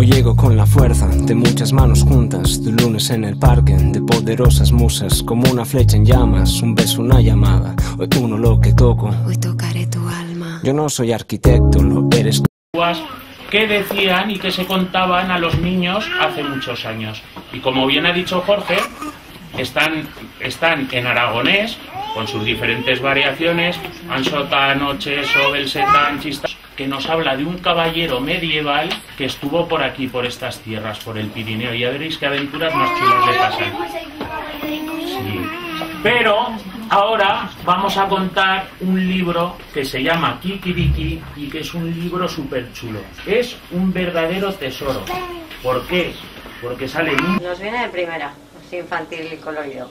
Hoy llego con la fuerza de muchas manos juntas, de lunes en el parque, de poderosas musas, como una flecha en llamas, un beso, una llamada. Hoy uno lo que toco, hoy tocaré tu alma. Yo no soy arquitecto, lo eres. Que decían y que se contaban a los niños hace muchos años. Y como bien ha dicho Jorge, están en aragonés, con sus diferentes variaciones, ansotano, cheso, belsetán, chista, que nos habla de un caballero medieval que estuvo por aquí, por estas tierras, por el Pirineo. Y ya veréis qué aventuras más chulas le pasan. Sí. Pero ahora vamos a contar un libro que se llama Kikiriki y que es un libro súper chulo. Es un verdadero tesoro. ¿Por qué? Porque sale... Nos viene de primera, así infantil y colorido.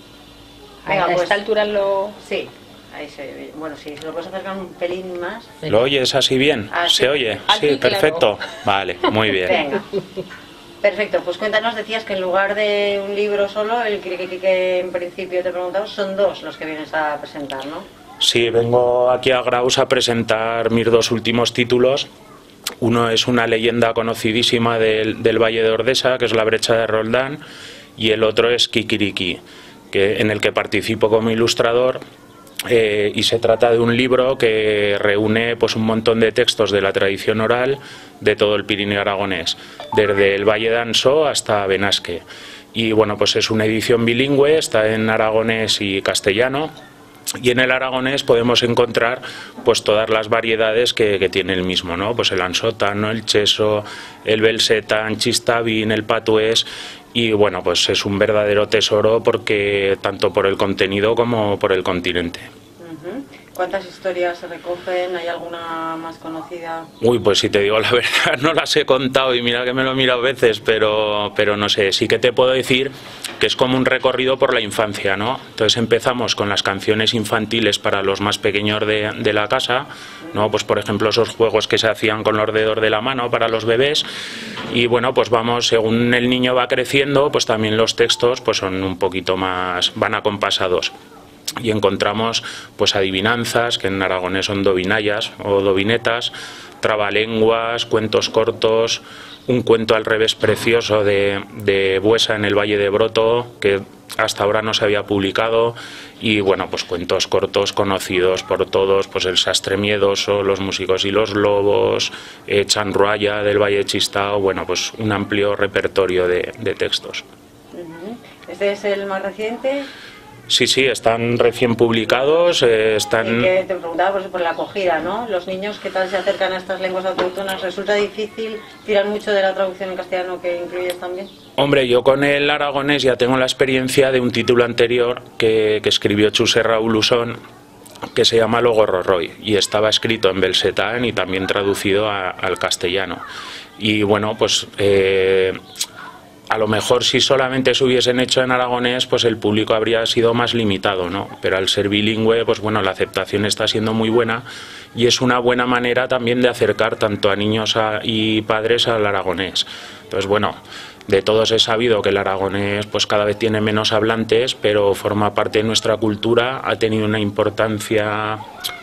Venga, a esta altura lo... Sí, ahí se ve. Bueno, sí, lo puedes acercar un pelín más. ¿Lo oyes así bien? ¿Se oye? Sí, perfecto. Vale, muy bien. Venga. Perfecto, pues cuéntanos, decías que en lugar de un libro solo, el que en principio te he preguntado, son dos los que vienes a presentar, ¿no? Sí, vengo aquí a Graus a presentar mis dos últimos títulos. Uno es una leyenda conocidísima del Valle de Ordesa, que es la brecha de Roldán, y el otro es Kikiriki, en el que participo como ilustrador. Y se trata de un libro que reúne pues un montón de textos de la tradición oral de todo el Pirineo aragonés, desde el Valle de Ansó hasta Benasque. Y bueno, pues es una edición bilingüe, está en aragonés y castellano, y en el aragonés podemos encontrar pues todas las variedades que tiene el mismo, ¿no? Pues el ansótano, el cheso, el belsetán, chistavín, el patués. Y bueno, pues es un verdadero tesoro porque tanto por el contenido como por el continente. ¿Cuántas historias se recogen? ¿Hay alguna más conocida? Uy, pues si te digo la verdad, no las he contado y mira que me lo he mirado veces, pero no sé, sí que te puedo decir que es como un recorrido por la infancia, ¿no? Entonces empezamos con las canciones infantiles para los más pequeños de la casa, ¿no? Pues por ejemplo esos juegos que se hacían con los dedos de la mano para los bebés, y bueno, pues vamos, según el niño va creciendo, pues también los textos pues son un poquito más, van acompasados. Y encontramos pues adivinanzas, que en aragonés son dovinayas o dovinetas, trabalenguas, cuentos cortos, un cuento al revés precioso de Buesa en el Valle de Broto, que hasta ahora no se había publicado, y bueno, pues cuentos cortos conocidos por todos, pues el Sastre Miedoso, Los Músicos y los Lobos, Chanruaya del Valle de Chistao, bueno, pues un amplio repertorio de textos. ¿Este es el más reciente? Sí, sí, están recién publicados, están... Y que te preguntaba por la acogida, ¿no? Los niños, ¿qué tal se acercan a estas lenguas autóctonas? ¿Resulta difícil? ¿Tiran mucho de la traducción en castellano que incluyes también? Hombre, yo con el aragonés ya tengo la experiencia de un título anterior que escribió Chuse Raúl Usón, que se llama Logorroroy, y estaba escrito en belsetán y también traducido al castellano. Y bueno, pues... a lo mejor si solamente se hubiesen hecho en aragonés, pues el público habría sido más limitado, ¿no? Pero al ser bilingüe, pues bueno, la aceptación está siendo muy buena y es una buena manera también de acercar tanto a niños y padres al aragonés. Entonces, bueno, de todos he sabido que el aragonés pues cada vez tiene menos hablantes, pero forma parte de nuestra cultura, ha tenido una importancia,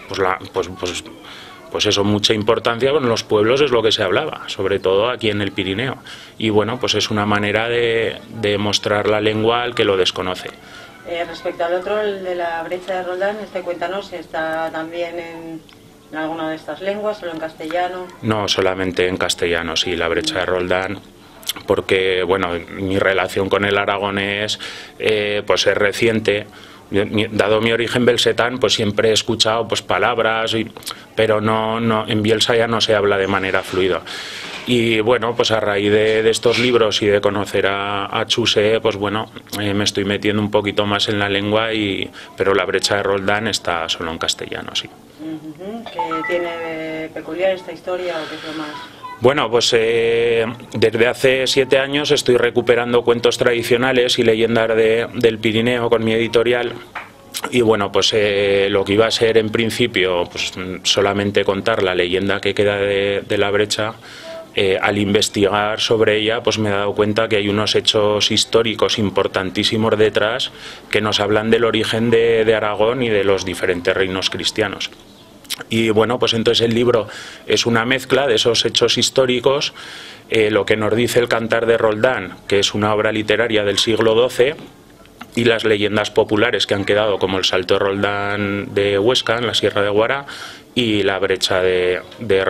pues eso, mucha importancia, en los pueblos es lo que se hablaba, sobre todo aquí en el Pirineo. Y bueno, pues es una manera de mostrar la lengua al que lo desconoce. Respecto al otro, el de la brecha de Roldán, cuéntanos si está también en alguna de estas lenguas, solo en castellano. No, solamente en castellano, sí, la brecha de Roldán, porque bueno, mi relación con el aragonés pues es reciente. Dado mi origen belsetán, pues siempre he escuchado pues palabras, pero no, en Bielsa ya no se habla de manera fluida. Y bueno, pues a raíz de estos libros y de conocer a Chuse, pues bueno, me estoy metiendo un poquito más en la lengua, pero la brecha de Roldán está solo en castellano, sí. ¿Qué tiene de peculiar esta historia o qué es lo más...? Bueno, pues desde hace 7 años estoy recuperando cuentos tradicionales y leyendas del Pirineo con mi editorial. Y bueno, pues lo que iba a ser en principio pues solamente contar la leyenda que queda de la brecha, al investigar sobre ella pues me he dado cuenta que hay unos hechos históricos importantísimos detrás que nos hablan del origen de Aragón y de los diferentes reinos cristianos. Y bueno, pues entonces el libro es una mezcla de esos hechos históricos, lo que nos dice el Cantar de Roldán, que es una obra literaria del siglo XII, y las leyendas populares que han quedado, como el Salto de Roldán de Huesca, en la Sierra de Guara, y la brecha de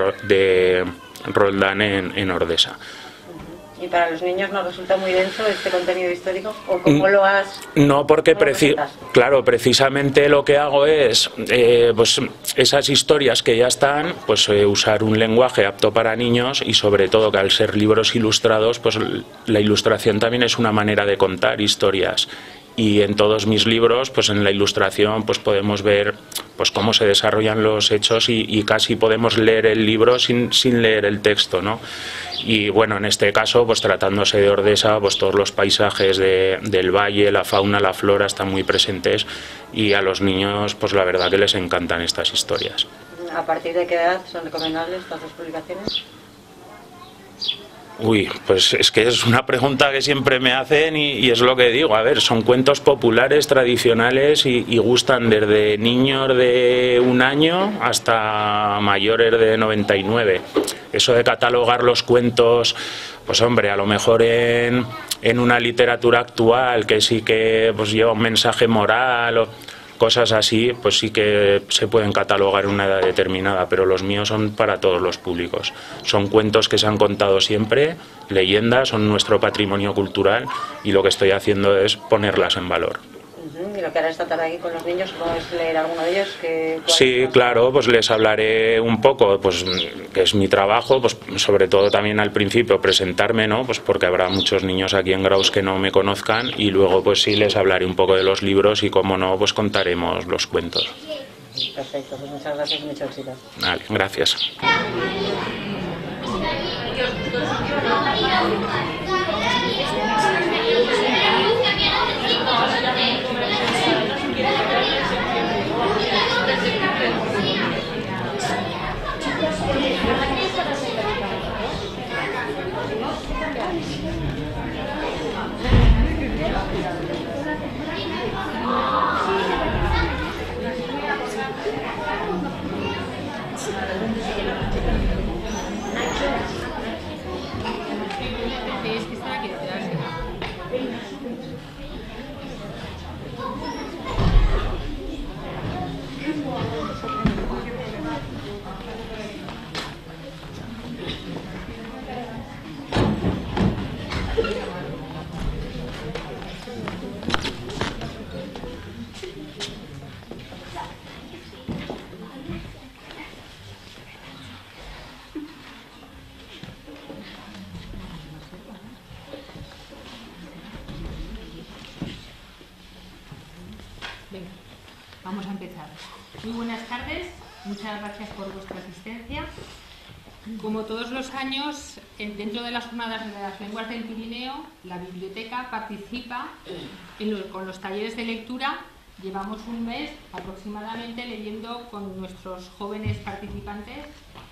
Roldán en Ordesa. ¿Y para los niños no resulta muy denso este contenido histórico? ¿O cómo lo has...? No, porque claro, precisamente lo que hago es, pues esas historias que ya están, pues usar un lenguaje apto para niños, y sobre todo que al ser libros ilustrados, pues la ilustración también es una manera de contar historias. Y en todos mis libros, pues en la ilustración, pues podemos ver pues cómo se desarrollan los hechos, y casi podemos leer el libro sin leer el texto, ¿no? Y bueno, en este caso, pues tratándose de Ordesa, pues todos los paisajes del valle, la fauna, la flora están muy presentes, y a los niños, pues la verdad que les encantan estas historias. ¿A partir de qué edad son recomendables estas dos publicaciones? Uy, pues es que es una pregunta que siempre me hacen, y es lo que digo. A ver, son cuentos populares, tradicionales, y gustan desde niños de 1 año hasta mayores de 99. Eso de catalogar los cuentos, pues hombre, a lo mejor en una literatura actual que sí que pues lleva un mensaje moral o cosas así, pues sí que se pueden catalogar en una edad determinada, pero los míos son para todos los públicos. Son cuentos que se han contado siempre, leyendas, son nuestro patrimonio cultural, y lo que estoy haciendo es ponerlas en valor. Y lo que harás esta tarde aquí con los niños, ¿puedes leer alguno de ellos? Sí, claro, pues les hablaré un poco, pues que es mi trabajo, pues sobre todo también al principio presentarme, ¿no? Pues porque habrá muchos niños aquí en Graus que no me conozcan, y luego pues sí les hablaré un poco de los libros, y como no, pues contaremos los cuentos. Perfecto, pues muchas gracias y mucho éxito. Vale, gracias. Venga, vamos a empezar. Muy buenas tardes, muchas gracias por vuestra asistencia. Como todos los años, dentro de las jornadas de las lenguas del Pirineo, la biblioteca participa con los talleres de lectura. Llevamos un mes aproximadamente leyendo con nuestros jóvenes participantes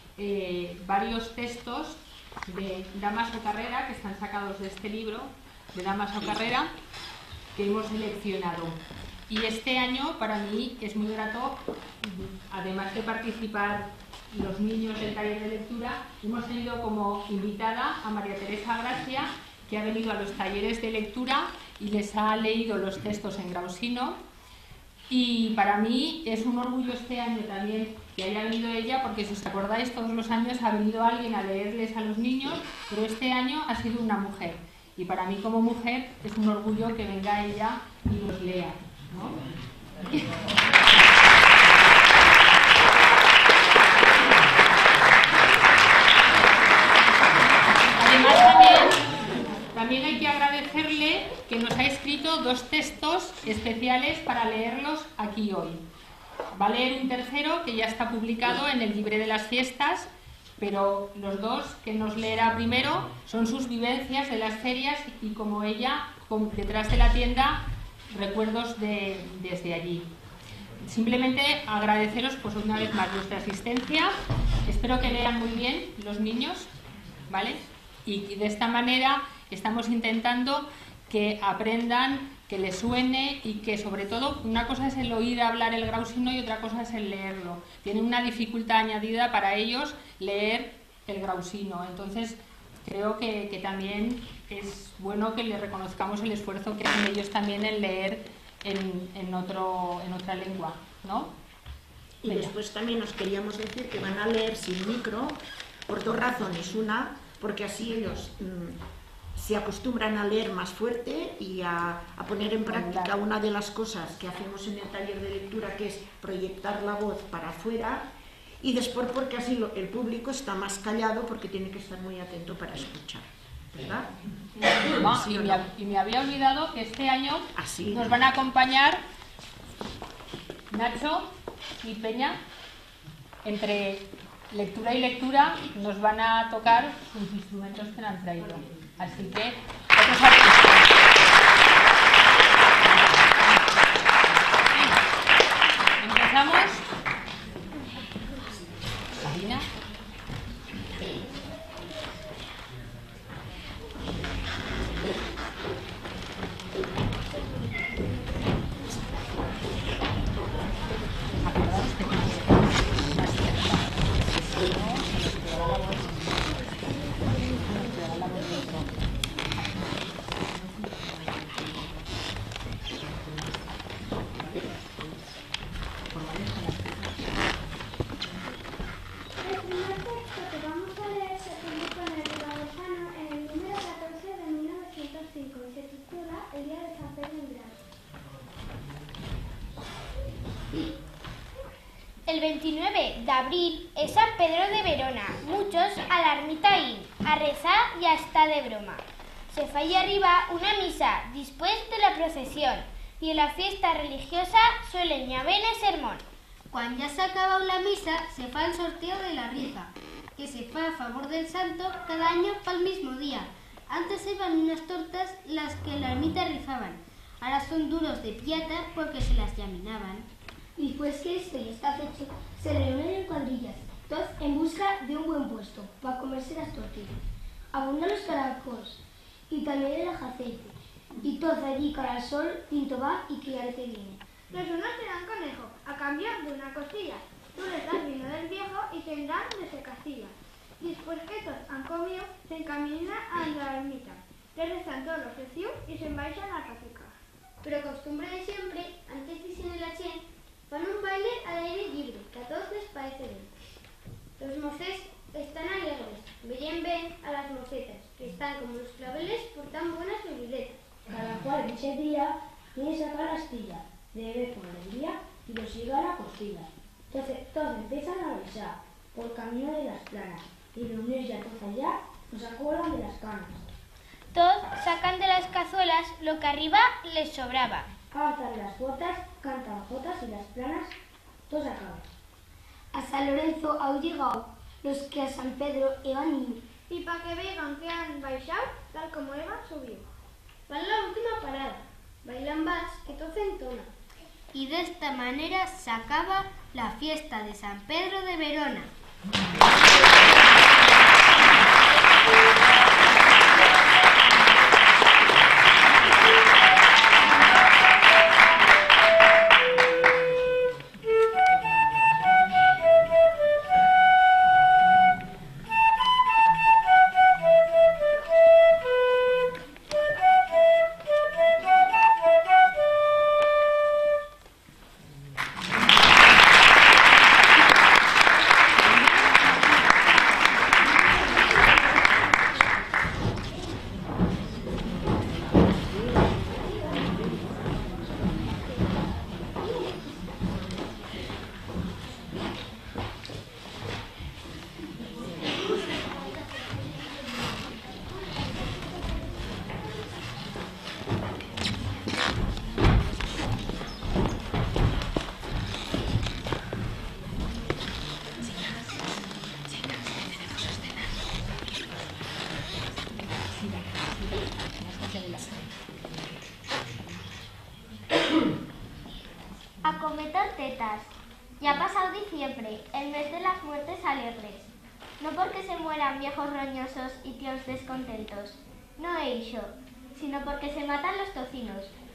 varios textos de Damaso Carrera, que están sacados de este libro de Damaso Carrera, que hemos seleccionado. Y este año para mí es muy grato, además de participar los niños del taller de lectura, hemos tenido como invitada a María Teresa Gracia, que ha venido a los talleres de lectura y les ha leído los textos en grausino. Y para mí es un orgullo este año también que haya venido ella, porque si os acordáis, todos los años ha venido alguien a leerles a los niños, pero este año ha sido una mujer. Y para mí como mujer es un orgullo que venga ella y nos lea, ¿no? Además también hay que agradecerle que nos ha escrito 2 textos especiales para leerlos aquí hoy. Va a leer un tercero que ya está publicado en el Libre de las Fiestas, pero los 2 que nos leerá primero son sus vivencias de las ferias y como ella, detrás de la tienda, recuerdos desde allí. Simplemente agradeceros pues una vez más vuestra asistencia. Espero que lean muy bien los niños, ¿vale? Y de esta manera estamos intentando que aprendan que les suene y que sobre todo una cosa es el oír hablar el grausino y otra cosa es el leerlo. Tienen una dificultad añadida para ellos leer el grausino, entonces creo que también es bueno que les reconozcamos el esfuerzo que hacen ellos también en leer en otra lengua, ¿no? Y después también os queríamos decir que van a leer sin micro por dos razones. Una, porque así ellos se acostumbran a leer más fuerte y a poner en práctica una de las cosas que hacemos en el taller de lectura, que es proyectar la voz para afuera, y después porque así el público está más callado porque tiene que estar muy atento para escuchar, ¿verdad? ¿Sí, y me había olvidado que este año nos van a acompañar Nacho y Peña. Entre lectura y lectura nos van a tocar sus instrumentos que han traído. Así que, otros artistas. Empezamos. Sabina. El 29 de abril es San Pedro de Verona. Muchos a la ermita in, a rezar y hasta de broma. Se fa allí arriba una misa después de la procesión y en la fiesta religiosa suelen haver el sermón. Cuando ya se ha acabado la misa, se fa el sorteo de la rifa, que se fa a favor del santo cada año para el mismo día. Antes se iban unas tortas las que en la ermita rifaban. Ahora son duros de piata porque se las llaminaban. Después que esto ya está hecho, se reúnen en cuadrillas, todos en busca de un buen puesto para comerse las tortillas. Abundan los caracoles y también el aceite. Y todos allí cara al sol, tinto va y criarete viene. Los unos te dan conejo a cambio de una costilla. Tú les das vino del viejo y tendrán de ese castilla. Después que todos han comido, se encaminan a la ermita. Les rezan todos los recios y se embaixan a la caseca. Pero costumbre de siempre, antes de irse en la chen, van un baile al aire libre, que a todos les parece bien. Los mocés están alegres, ven a las mocetas, que están como los claveles por tan buenas bebidetas. Cada cual ese día viene a sacar la astilla, bebe con alegría y lo siga a la costilla. Entonces todos empiezan a besar por camino de las planas y los niños ya todos allá nos acuerdan de las canas. Todos sacan de las cazuelas lo que arriba les sobraba. Alzan las botas, cantan jotas y las planas todos acaban. A San Lorenzo han llegado los que a San Pedro iban ido. Y para que vean que han baixado, tal como iban subido. Van la última parada, bailan vals que todos entonan. Y de esta manera se acaba la fiesta de San Pedro de Verona. A cometer tetas. Ya ha pasado diciembre, el mes de las muertes alegres. No porque se mueran viejos roñosos y tíos descontentos, no he hecho, sino porque se matan los tocinos,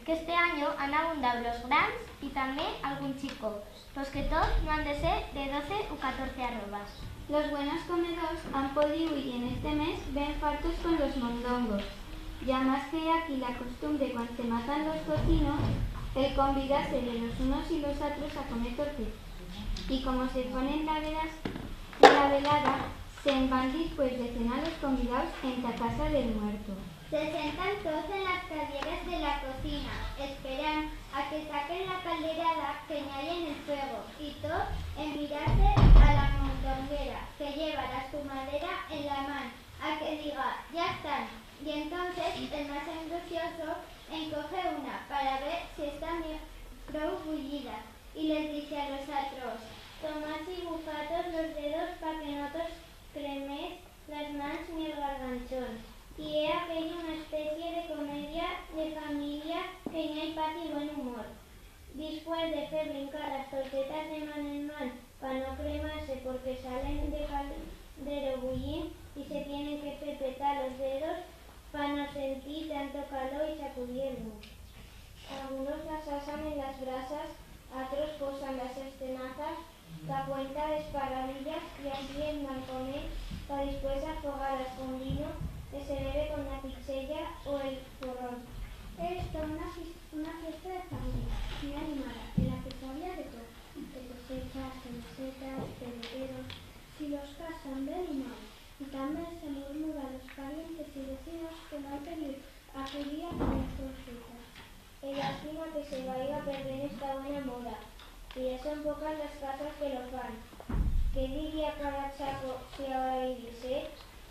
que este año han abundado los grans y también algún chico, los que todos no han de ser de 12 o 14 arrobas. Los buenos comedores han podido ir en este mes ben fartos con los mondongos. Ya más que aquí la costumbre cuando se matan los tocinos, el convidarse de los unos y los otros a comer tortilla. Y como se ponen la velada, se van después de cenar los convidados en la casa del muerto. Se sentan todos en las calderas de la cocina, esperan a que saquen la calderada que hay en el fuego y todos en mirarse a la mondonguera que lleva la espumadera en la mano, a que diga, ya están. Y entonces el más ambicioso encoge una para ver si están prou bullidas y les dice a los otros, tomad y bufados los dedos para que no os creméis las manos ni el garganchón. Y he aquello una especie de comedia de familia que ni hay paz y buen humor. Después de hacer brincar las tortetas de man en man para no cremarse porque salen de caldero bullín y se tienen que pepetar los dedos para no sentir tanto calor y sacudirlo. Algunos las asan en las brasas, otros posan las estenazas, la cuenta de espagadillas y así en comer para después afogarlas con vino que se bebe con la pichella o el porrón. Esto es una fiesta de familia, muy animada, en la que se habla de todo, de cosechas, de mesetas, de herederos, si los casan bien y mal. Y también se murmura a los parientes y vecinos que no han tenido aquel día con las consultas. Es lástima que se vaya a perder esta buena moda, que ya son pocas las casas que lo fan. ¿Qué diría cada chaco si ahora viviese?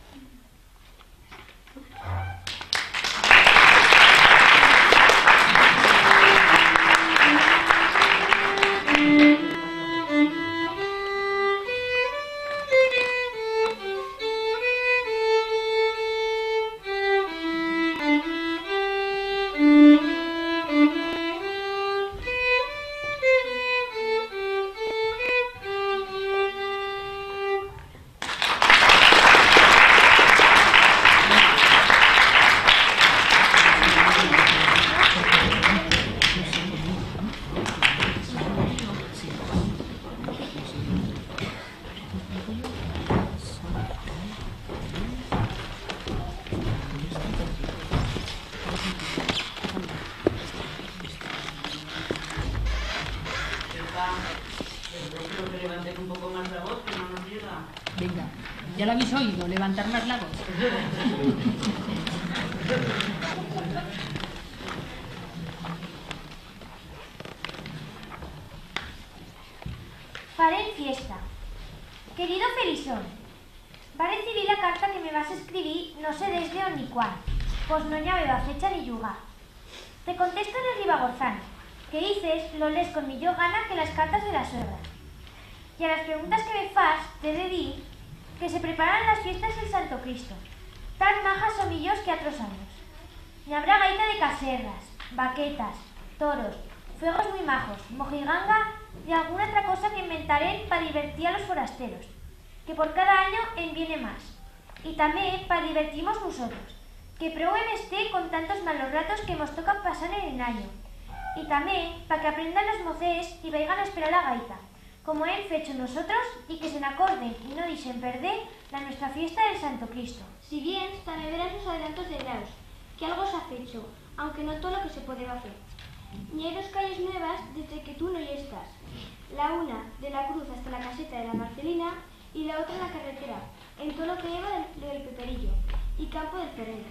Venga, ya lo habéis oído, levantar más la voz. Faré fiesta. Querido Felizón, va a recibir la carta que me vas a escribir no sé desde o ni cuál, pues no ya veo a fecha ni lugar. Te contesto en el Ribagorzano, que dices lo lees con millor gana que las cartas de la suegra. Y a las preguntas que me fas, te de dir que se preparan las fiestas del Santo Cristo, tan majas o millos que a otros años. Y habrá gaita de caserras, baquetas, toros, fuegos muy majos, mojiganga y alguna otra cosa que inventaré para divertir a los forasteros, que por cada año en viene más. Y también para divertimos nosotros, que proben esté con tantos malos ratos que nos tocan pasar en el año. Y también para que aprendan los mocés y vayan a esperar la gaita, como hemos hecho nosotros, y que se acorden y no dicen perder la nuestra fiesta del Santo Cristo. Si bien también verás los adelantos de grados, que algo se ha hecho, aunque no todo lo que se puede hacer. Ni hay dos calles nuevas desde que tú no ya estás. La una de la Cruz hasta la caseta de la Marcelina y la otra en la carretera, en todo lo que lleva del Peperillo y Campo del Ferrer.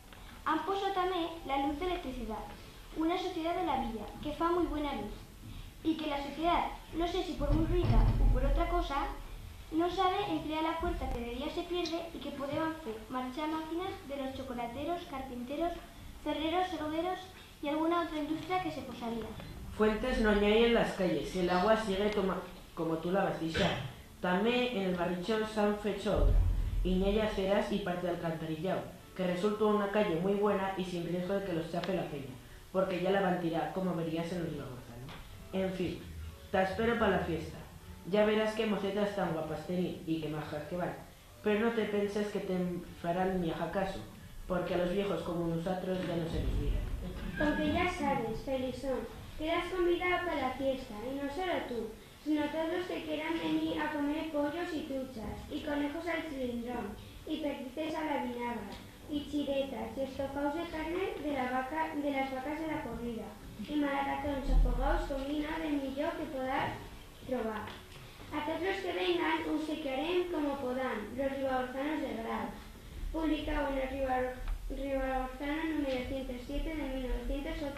Han puesto también la luz de electricidad, una sociedad de la villa que fa muy buena luz, y que la sociedad, no sé si por muy rica o por otra cosa, no sabe emplear la fuerza que de día se pierde y que podemos hacer marchar máquinas de los chocolateros, carpinteros, ferreros, herreros y alguna otra industria que se posaría. Fuentes no hay en las calles, el agua sigue como tú la vas dicha. También en el barrichón se han hecho otra, y no hay aceras y parte del alcantarillado, que resulta una calle muy buena y sin riesgo de que los chafe la peña, porque ya la van a tirar, como verías en el Ribagorzano. En fin, te espero para la fiesta. Ya verás que mocetas tan guapas tení y que majas que van, pero no te penses que te farán ni a caso, porque a los viejos como nosotros ya no se nos mira. Porque ya sabes, Felizón, quedas convidado para la fiesta, y no solo tú, sino todos los que quieran venir a comer pollos y truchas, y conejos al cilindrón, y perdices a la vinagre, y chiretas, y estofados de carne de las vacas de la corrida, y maracatons afogados con vino del millón que podáis probar. A todos los que vengan, obsequiarem como podán, los ribagorzanos del grado. Publicado en el Ribagorzano número 107 de 1908.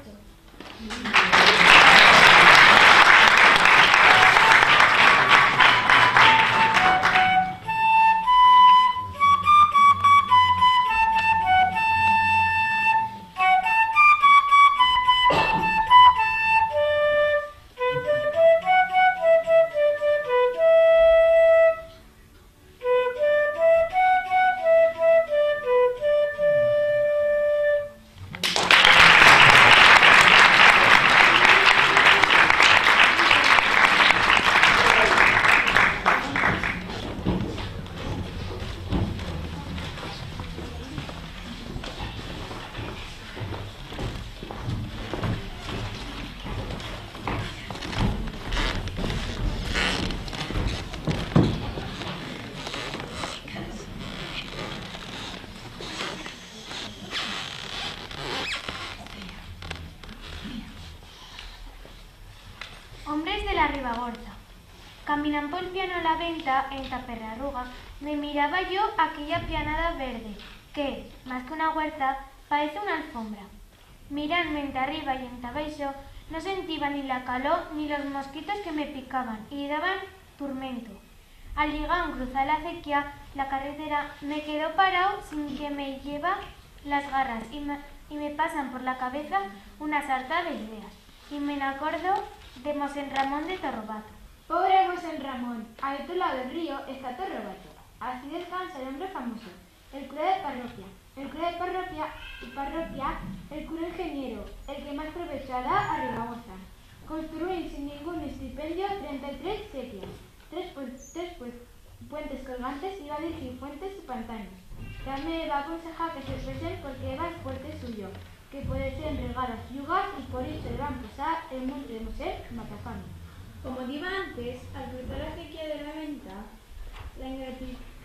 Hombres de la Ribagorza. Caminant por el piano a la venta, en Taperrarruga, me miraba yo aquella pianada verde, que, más que una huerta, parece una alfombra. Mirant mente arriba y en abaixo, no sentía ni la calor ni los mosquitos que me picaban y daban turmento. Al llegar a cruzar la acequia, la carretera, me quedó parado sin que me lleva las garras y me pasan por la cabeza una sarta de ideas. Y me acuerdo de Mosén Ramón de Torrobato. Pobre Mosén Ramón, al otro lado del río está Torrobato. Así descansa el hombre famoso, el cura de parroquia. El cura de parroquia, el cura ingeniero, el que más provecho da a Ribagorza. Construir sin ningún estipendio 33 sequias, tres puentes colgantes y va a dirigir fuentes y pantanos. También va a aconsejar que se expresen porque va el fuerte suyo, que puede ser regar las yugas y por eso le van a pasar el monte de Mosén Matafano. Como digo antes, al cruzar la acequia de la venta, las ideas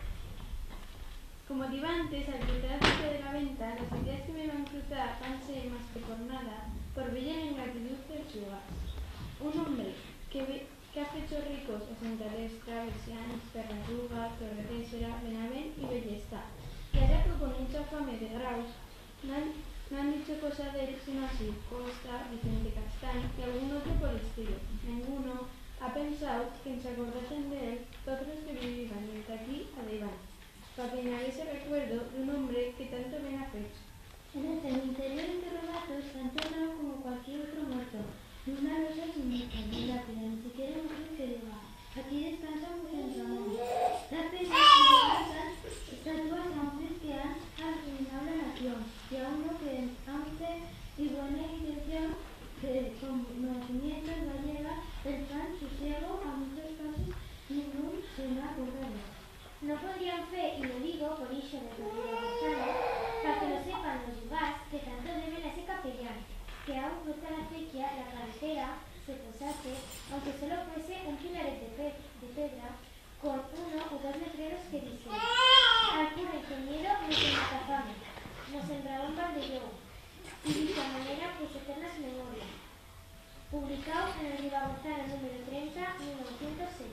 que me van a cruzar van a ser más que por nada, por bella ingratitud del yugas. Un hombre que ha hecho ricos a Santander, Travesians, Perrarruga, Torretésera, Benavent y Bellesta, y ahora que con mucha fame de graus, no han dicho cosa de él sino así, Costa, Vicente Castañ y algún otro por el estilo. Ninguno ha pensado que se acordasen de él todos los que vivían desde aquí a Deiván, para que nadie se recuerdo de un hombre que tanto bien ha hecho. En el cementerio de Torrobato está enterrado como cualquier otro muerto, ni una losa sin muerta, ni lápida, ni siquiera un ángel que diga: aquí descansa Mosén Ramón. Las penas y descansan estatuas a hombres que han arruinado la nación, y a uno que ante y buena intención que con conocimientos va a llevar el pan sosiego a muchos casos ningún se me ha acordado. No pondrían fe, y lo digo por iso de Ribagorzano, para que lo sepan los yugás que tanto deben a ese capellán, que aún cruza la acequia, la carretera, se posase, aunque solo fuese un pilaret de pedra, con uno o dos letreros que dicen: al cura ingeniero Mosén Matafano, Mosén Ramón Valdellou, y de esta manera pues eternas memorias. Publicado en el Ribagorzano número 30, 1906.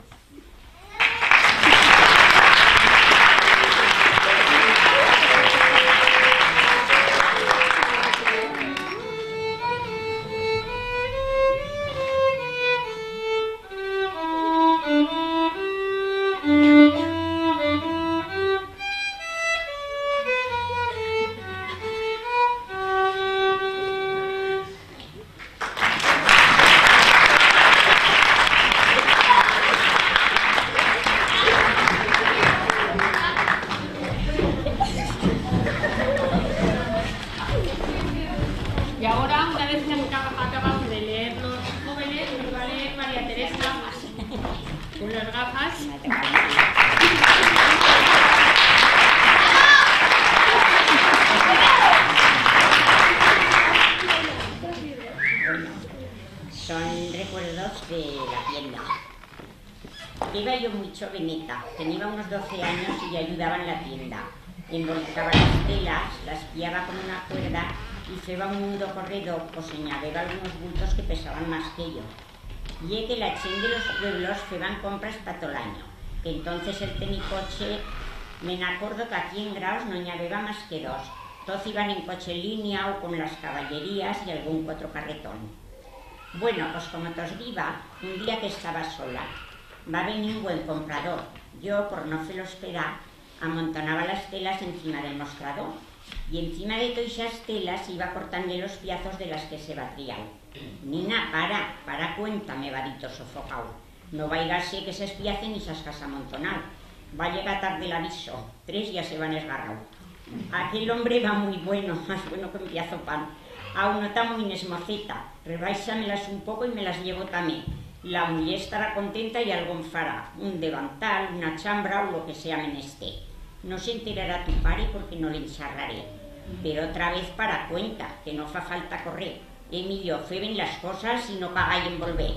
muy joveneta, tenía unos 12 años y ayudaba en la tienda. Envolcaba las telas, las guiaba con una cuerda y feba un mundo corredor, pues añadeba algunos bultos que pesaban más que yo. Y que la chen de los pueblos feban compras para todo el año, que entonces el tenicoche, me acuerdo que aquí en Graus no añadeba más que 2. Todos iban en coche línea o con las caballerías y algún otro carretón. Bueno, pues como tos diva, un día que estaba sola, va a venir un buen comprador. Yo, por no se lo esperar, amontonaba las telas encima del mostrador y encima de todas esas telas iba cortando los piazos de las que se batrían. Nina, para cuenta, me va dito sofocado. No vaigase que se espiacen y esas casas amontonado. Va a llegar tarde el aviso, 3 ya se van esgarrado. Aquel hombre va muy bueno, más bueno que un piazo pan. Aún no está muy nesmoceta, rebáisamelas un poco y me las llevo también. La mujer estará contenta y algo fará, un devantal, una chambra o lo que sea menester. No se enterará tu pare porque no le encharraré. Pero otra vez para cuenta, que no fa falta correr. Emilio, feben las cosas y no cagáis en volver.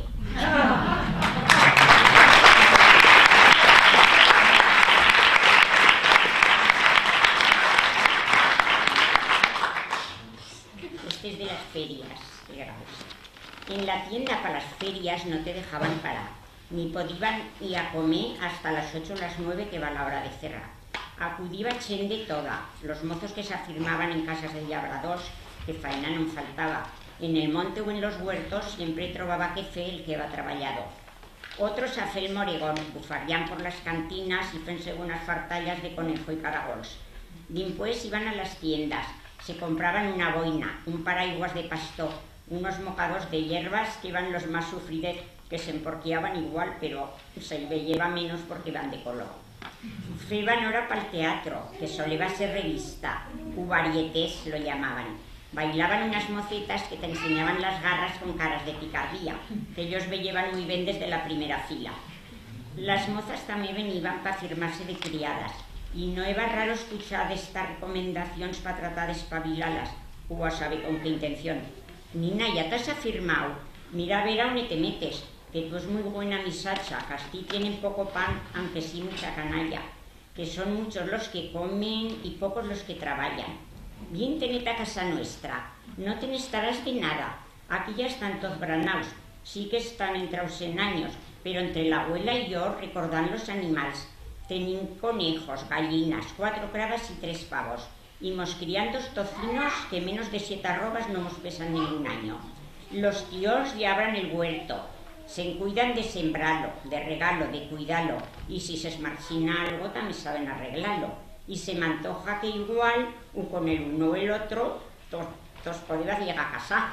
Este es de las ferias, en la tienda para las ferias no te dejaban parar, ni podían ir a comer hasta las 8 o las 9 que va la hora de cerrar. Acudía chen de toda, los mozos que se afirmaban en casas de llabradors, que faena no faltaba. En el monte o en los huertos siempre trovaba que fe el que va traballado. Otros a fe el moregón, bufarían por las cantinas y fen unas fartallas de conejo y caragols. Dimpués iban a las tiendas, se compraban una boina, un paraiguas de pastor, unos mocados de hierbas que iban los más sufridos, que se emporqueaban igual, pero se lleva menos porque van de color. Feban hora para el teatro, que solía ser revista, u varietés lo llamaban. Bailaban unas mocitas que te enseñaban las garras con caras de picardía, que ellos veían muy bien desde la primera fila. Las mozas también venían para firmarse de criadas, y no era raro escuchar estas recomendaciones para tratar de espabilarlas, o a saber con qué intención. Nina, ya te has afirmado, mira a ver a dónde te metes, que tú es muy buena misacha, castí tienen poco pan, aunque sí mucha canalla, que son muchos los que comen y pocos los que trabajan. Bien tened a casa nuestra, no te necesitarás de nada, aquí ya están todos branaos, sí que están entraos en años, pero entre la abuela y yo recordan los animales. Tenían conejos, gallinas, 4 cravas y 3 pavos, y mos crian 2 tocinos que menos de 7 arrobas no mos pesan ningún año. Los tíos llabran el huerto, se cuidan de sembrarlo, de regarlo, de cuidarlo, y si se esmarchina algo también saben arreglarlo. Y se me antoja que igual, o con el uno o el otro, todos podías llegar a casa.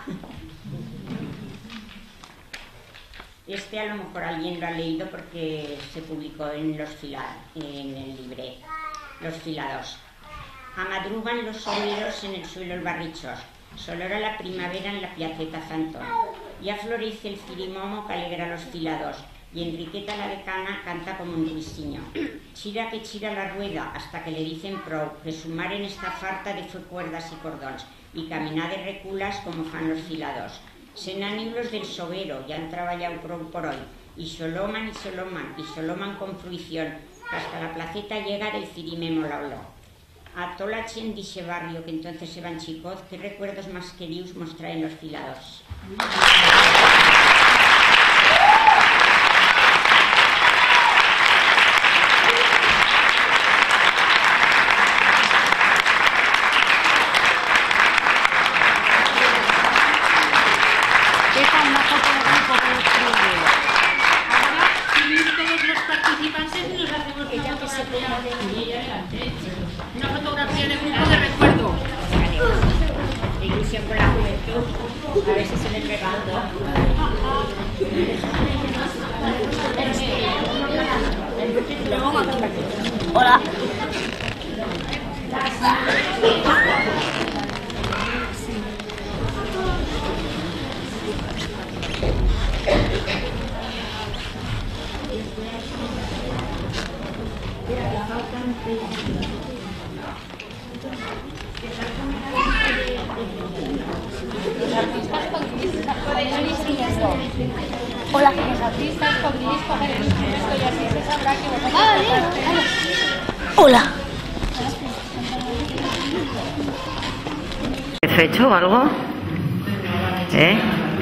Este a lo mejor alguien lo ha leído porque se publicó en el libre, Los Filados. Amadrugan los soleros en el suelo el barrichos, solo era la primavera en la placeta Santón. Ya florece el cirimomo que alegra los filados, y Enriqueta la decana canta como un ruisinho. Chira que chira la rueda hasta que le dicen prou, resumar en esta farta de cuerdas y cordons, y caminar de reculas como fan los filados. Senan libros del soguero, ya han traballado prou por hoy, y soloman y soloman, y soloman con fruición, que hasta la placeta llega del cirimemo lauló. A toda la chen dixe barrio que entonces se van chicos, ¿qué recuerdos más queridos nos traen los filados? Una fotografía de grupo de recuerdo. De ilusión con la juventud. A ver si se le pega algo. Hola. Los artistas podéis ir siguiendo. Hola. Los artistas podríais coger el instrumento y así se sabrá que vosotros tocasteis. Hola. ¿Has hecho algo? ¿Eh?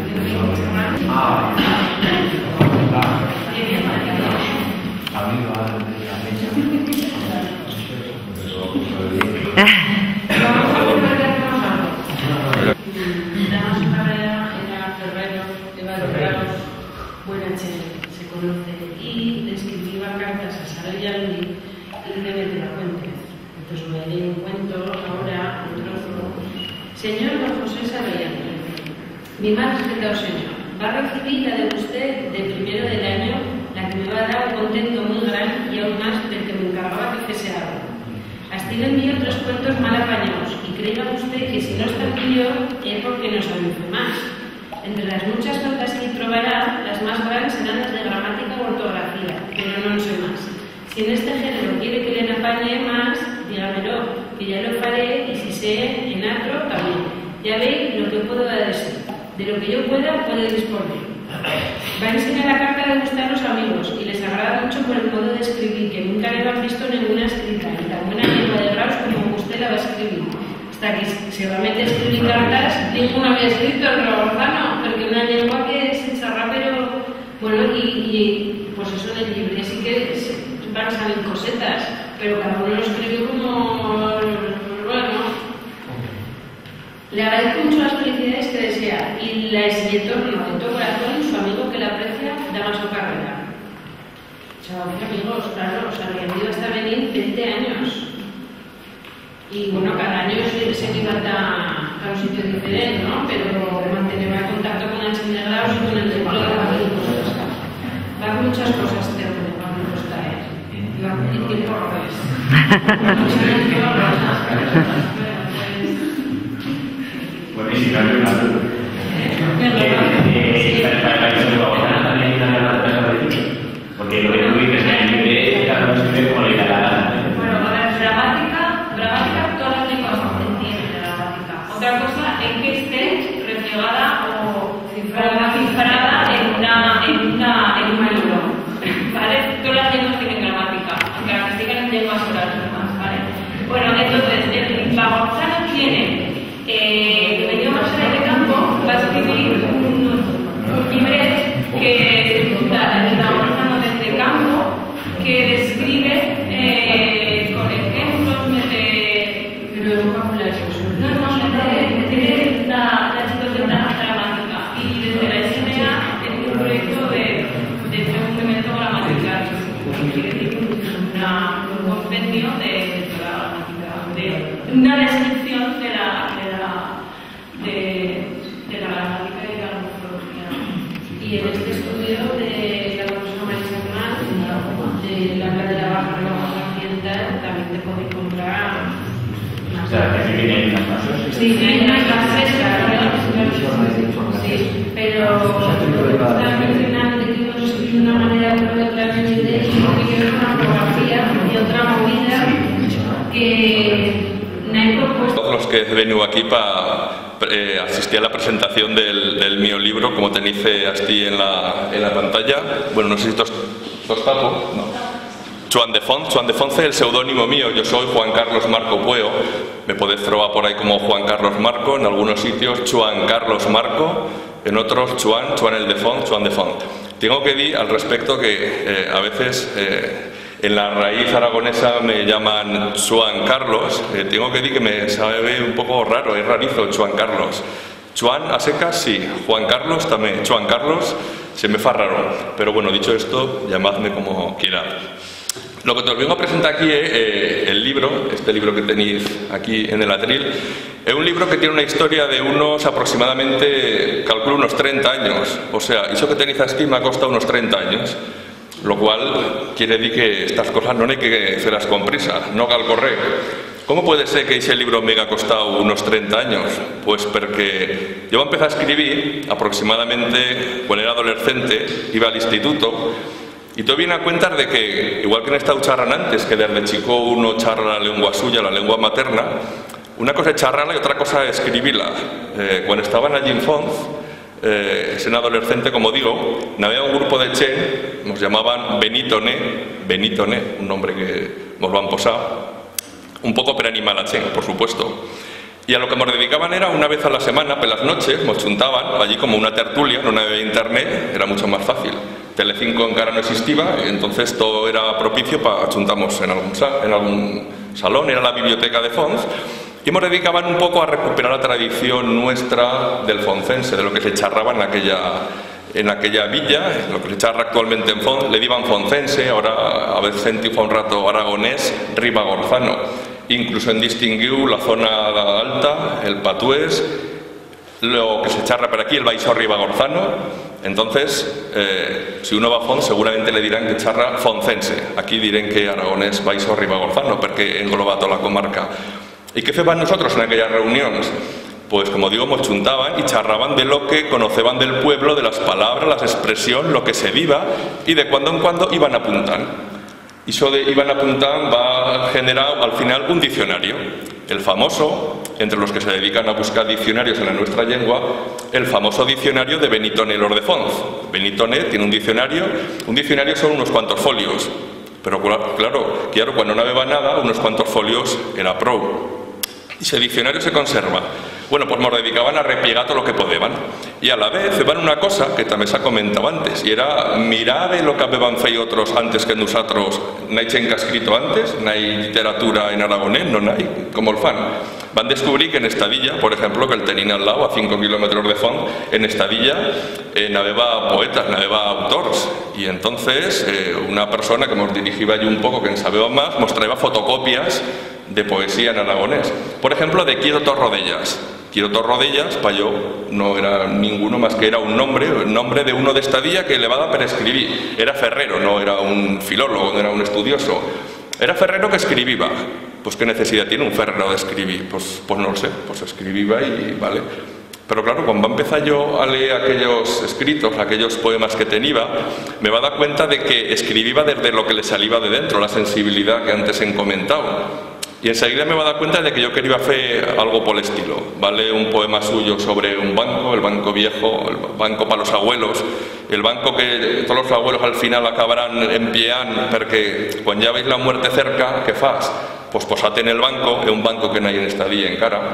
Se conoce y le escribía cartas a Sara Yaldi y le mete la fuente. Entonces me leí un cuento ahora, un trozo. Señor don José Sara Yaldi, mi más respetado señor, va a recibir la de usted de primero del año, la que me va a dar un contento muy grande y aún más del que me encargaba que fuese algo. Hasta le envío 3 cuentos mal apañados y crea usted que si no está aquí yo es porque no sabe más. Entre las muchas notas que probará, las más grandes serán las de gramática o ortografía, pero no sé más. Si en este género quiere que le apañe más, dígamelo, que ya lo faré, y si sé en otro, también. Ya veis lo que puedo dar de sí. De lo que yo pueda, puede disponer. Va a enseñar la carta de gustar a los amigos, y les agrada mucho por el modo de escribir, que nunca le han visto ninguna escrita, y tan buena lengua de grados como usted la va a escribir. Hasta que se va a meter a escribir cartas, ninguna había escrito el Roborzano, porque una lengua que se charra, pero bueno, y pues eso en el libro sí que van a salir cosetas, pero cada uno lo escribió como, bueno. Le agradezco mucho las felicidades que desea y la exhibitorno de todo corazón, su amigo que la aprecia, dama su carrera. Chao, amigos, claro, o sea, que hasta venir 20 años. Y bueno, cada año se iba a un sitio diferente, ¿no? Pero mantener contacto con el Chindegraus y con el templo de la Virgen. Va con muchas cosas este hombre, cuando nos trae. Y va en tiempo revés. Buenísima, porque lo que tú dices en el libro, cada uno se ve como le da la gana. Bueno, a ver, gramática, todas las lenguas entienden la gramática. Otra cosa es que esté reflejada o cifrada en un libro, ¿vale? Todas las lenguas tienen gramática, aunque las que sigan en lenguas orales más, ¿vale? Bueno, entonces, el Roborzano tiene que venía más allá de campo, va a escribir un libret que se titula El Roborzano desde campo, que describe con ejemplos de vocabulario. Tiene la situación gramática y desde la SMA es un proyecto de complemento gramatical, que quiere decir un compendio de la gramática, de una descripción de la gramática y de la morfología. Y en este estudio de la profesora Marisa Hermán, de la baja occidental, también te puedes encontrar. O sea, que sí hay unas clases. Sí, hay unas clases, claro. Sí, pero está mencionando que uno escribe de una manera u otra de una ortografía y otra movida que todos los que he venido aquí para asistir a la presentación del mío libro, como tenéis así en la pantalla. Bueno, no sé si todos tapo, no. Joan de Font es el seudónimo mío. Yo soy Juan Carlos Marco Pueo. Me podéis trobar por ahí como Juan Carlos Marco, en algunos sitios Joan Carlos Marco, en otros Joan el de Font, Joan de Font. Tengo que decir al respecto que a veces en la raíz aragonesa me llaman Joan Carlos. Tengo que decir que me sabe un poco raro, es rarizo Joan Carlos. Joan a secas sí, Juan Carlos también. Joan Carlos se me fa raro. Pero bueno, dicho esto, llamadme como quiera. Lo que te os vengo a presentar aquí es el libro, este libro que tenéis aquí en el atril. Es un libro que tiene una historia de unos aproximadamente, calculo unos 30 años. O sea, eso que tenéis aquí me ha costado unos 30 años. Lo cual quiere decir que estas cosas no hay que hacerlas con prisa, no cal correr. ¿Cómo puede ser que ese libro me haya costado unos 30 años? Pues porque yo empecé a escribir aproximadamente cuando era adolescente, iba al instituto. Y todo viene a cuenta de que, igual que en esta charran antes, que desde chico uno charra la lengua suya, la lengua materna, una cosa es charrarla y otra cosa es escribirla. Cuando estaba en allí en Fons, sent adolescente, como digo, n'havia un grupo de gent, nos llamaban Benítone, un nombre que nos van posar, un poco per animar a la gent, por supuesto. Y a lo que nos dedicaban era una vez a la semana, por las noches, nos juntaban allí como una tertulia, no había internet, era mucho más fácil. Telecinco encara no existía, entonces todo era propicio para juntarnos en algún salón, era la biblioteca de Fons, y nos dedicaban un poco a recuperar la tradición nuestra del foncense, de lo que se charraba en aquella villa, lo que se charra actualmente en Fons, le diban foncense, ahora a veces sentí fa un rato aragonés, ribagorzano. Incluso en distinguiu la zona alta, el patués, lo que se charra por aquí, el baixo ribagorzano. Entonces, si uno va a Fons, seguramente le dirán que charra foncense. Aquí dirán que aragonés baixo ribagorzano, porque engloba toda la comarca. ¿Y qué feban nosotros en aquellas reuniones? Pues, como digo, nos juntaban y charraban de lo que conoceban del pueblo, de las palabras, las expresiones, lo que se viva, y de cuando en cuando iban apuntando. Y eso de iban apuntando va a generar al final un diccionario. El famoso, entre los que se dedican a buscar diccionarios en la nuestra lengua, el famoso diccionario de Benítone Lor de Fons. Benítone tiene un diccionario son unos cuantos folios, pero claro, cuando no había nada, unos cuantos folios era pro. Y ese diccionario se conserva. Bueno, pues nos dedicaban a repliegar todo lo que podían. Y a la vez feban una cosa que también se ha comentado antes, y era mirar lo que habían feito otros antes que nosotros. No hay gent que ha escrito antes, no hay literatura en aragonés, no hay, como el fan. Van a descubrir que en Estadilla, por ejemplo, que el tenían al lado, a 5 kilómetros de Font, en Estadilla navega poetas, navega autores. Y entonces una persona que nos dirigía allí un poco, que en sabía más, nos traía fotocopias de poesía en aragonés. Por ejemplo, de Quiero Torrodellas. Quiero Torrodellas, para yo, no era ninguno más que era un nombre de uno de Estadilla que le va a dar para escribir. Era ferrero, no era un filólogo, no era un estudioso. Era ferrero que escribía. Pues ¿qué necesidad tiene un ferrero de escribir? Pues no lo sé, pues escribía y vale. Pero claro, cuando empecé yo a leer aquellos escritos, aquellos poemas que tenía, me va a dar cuenta de que escribía desde lo que le salía de dentro, la sensibilidad que antes he comentado. Y enseguida me va a dar cuenta de que yo quería hacer algo por el estilo, ¿vale? Un poema suyo sobre un banco, el banco viejo, el banco para los abuelos, el banco que todos los abuelos al final acabarán empleando, porque cuando ya veis la muerte cerca, ¿qué fas? Pues posate en el banco, es un banco que no hay en Estadilla en cara.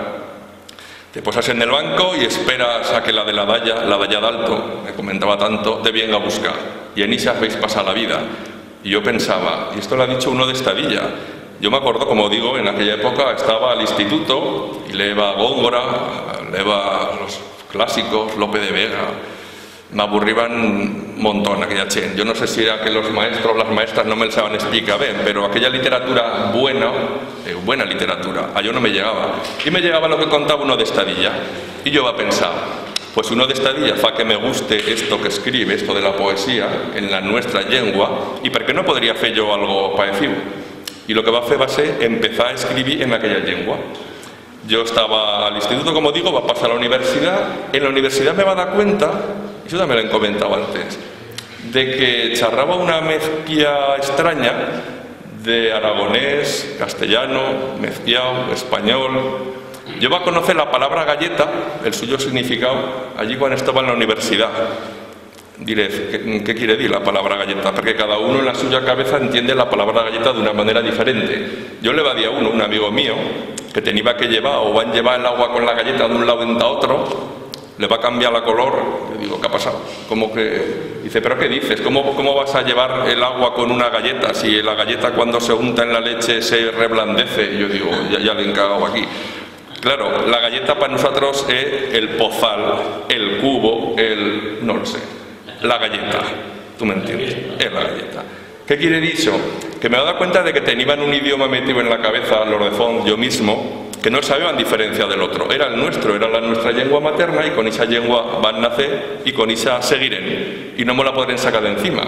Te posas en el banco y esperas a que la de la dalla de alto, me comentaba tanto, te venga a buscar. Y en Isas veis pasar la vida. Y yo pensaba, y esto lo ha dicho uno de Estadilla. Yo me acuerdo, como digo, en aquella época estaba al instituto y leía Góngora, leía los clásicos, Lope de Vega. Me aburrían un montón aquella chen. Yo no sé si era que los maestros, las maestras no me lo saben explicar bien, pero aquella literatura buena literatura, a yo no me llegaba. Y me llegaba lo que contaba uno de Estadilla. Y yo iba a pensar, pues uno de Estadilla fa que me guste esto que escribe, esto de la poesía, en la nuestra lengua, y por qué no podría hacer yo algo parecido. Y lo que va a hacer va a ser empezar a escribir en aquella lengua. Yo estaba al instituto, como digo, va a pasar a la universidad. En la universidad me va a dar cuenta, eso también lo he comentado antes, de que charraba una mezcla extraña de aragonés, castellano, mezclado, español. Yo va a conocer la palabra galleta, el suyo significado, allí cuando estaba en la universidad. Diréis, ¿qué quiere decir la palabra galleta? Porque cada uno en la suya cabeza entiende la palabra galleta de una manera diferente. Yo le va a decir a un amigo mío, que tenía que llevar o van a llevar el agua con la galleta de un lado en otro, le va a cambiar la color. Le digo, ¿qué ha pasado? Como que dice, ¿pero qué dices? ¿Cómo vas a llevar el agua con una galleta si la galleta cuando se unta en la leche se reblandece? Y yo digo, ya le he encagado aquí. Claro, la galleta para nosotros es el pozal, el cubo, no lo sé. La galleta, ¿tú me entiendes? Es la galleta. ¿Qué quiere decir eso? Que me he dado cuenta de que tenían un idioma metido en la cabeza, los de Font, yo mismo, que no sabían diferencia del otro. Era el nuestro, era la nuestra lengua materna y con esa lengua van a nacer y con esa seguirán. Y no me la podrán sacar de encima.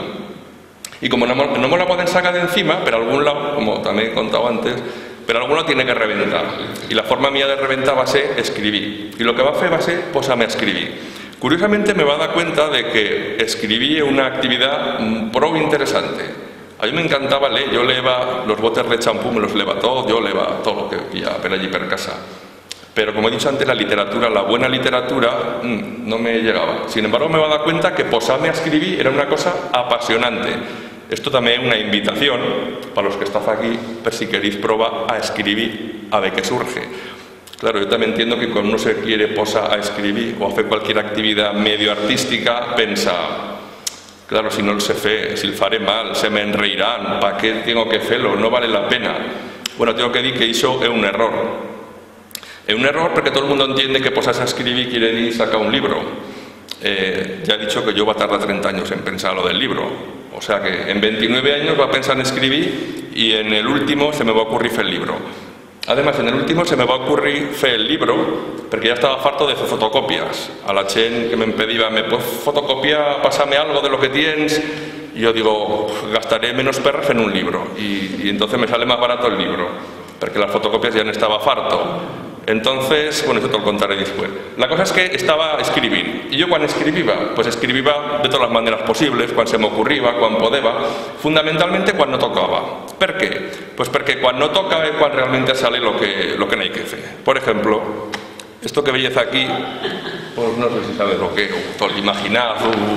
Y como no me la pueden sacar de encima, pero algún lado, como también he contado antes, pero alguno tiene que reventar. Y la forma mía de reventar va a ser escribir. Y lo que va a hacer va a ser posarme a escribir. Curiosamente me va a dar cuenta de que escribí una actividad pro interesante. A mí me encantaba leer, yo leía los botes de champú, me los leía todos, yo leía todo lo que había por allí per casa. pero como he dicho antes, la literatura, la buena literatura, no me llegaba. Sin embargo, me he dado cuenta que posarme a escribir era una cosa apasionante. Esto también es una invitación para los que estáis aquí, per si queréis probar a escribir, a ver qué surge. Claro, yo también entiendo que cuando uno se quiere posar a escribir o hacer cualquier actividad medio artística, pensa, claro, si no se fe, si el faré mal, se me enreirán, ¿para qué tengo que hacerlo? No vale la pena. Bueno, tengo que decir que eso es un error. Es un error porque todo el mundo entiende que posarse a escribir quiere decir sacar un libro. Ya he dicho que yo voy a tardar 30 años en pensar lo del libro. O sea que en 29 años voy a pensar en escribir y en el último se me va a ocurrir hacer el libro. Además, en el último se me va a ocurrir hacer el libro porque ya estaba farto de hacer fotocopias. A la chen que me pedía, ¿me puedes fotocopiar, pásame algo de lo que tienes? Y yo digo, gastaré menos perras en un libro. Y entonces me sale más barato el libro, porque las fotocopias ya no estaba farto. Entonces, bueno, eso te lo contaré después. La cosa es que estaba a escribir. Y yo cuando escribía, pues escribía de todas las maneras posibles, cuando se me ocurría, cuando podía, fundamentalmente cuando tocaba. ¿Por qué? Pues porque cuando no toca es cuando realmente sale lo que no hay que hacer. Por ejemplo, esto que veis aquí, pues no sé si sabes lo que, o lo imaginad,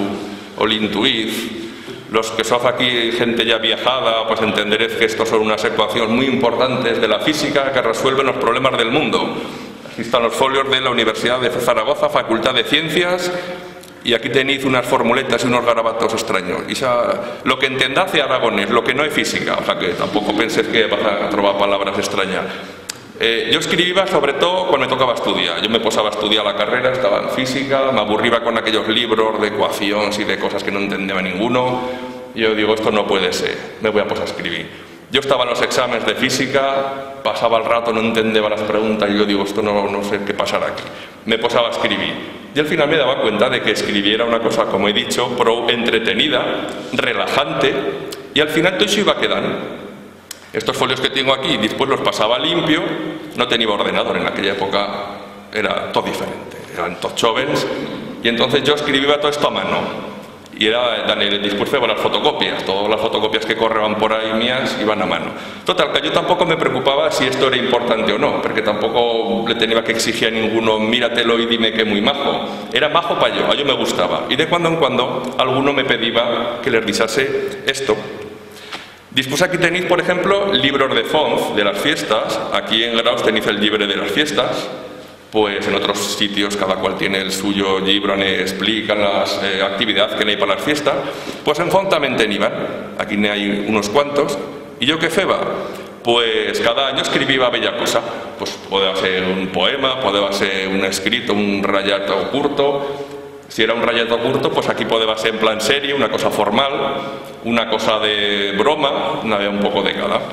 o lo intuís. Los que sois aquí, gente ya viajada, pues entenderéis que estos son unas ecuaciones muy importantes de la física que resuelven los problemas del mundo. Aquí están los folios de la Universidad de Zaragoza, Facultad de Ciencias, y aquí tenéis unas formuletas y unos garabatos extraños. Y lo que entendáis de aragonés, lo que no es física, o sea que tampoco penséis que vas a trobar palabras extrañas. Yo escribía sobre todo cuando me tocaba estudiar. Yo me posaba a estudiar la carrera, estaba en física, me aburría con aquellos libros de ecuaciones y de cosas que no entendía ninguno. Y yo digo, esto no puede ser, me voy a posar a escribir. Yo estaba en los exámenes de física, pasaba el rato, no entendía las preguntas y yo digo, esto no sé qué pasará aquí. Me posaba a escribir. Y al final me daba cuenta de que escribir era una cosa, como he dicho, entretenida, relajante, y al final todo eso iba quedando. Estos folios que tengo aquí, después los pasaba limpio, no tenía ordenador en aquella época, era todo diferente, eran todos jóvenes, y entonces yo escribía todo esto a mano, y era después de las fotocopias, todas las fotocopias que corrían por ahí mías iban a mano. Total, que yo tampoco me preocupaba si esto era importante o no, porque tampoco le tenía que exigir a ninguno, míratelo y dime que es muy majo. Era majo para yo, a yo me gustaba, y de cuando en cuando alguno me pedía que les disase esto. Después aquí tenéis, por ejemplo, libros de fons de las fiestas. Aquí en Graus tenéis el libre de las fiestas. Pues en otros sitios cada cual tiene el suyo libro, donde explican las actividades que hay para las fiestas. Pues en fons también tenían. Aquí hay unos cuantos. ¿Y yo qué feba? Pues cada año escribía bella cosa. Pues puede ser un poema, puede ser un escrito, un rayato curto. Si era un rayato curto, pues aquí podía ser en plan serie, una cosa formal, una cosa de broma, un poco de cada.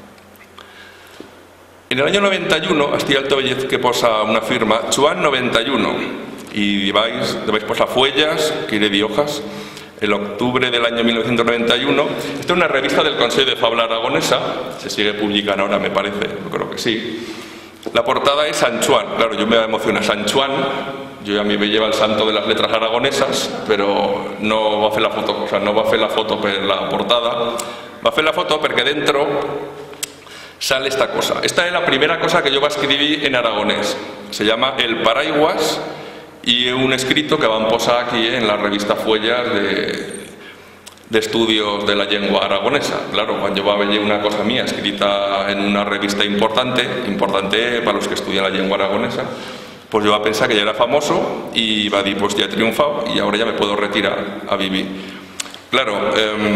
En el año 91, hasta alto bellez que posa una firma, Chuan 91, y debéis posar fuellas, quiere de hojas, en octubre del año 1991. Esta es una revista del Consejo de Fabla Aragonesa, se sigue publicando ahora, me parece, yo creo que sí. La portada es San Chuan, claro, yo me emociona San Chuan. Yo a mí me lleva el santo de las letras aragonesas, pero no va a hacer la foto, o sea, no va a hacer la foto per la portada, va a hacer la foto porque dentro sale esta cosa. Esta es la primera cosa que yo voy a escribir en aragonés. Se llama El Paraiguas y es un escrito que van a posar aquí en la revista Fuellas de estudios de la lengua aragonesa. Claro, cuando yo va a ver una cosa mía escrita en una revista importante para los que estudian la lengua aragonesa, pues yo iba a pensar que ya era famoso y iba a decir, pues ya he triunfado y ahora ya me puedo retirar a vivir. Claro,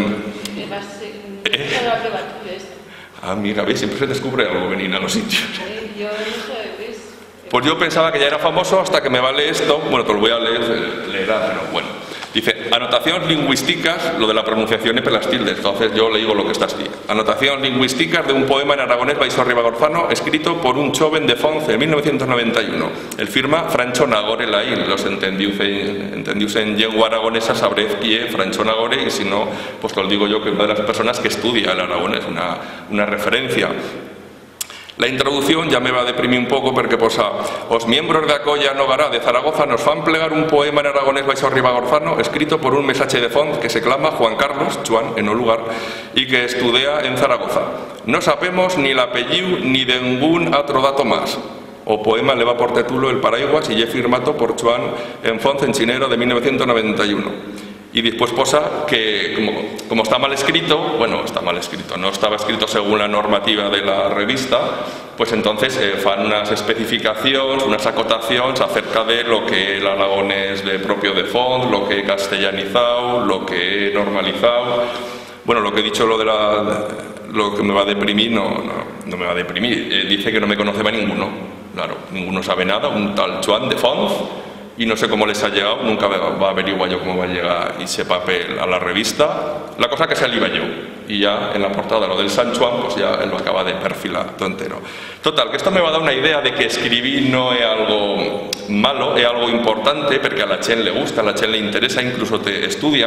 amiga, ¿ves? Siempre se descubre algo venir a los sitios. Pues yo pensaba que ya era famoso hasta que me vale esto. Bueno, te lo voy a leer, pero bueno. Dice, anotaciones lingüísticas, lo de la pronunciación y las tildes. Entonces yo le digo lo que está aquí. Anotaciones lingüísticas de un poema en aragonés Baixo Ribagorzano escrito por un joven de Fonce en 1991. El firma Francho Nagore Laín. Los entendius en lengua aragonesa sabréis quién es Francho Nagore, y si no, pues te lo digo yo, que es una de las personas que estudia el aragonés, una referencia. La introducción ya me va a deprimir un poco porque posa: os miembros de Acolla Nogará de Zaragoza nos fan plegar un poema en aragonés Baixo Ribagorzano escrito por un mesache de Font que se clama Juan Carlos, Chuan en o lugar, y que estudia en Zaragoza. No sabemos ni el apellido ni de ningún otro dato más. o poema leva por título El paraiguas y lle firmato por Joan Enfons en chinero de 1991. Y después posa que, como está mal escrito, bueno, está mal escrito, no estaba escrito según la normativa de la revista, pues entonces fan unas especificaciones, unas acotaciones acerca de lo que el aragonés de propio de Font, lo que he castellanizado, lo que he normalizado. Bueno, lo que he dicho, lo que me va a deprimir, no me va a deprimir. Dice que no me conoce a ninguno. Claro, ninguno sabe nada, un tal Joan de Font, y no sé cómo les ha llegado, nunca va a averiguar yo cómo va a llegar ese papel a la revista. La cosa que se iba yo, y ya en la portada lo del San Juan, pues ya él lo acaba de perfilar todo entero. Total, que esto me va a dar una idea de que escribir no es algo malo, es algo importante, porque a la Chen le gusta, a la Chen le interesa, incluso te estudia.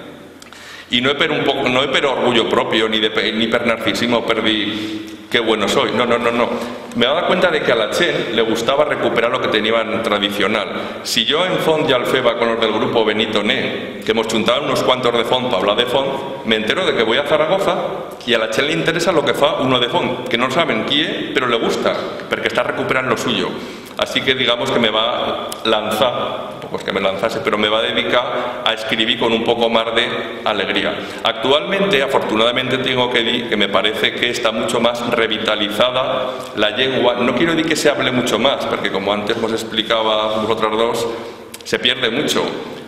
Y no es per orgullo propio, ni per narcisismo, per dir qué bueno soy. No. Me he dado cuenta de que a la Chen le gustaba recuperar lo que tenían tradicional. Si yo en Font y Alfeba con los del grupo Benito Né, que hemos juntado unos cuantos de Font para hablar de Font, me entero de que voy a Zaragoza y a la Chen le interesa lo que fa uno de Font, que no saben quién, pero le gusta, porque está recuperando lo suyo. Así que digamos que me va a lanzar, tampoco es que me lanzase, pero me va a dedicar a escribir con un poco más de alegría. Actualmente, afortunadamente, tengo que decir que me parece que está mucho más revitalizada la lengua. No quiero decir que se hable mucho más, porque como antes os explicaba vosotras dos, se pierde mucho.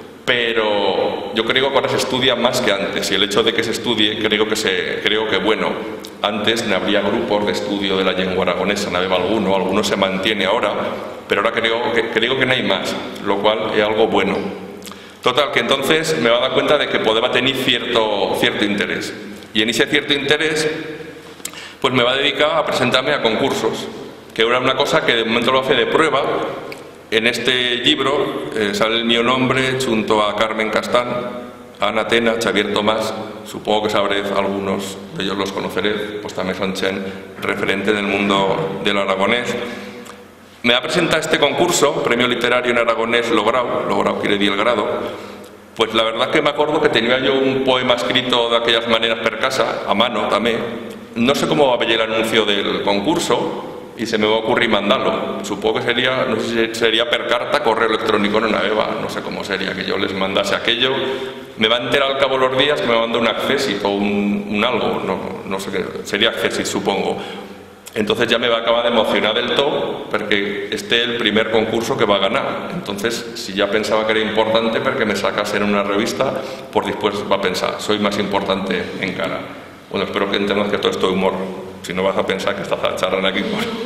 Pero yo creo que ahora se estudia más que antes, y el hecho de que se estudie creo que bueno. Antes no había grupos de estudio de la lengua aragonesa, no había alguno se mantiene ahora, pero ahora creo que no hay más, lo cual es algo bueno. Total, que entonces me va a dar cuenta de que podía tener cierto interés. Y en ese cierto interés, pues me va a dedicar a presentarme a concursos, que era una cosa que de momento lo hace de prueba. En este libro sale el mío nombre junto a Carmen Castán, Ana Tena, Xavier Tomás, supongo que sabréis, algunos de ellos los conoceréis, pues también son Chen, referente en el mundo del aragonés. Me va a presentar este concurso, Premio Literario en Aragonés Lograo quiere decir el grado. Pues la verdad que me acuerdo que tenía yo un poema escrito de aquellas maneras per casa, a mano también. No sé cómo va a venir el anuncio del concurso, y se me va a ocurrir mandarlo. Supongo que sería, no sé si sería per carta, correo electrónico, no no sé cómo sería que yo les mandase aquello. Me va a enterar al cabo de los días que me manda un accessit o un algo, no sé qué, sería accessit supongo. Entonces ya me va a acabar de emocionar del todo, porque este es el primer concurso que va a ganar. Entonces, si ya pensaba que era importante porque me sacase en una revista, pues después va a pensar, soy más importante en cara. Bueno, espero que entendas que todo esto es humor. Si no vas a pensar que estás charlando aquí.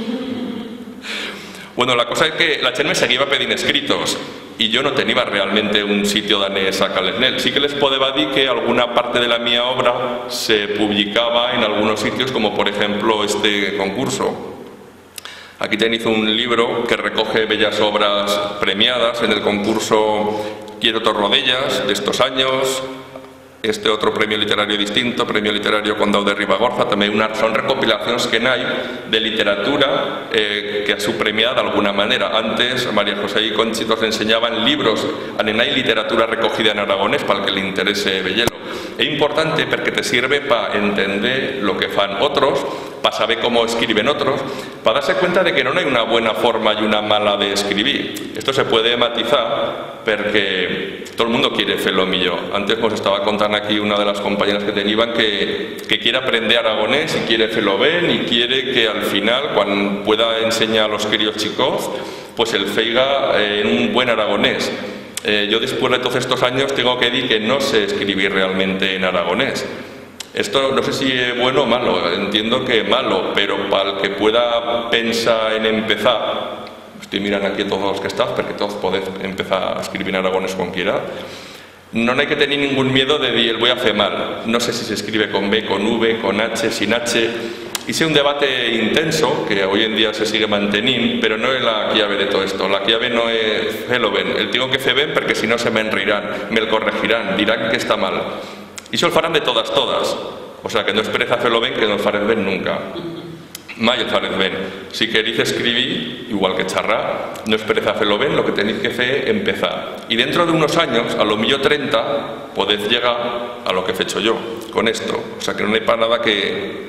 Bueno, la cosa es que la Chen me seguía pidiendo escritos y yo no tenía realmente un sitio donde sacarles en él. Sí que les podía decir que alguna parte de la mía obra se publicaba en algunos sitios, como por ejemplo este concurso. Aquí tenéis un libro que recoge bellas obras premiadas en el concurso Quiero Torrodellas de estos años. Este otro premio literario distinto, Premio Literario Condado de Ribagorza, también son recopilaciones que hay de literatura que ha sido premiada de alguna manera. Antes María José y Conchito os enseñaban libros, hay literatura recogida en aragonés para el que le interese vellelo. Es importante porque te sirve para entender lo que fan otros, para saber cómo escriben otros, para darse cuenta de que no hay una buena forma y una mala de escribir. Esto se puede matizar porque todo el mundo quiere fer lo millor. Antes nos estaba contando aquí una de las compañeras que tenían que quiere aprender aragonés y quiere ferlo bien y quiere que al final, cuando pueda enseñar a los críos chicos, pues el feiga en un buen aragonés. Yo después de todos estos años tengo que decir que no sé escribir realmente en aragonés. Esto no sé si es bueno o malo, entiendo que es malo, pero para el que pueda pensar en empezar, estoy mirando aquí a todos los que estás, porque todos podéis empezar a escribir en aragonés con quiera, no hay que tener ningún miedo de decir, voy a hacer mal. No sé si se escribe con B, con V, con H, sin H. Hice un debate intenso, que hoy en día se sigue manteniendo, pero no es la clave de todo esto. La clave no es felo ben. El tengo que fer ben porque si no se me enrirán, me el corregirán, dirán que está mal. Y se lo farán de todas. O sea, que no esperes a felo ben, que no el farez ben nunca. Mai el farez ben. Si queréis escribir, igual que charrar, no esperez a felo ben, lo que tenéis que hacer es empezar. Y dentro de unos años, a lo millor 30, podéis llegar a lo que he hecho yo, con esto. O sea, que no hay para nada que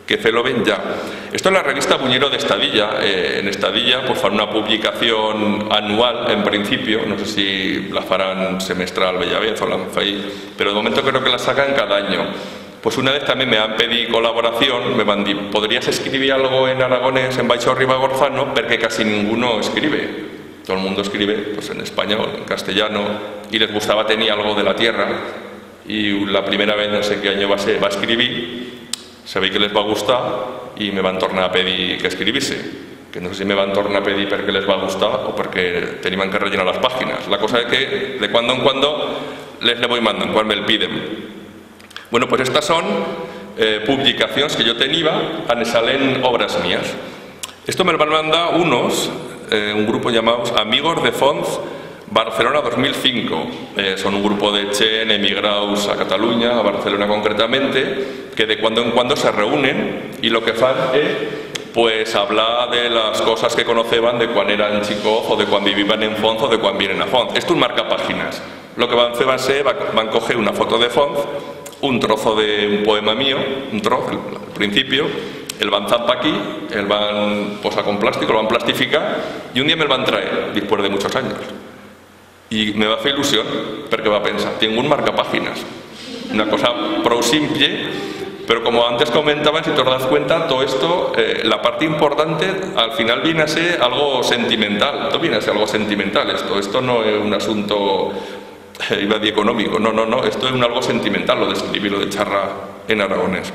que fe lo ven ja. Esto es la revista Buñero de Estadilla. En Estadilla pues fan una publicación anual en principio, no sé si la farán semestral bella vez o la feí, pero de momento creo que la sacan cada año. Pues una vez también me han pedido colaboración, me van dir, ¿podrías escribir algo en aragonés en Baixo Ribagorzano? Porque casi ninguno escribe. Todo el mundo escribe pues en español, en castellano, y les gustaba tenir algo de la tierra. Y la primera vez, no sé qué año va a escribir, sabéis que les va a gustar y me van tornar a pedir que escribisse. Que no sé si me van tornar a pedir porque les va a gustar o porque tenían que rellenar las páginas. La cosa es que de cuando en cuando les le voy mandando, cuando me lo piden. Bueno, pues estas son publicaciones que yo tenía, en salen obras mías. Esto me lo van a mandar unos, un grupo llamados Amigos de Fonz, Barcelona 2005. Son un grupo de Chen emigrados a Cataluña, a Barcelona concretamente, que de cuando en cuando se reúnen y lo que fan es pues hablar de las cosas que conocían de cuando eran chicos o de cuando vivían en Fonz o de cuando vienen a Fonz. Esto es un marcapáginas. Lo que van a hacer van a coger una foto de Fonz, un trozo de un poema mío, un trozo, al principio, el van zampa aquí, el van posar con plástico, lo van plastificar y un día me lo van traer, después de muchos años. Y me va a hacer ilusión, porque va a pensar, tengo un marcapáginas, una cosa prou simple, pero como antes comentaban, si te das cuenta, todo esto, la parte importante al final viene a ser algo sentimental, esto viene a ser algo sentimental, esto no es un asunto iba a decir económico, no, esto es algo sentimental, lo de escribir, lo de charra en aragonés.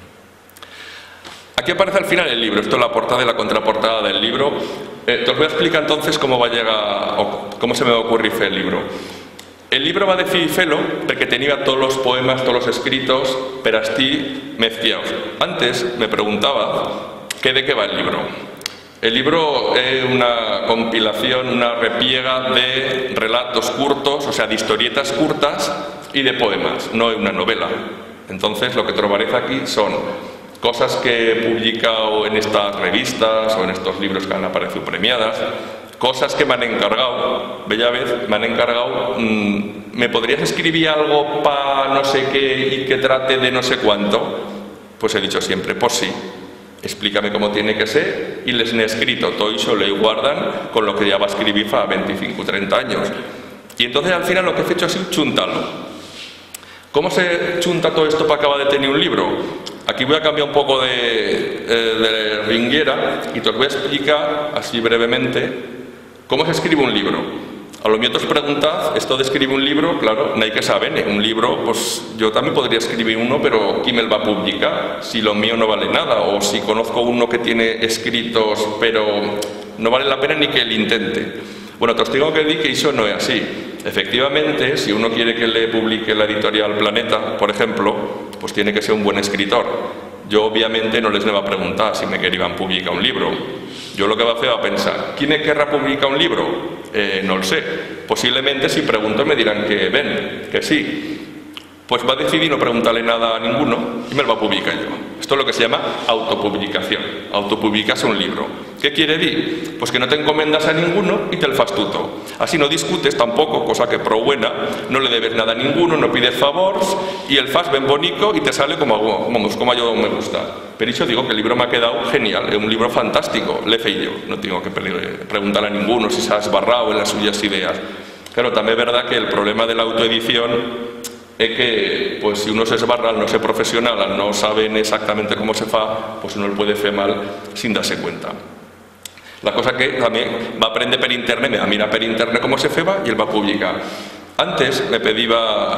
Aquí aparece al final el libro, esto es la portada y la contraportada del libro. Te os voy a explicar entonces cómo va a llegar, o cómo se me va a ocurrir el libro. El libro va a decir felo, porque tenía todos los poemas, todos los escritos, pero así mezclados. Antes me preguntaba de qué va el libro. El libro es una compilación, una repiega de relatos curtos, o sea, de historietas curtas y de poemas, no es una novela. Entonces, lo que trobaré aquí son cosas que he publicado en estas revistas o en estos libros que han aparecido premiadas, cosas que me han encargado, bella vez, me han encargado, ¿me podrías escribir algo para no sé qué y que trate de no sé cuánto? Pues he dicho siempre, pues sí. Explícame cómo tiene que ser y les he escrito todo eso, le guardan con lo que ya va a escribir fa 25 o 30 años. Y entonces al final lo que he hecho ha sido chuntalo. ¿Cómo se chunta todo esto para acabar de tener un libro? Aquí voy a cambiar un poco de ringuera y te os voy a explicar así brevemente cómo se escribe un libro. A lo mío os preguntad, esto de escribir un libro, claro, no hay que saber, un libro, pues yo también podría escribir uno, pero ¿quién me lo va a publicar? Si lo mío no vale nada, o si conozco uno que tiene escritos, pero no vale la pena ni que él intente. Bueno, te os tengo que decir que eso no es así. Efectivamente, si uno quiere que le publique la editorial Planeta, por ejemplo, pues tiene que ser un buen escritor. Yo obviamente no les iba a preguntar si me querían publicar un libro. Yo lo que va a hacer va a pensar, ¿quién me querrá publicar un libro? No lo sé. Posiblemente si pregunto me dirán que ven, que sí. Pues va a decidir no preguntarle nada a ninguno y me lo va a publicar yo. Esto es lo que se llama autopublicación. Autopublicarse un libro. ¿Qué quiere decir? Pues que no te encomendas a ninguno y te el fas tuto. Así no discutes tampoco, cosa que pro buena, no le debes nada a ninguno, no pides favores y el fas ben bonico y te sale como a yo me gusta. Pero eso digo que el libro me ha quedado genial, es un libro fantástico, le fe yo, no tengo que preguntar a ninguno si se ha esbarrado en las suyas ideas. Claro, también es verdad que el problema de la autoedición es que, pues si uno se esbarra al no ser profesional, al no saben exactamente cómo se fa, pues uno lo puede hacer mal sin darse cuenta. La cosa que también va a aprender per internet, me va a mirar per internet cómo se feba y él va a publicar. Antes me pedía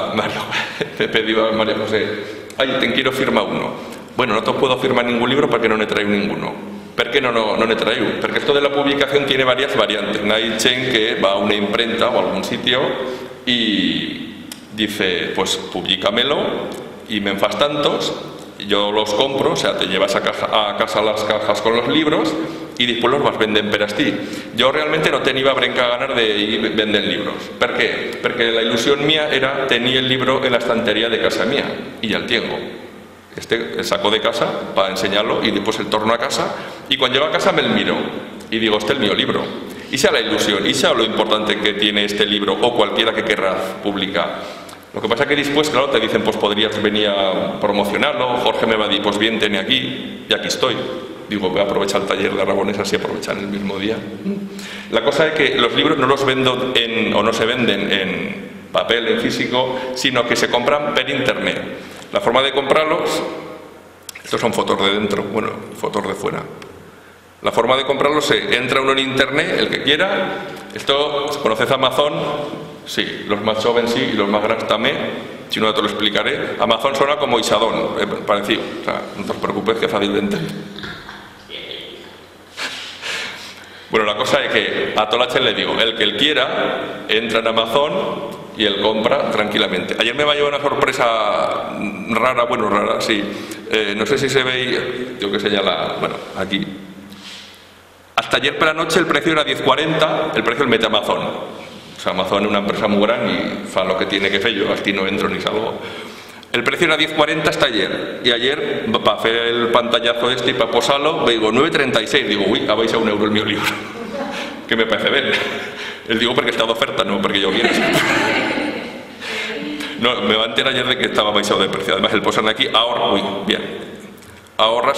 María José, ay, te quiero firmar uno. Bueno, no te puedo firmar ningún libro porque no ne traigo ninguno. ¿Por qué no ne traigo? Porque esto de la publicación tiene varias variantes. Hay gente que va a una imprenta o a algún sitio y dice, pues públicamelo y me enfas tantos, yo los compro, o sea, te llevas a casa las cajas con los libros y después los vas vender per asti. Yo realmente no tenía brenca ganas de ir vender libros. ¿Por qué? Porque la ilusión mía era tener el libro en la estantería de casa mía y ya el tengo. El saco de casa para enseñarlo y después el torno a casa y cuando llego a casa me el miro y digo, este es el mío libro. Y sea la ilusión, y sea lo importante que tiene este libro o cualquiera que querrás publicar. Lo que pasa que después, claro, te dicen, pues podrías venir a promocionarlo. Jorge me va a decir, pues bien, ten aquí, y aquí estoy. Digo, voy a aprovechar el taller de Aragonés, así aprovechar el mismo día. La cosa es que los libros no los vendo o no se venden en papel, en físico, sino que se compran por internet. La forma de comprarlos, estos son fotos de dentro, bueno, fotos de fuera. La forma de comprarlos se entra uno en internet, el que quiera. Esto, ¿conoces Amazon? Sí, los más jóvenes sí, y los más grandes también. Si no, te lo explicaré. Amazon suena como Isadón, parecido. O sea, no te os preocupes, que es fácil de entender. Bueno, la cosa es que a Tolache le digo, el que él quiera, entra en Amazon y él compra tranquilamente. Ayer me va a llevar una sorpresa rara, bueno, rara, sí. No sé si se ve, yo que sé, ya bueno, aquí. Hasta ayer por la noche el precio era 10,40, el precio del mete Amazon. O sea, Amazon es una empresa muy grande y fa lo que tiene que hacer, yo aquí no entro ni salgo. El precio era 10,40 hasta ayer. Y ayer, para hacer el pantallazo este y para posarlo, digo 9,36. Digo, uy, ha baixado €1 el mío libro. Que me parece bien. Él digo porque está de oferta, no porque yo quiera. No, me va a enterar ayer de que estaba baixado de precio. Además, el posan aquí, ahorra, uy, bien. Ahorras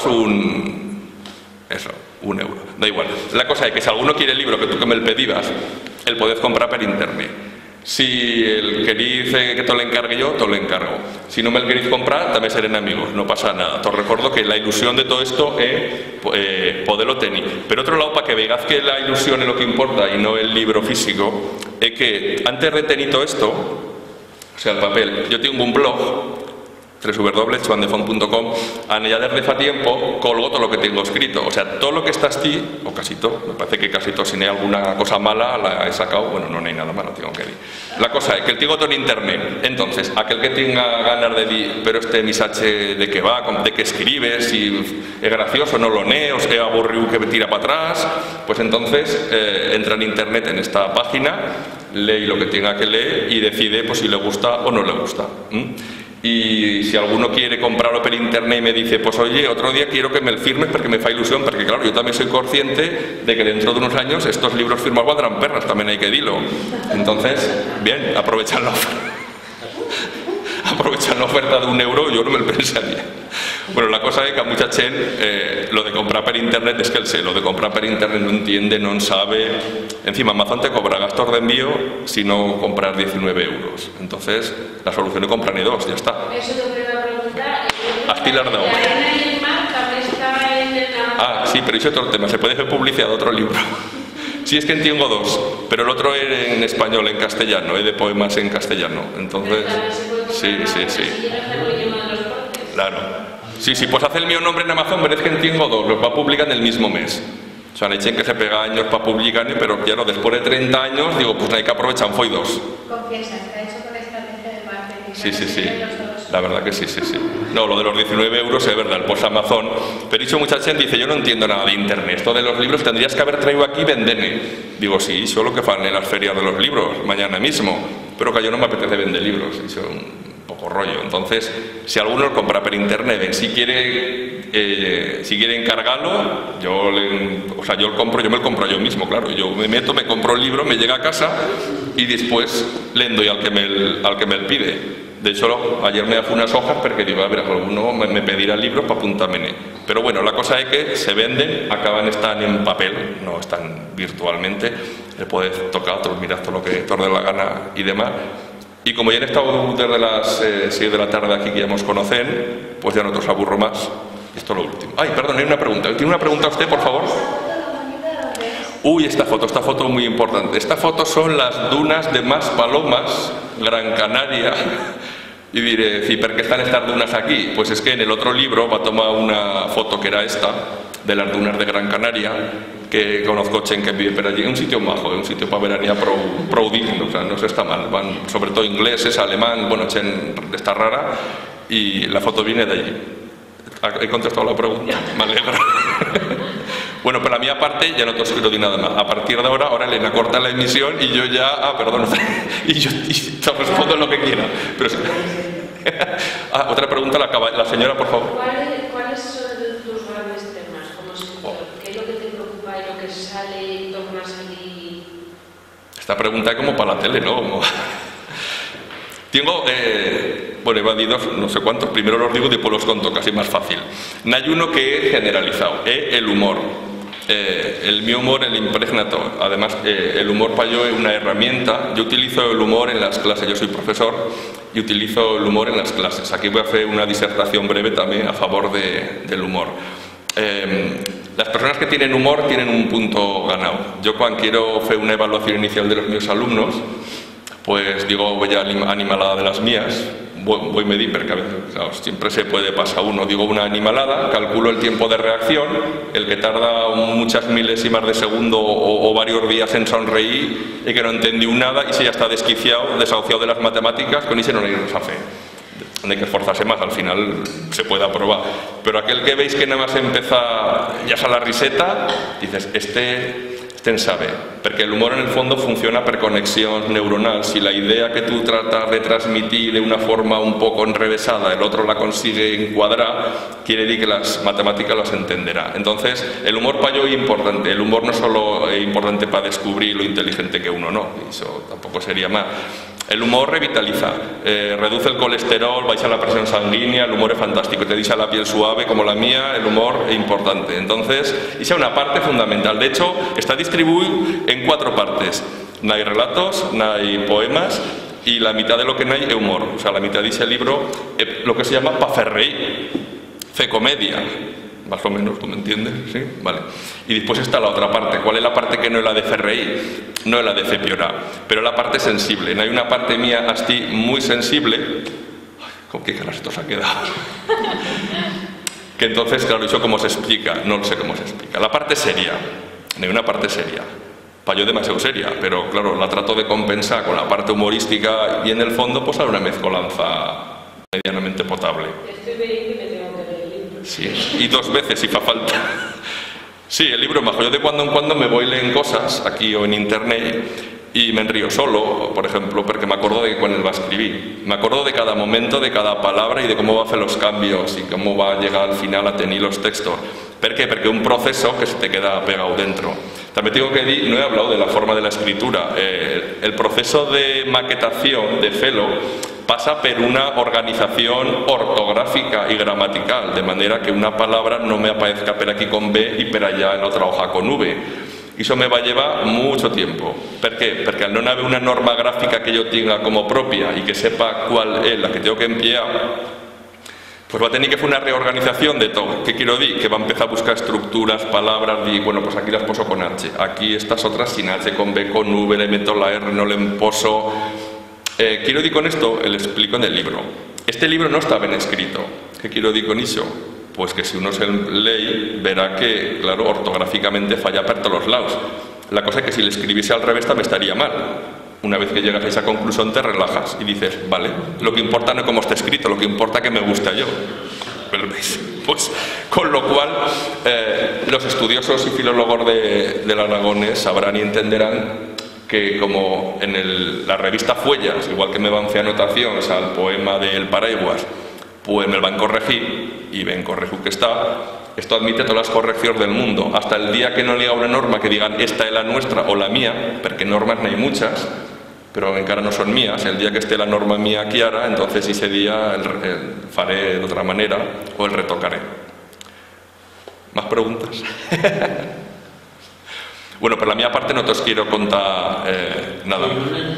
€1. Da igual. La cosa es que si alguno quiere el libro que tú que me el pedibas, el podés comprar por internet. Si el queréis que te lo encargue yo, te lo encargo. Si no me lo queréis comprar, también serán amigos, no pasa nada. Os recuerdo que la ilusión de todo esto es poderlo tener. Pero otro lado, para que veáis que la ilusión es lo que importa y no el libro físico, es que antes de tener todo esto, o sea, el papel, yo tengo un blog, www.joandefont.com, ya desde hace tiempo colgo todo lo que tengo escrito, o sea, todo lo que está aquí, o casi todo, me parece que casi todo, si no hay alguna cosa mala, la he sacado, bueno, no hay nada malo, tengo que decir. La cosa es que el tengo todo en internet, entonces, aquel que tenga ganas de decir, pero este mensaje de qué va, de qué escribes, si es gracioso, no lo leo, es aburrido que me tira para atrás, pues entonces entra en internet en esta página, lee lo que tenga que leer y decide pues si le gusta o no le gusta. Y si alguno quiere comprarlo por internet y me dice, pues oye, otro día quiero que me lo firmes porque me fa ilusión, porque claro, yo también soy consciente de que dentro de unos años estos libros firmados valdrán perras, también hay que decirlo. Entonces, bien, aprovechan la oferta. Aprovechan la oferta de €1, yo no me lo pensaría. Bueno, la cosa es que a mucha gente lo de comprar por internet es que él sé, lo de comprar por internet no entiende, no sabe. Encima Amazon te cobra gastos de envío si no compras €19. Entonces, la solución es comprar dos, ya está. Eso te voy a preguntar. Astilar de agua. Ah, sí, pero hice otro tema, se puede hacer publicidad de otro libro. Sí, es que entiendo dos, pero el otro es en español, en castellano, es de poemas en castellano. Entonces, sí. Claro. Sí, pues hace el mío nombre en Amazon, pero es que entiendo dos, los va a publicar en el mismo mes. O sea, hay gente que se pega años para publicar, pero claro, después de 30 años, digo, pues no hay que aprovechar, fue dos. Confiesa, está hecho con estrategia de marketing. Sí. La verdad que sí. No, lo de los €19 es verdad, el post Amazon. Pero dicho mucha gente dice, yo no entiendo nada de internet. Esto de los libros tendrías que haber traído aquí vendene. Digo, sí, solo que fan en las ferias de los libros, mañana mismo. Pero que yo no me apetece vender libros, y son un poco rollo. Entonces, si alguno lo compra por internet, si quiere encargarlo, yo me lo compro yo mismo, claro. Yo me meto, me compro el libro, me llega a casa y después le doy al que me lo pide. De hecho, ayer me dejó unas hojas porque digo, a ver, alguno me pedirá libros para apuntarme. Pero bueno, la cosa es que se venden, están en papel, no están virtualmente. Le puedes tocar, mirar todo lo que te dé la gana y demás. Y como ya han estado desde las 6 de la tarde aquí que ya nos conocen, pues ya no os aburro más. Esto es lo último. Ay, perdón, hay una pregunta. ¿Tiene una pregunta usted, por favor? Uy, esta foto muy importante. Esta foto son las dunas de Maspalomas, Gran Canaria. Y diré, ¿por qué están estas dunas aquí? Pues es que en el otro libro va a tomar una foto que era esta, de las dunas de Gran Canaria, que conozco chen que vive por allí. Es un sitio majo, es un sitio para veranear pro digno, o sea, no se está mal. Van sobre todo ingleses, alemán, bueno, chen está rara, y la foto viene de allí. ¿He contestado la pregunta? Me alegro. Bueno, por la mía parte ya no te escribo de nada más. A partir de ahora Elena corta la emisión y yo ya... perdón. y te respondo lo que quiera. Pero sí. Otra pregunta la señora, por favor. ¿Cuáles son tus grandes temas como escritor? ¿Qué es lo que te preocupa y lo que sale y torna a salir? Esta pregunta es como para la tele, ¿no? Tengo, bueno, evadidos no sé cuántos, primero los digo y después los conto, casi más fácil. Hay uno que he generalizado, el humor. El mi humor, el impregnato. Además, el humor para yo es una herramienta. Yo utilizo el humor en las clases, yo soy profesor y utilizo el humor en las clases. Aquí voy a hacer una disertación breve también a favor del humor. Las personas que tienen humor tienen un punto ganado. Yo cuando quiero hacer una evaluación inicial de los míos alumnos, pues digo, voy a animalada de las mías, voy a medir, porque claro, siempre se puede pasar uno, digo una animalada, calculo el tiempo de reacción, el que tarda muchas milésimas de segundo o varios días en sonreír y que no entendió nada y si ya está desquiciado, desahuciado de las matemáticas, con ese no hay fe. No hay que esforzarse más, al final se puede aprobar. Pero aquel que veis que nada más empieza ya a la riseta, dices, este en sabe, porque el humor en el fondo funciona per conexión neuronal. Si la idea que tú tratas de transmitir de una forma un poco enrevesada, el otro la consigue encuadrar, quiere decir que las matemáticas las entenderá. Entonces, el humor para yo es importante. El humor no solo es importante para descubrir lo inteligente que uno no, eso tampoco sería más. El humor revitaliza, reduce el colesterol, baja la presión sanguínea, el humor es fantástico, te deja la piel suave como la mía, el humor es importante. Entonces, esa es una parte fundamental. De hecho, está distribuido en 4 partes. No hay relatos, no hay poemas y la mitad de lo que no hay es humor. O sea, la mitad de ese libro es lo que se llama pa' fer reír, fe comedia. Más o menos, ¿tú me entiendes? ¿Sí? Vale. Y después está la otra parte. ¿Cuál es la parte que no es la de ferreír? No es la de cepiorar, pero la parte sensible. No hay una parte mía así muy sensible. Ay, ¿con qué caras esto se ha quedado? Que entonces, claro, ¿eso cómo se explica? No sé cómo se explica. La parte seria. No hay una parte seria. Para yo demasiado seria, pero claro, la trato de compensar con la parte humorística y en el fondo pues hay una mezcolanza medianamente potable. Estoy veinte y me tengo que leer el libro. Sí, y 2 veces si fa falta. Sí, el libro es majo. Yo de cuando en cuando me voy leyendo cosas aquí o en internet y me enrío solo, por ejemplo, porque me acuerdo de cuando él va a escribir. Me acuerdo de cada momento, de cada palabra y de cómo va a hacer los cambios y cómo va a llegar al final a tener los textos. ¿Por qué? Porque es un proceso que se te queda pegado dentro. También tengo que decir, no he hablado de la forma de la escritura. El proceso de maquetación de Felo pasa por una organización ortográfica y gramatical, de manera que una palabra no me aparezca por aquí con B y por allá en otra hoja con V. Eso me va a llevar mucho tiempo. ¿Por qué? Porque al no haber una norma gráfica que yo tenga como propia y que sepa cuál es la que tengo que emplear, pues va a tener que hacer una reorganización de todo. ¿Qué quiero decir? Que va a empezar a buscar estructuras, palabras, y bueno, pues aquí las poso con H, aquí estas otras sin H, con B, con V, le meto la R, no le poso. Quiero decir con esto, le explico en el libro. Este libro no está bien escrito. ¿Qué quiero decir con eso? Pues que si uno se lee, verá que, claro, ortográficamente falla por todos los lados. La cosa es que si le escribiese al revés también estaría mal. Una vez que llegas a esa conclusión te relajas y dices, vale, lo que importa no es cómo está escrito, lo que importa es que me gusta yo. Pues, con lo cual, los estudiosos y filólogos del aragonés sabrán y entenderán que como en la revista Fuellas, igual que me van a hacer anotaciones al poema del Paraguas, pues me lo van a corregir y ven corregido que está. Esto admite todas las correcciones del mundo, hasta el día que no llega una norma que digan esta es la nuestra o la mía, porque normas no hay muchas, pero encara no son mías. El día que esté la norma mía clara, entonces ese día el faré de otra manera o el retocaré. ¿Más preguntas? Bueno, por la mía parte no te os quiero contar nada.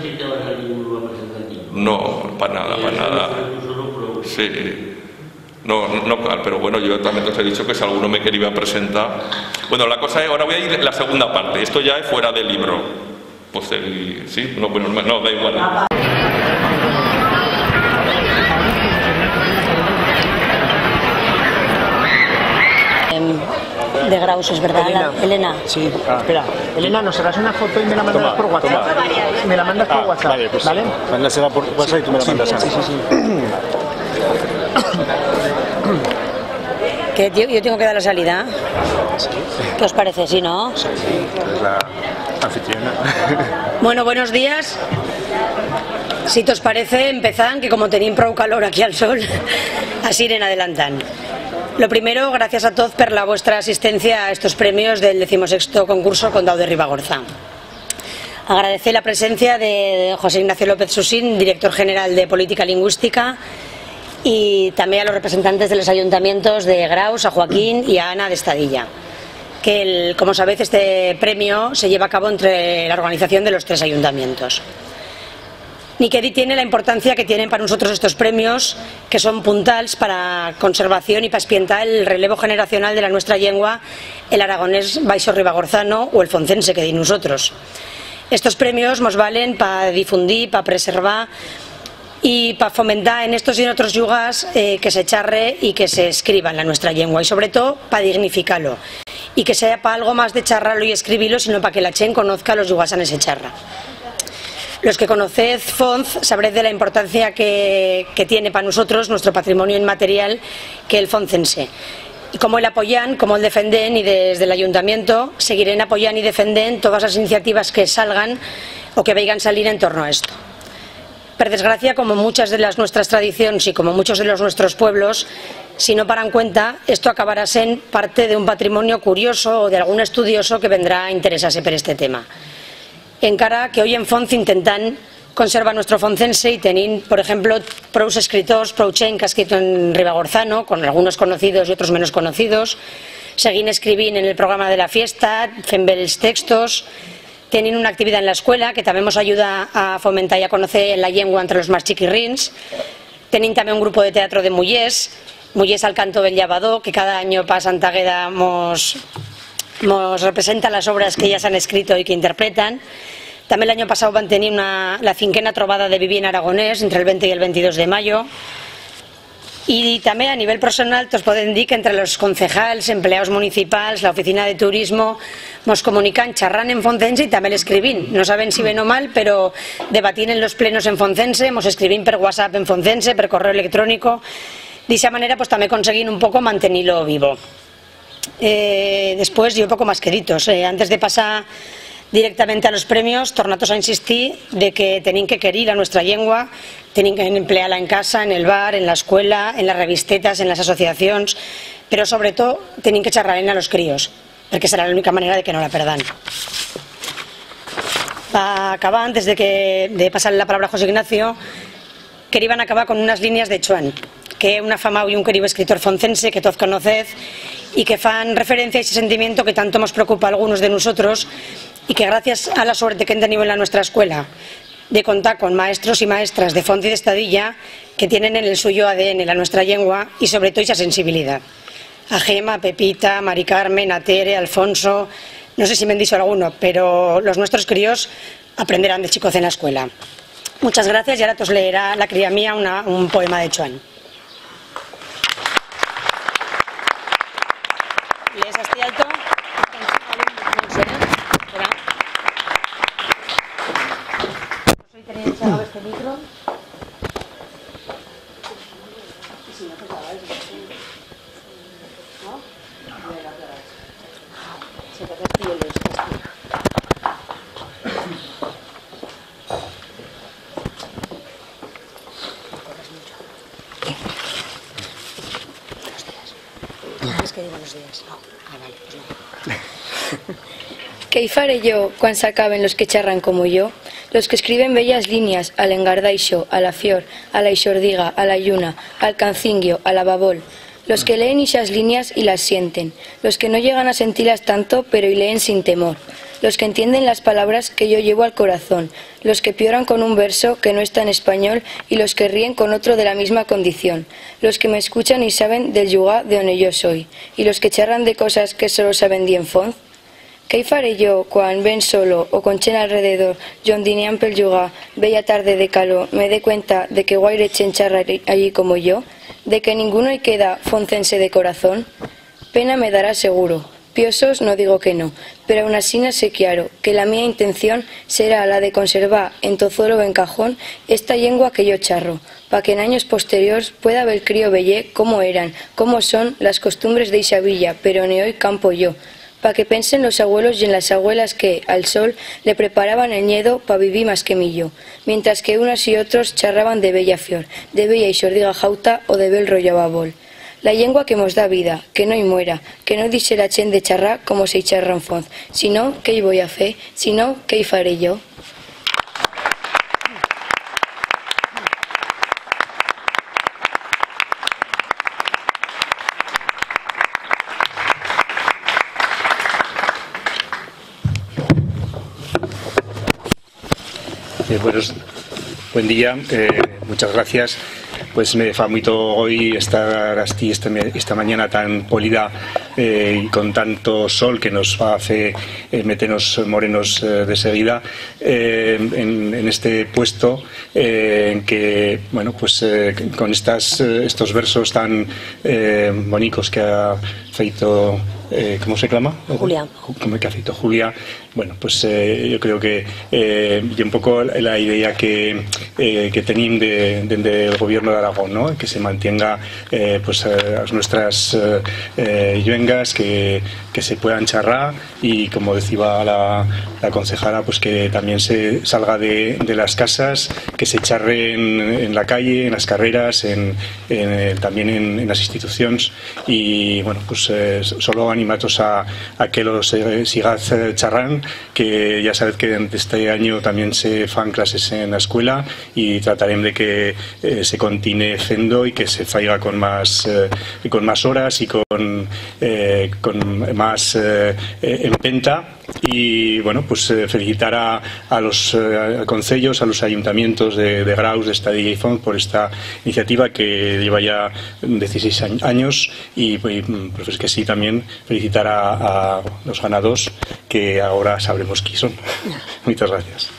No, para nada, para nada. Sí. No, pero bueno, yo también os he dicho que si alguno me quería presentar. Bueno, la cosa es, ahora voy a ir a la segunda parte. Esto ya es fuera del libro. Pues sí, no, bueno, no, da igual. De Graus, es verdad, Elena. Sí, espera. Elena, nos harás una foto y me la mandas por WhatsApp. Me la mandas por WhatsApp, vale, pues ¿vale? Mándasela por WhatsApp y tú me la mandas a mí. Sí. ¿Qué, tío? Yo tengo que dar la salida. Sí. ¿Qué os parece? Sí, ¿no? Sí, es la anfitriona. Bueno, buenos días. Si te os parece, empezan, que como tenéis prou calor aquí al sol, así en adelantan. Lo primero, gracias a todos por la vuestra asistencia a estos premios del 16º concurso Condado de Ribagorza. Agradecer la presencia de José Ignacio López Susín, director general de Política Lingüística, y también a los representantes de los ayuntamientos de Graus, a Joaquín y a Ana de Estadilla. Que, como sabéis, este premio se lleva a cabo entre la organización de los 3 ayuntamientos. Niquedi tiene la importancia que tienen para nosotros estos premios, que son puntals para conservación y para espientar el relevo generacional de la nuestra lengua, el aragonés baixo ribagorzano o el foncense, que di nosotros. Estos premios nos valen para difundir, para preservar y para fomentar en estos y en otros lugares que se charre y que se escriba en la nuestra lengua, y sobre todo para dignificarlo y que sea para algo más de charrarlo y escribirlo, sino para que la chen conozca los lugares en ese charra. Los que conocéis Fonz sabréis de la importancia que tiene para nosotros nuestro patrimonio inmaterial, que el foncense. Y cómo el apoyan, cómo el defenden, y desde el ayuntamiento seguirán apoyando y defenden todas las iniciativas que salgan o que vayan a salir en torno a esto. Por desgracia, como muchas de nuestras tradiciones y como muchos de nuestros pueblos, si no paran cuenta, esto acabará siendo parte de un patrimonio curioso o de algún estudioso que vendrá a interesarse por este tema. Encara que hoy en Fonz intentan conservar nuestro foncense y tenéis, por ejemplo, prous escritores, prou chen que ha escrito en ribagorzano, con algunos conocidos y otros menos conocidos. Seguín escribiendo en el programa de la fiesta, fent bells textos. Tienen una actividad en la escuela que también nos ayuda a fomentar y a conocer la lengua entre los más chiquirrins. Tienen también un grupo de teatro de mullers al canto del Llavador, que cada año para Santa Agueda nos representa las obras que ellas han escrito y que interpretan. También el año pasado van a tener la 5ª trobada de Viví en aragonés entre el 20 y el 22 de mayo. Y también a nivel personal os pueden decir que entre los concejals, empleados municipales, la oficina de turismo, nos comunican, charran en foncense y también escribín. No saben si ven o mal, pero debatín en los plenos en foncense, nos escribín per WhatsApp en foncense, per correo electrónico. De esa manera pues también conseguín un poco mantenerlo vivo. Después yo un poco más queridos. Antes de pasar directamente a los premios, tornatos a insistir de que tenéis que querer a nuestra lengua, tenéis que emplearla en casa, en el bar, en la escuela, en las revistetas, en las asociaciones, pero sobre todo tenéis que charrar a los críos, porque será la única manera de que no la perdan. Para acabar, antes de pasarle la palabra a José Ignacio, querían acabar con unas líneas de Chuan, que es un afamado y un querido escritor foncense que todos conocéis y que fan referencia a ese sentimiento que tanto nos preocupa a algunos de nosotros, y que gracias a la suerte que han tenido en nuestra escuela de contar con maestros y maestras de Fonz y de Estadilla que tienen en el suyo ADN la nuestra lengua y sobre todo esa sensibilidad. A Gema, a Pepita, a Mari Carmen, a Tere, a Alfonso, no sé si me han dicho alguno, pero los nuestros críos aprenderán de chicos en la escuela. Muchas gracias, y ahora os leerá la cría mía un poema de Chuan. ¿Lees así alto? Este micro. Es que digo los días. No. Vale, pues no. ¿Qué faré yo cuando se acaben los que charran como yo? Los que escriben bellas líneas al engardaixo, a la fior, a la ixordiga, a la yuna, al cancinguio, a la babol. Los que leen esas líneas y las sienten. Los que no llegan a sentirlas tanto, pero y leen sin temor. Los que entienden las palabras que yo llevo al corazón. Los que pioran con un verso que no está en español y los que ríen con otro de la misma condición. Los que me escuchan y saben del lugar de donde yo soy. Y los que charran de cosas que solo saben di en Fonz. ¿Qué faré yo cuando ven solo o con chen alrededor, John dinean pel yuga, bella tarde de calor, me dé cuenta de que guaire chen charra allí como yo, de que ninguno y queda foncense de corazón? Pena me dará seguro, piosos no digo que no, pero aún así no sé claro que la mía intención será la de conservar en tozuelo o en cajón esta lengua que yo charro, para que en años posteriores pueda ver crío bellé cómo eran, cómo son las costumbres de esa villa, pero ne hoy campo yo, para que pensen los abuelos y en las abuelas que, al sol, le preparaban el ñedo pa' vivir más que millo, mientras que unos y otros charraban de bella fior, de bella y xordiga jauta o de bel rollo babol. La llengua que mos da vida, que no hi muera, que no dixe la gent de xarrar como se xarra en Fonz, sino què hi voy a fer, sino què hi faré jo. Buen día, muchas gracias. Pues me fa mucho hoy estar aquí esta mañana tan pólida y con tanto sol que nos va a hacer meternos morenos de seguida en este puesto en que, bueno, pues con estos versos tan bonitos que ha feito, ¿cómo se llama? Julia. ¿Cómo que ha feito Julia? Bueno, pues yo creo que y un poco la idea que tenim del gobierno de Aragón, ¿no? Que se mantenga pues nuestras lluengas, que se puedan charrar y, como decía la concejala, pues que también se salga de las casas, que se charre en la calle, en las carreras, también en las instituciones y, bueno, pues solo animatos a que los sigáis charrando, que ya sabéis que este año también se fan clases en la escuela y trataremos de que se continúe haciendo y que se faiga con más horas y con más empenta. Y bueno, pues felicitar a los concellos, a los ayuntamientos de Graus, de Estadilla y Fonz por esta iniciativa que lleva ya 16 años y pues que sí, también felicitar a los ganados, que ahora sabremos quién son. Muchas gracias.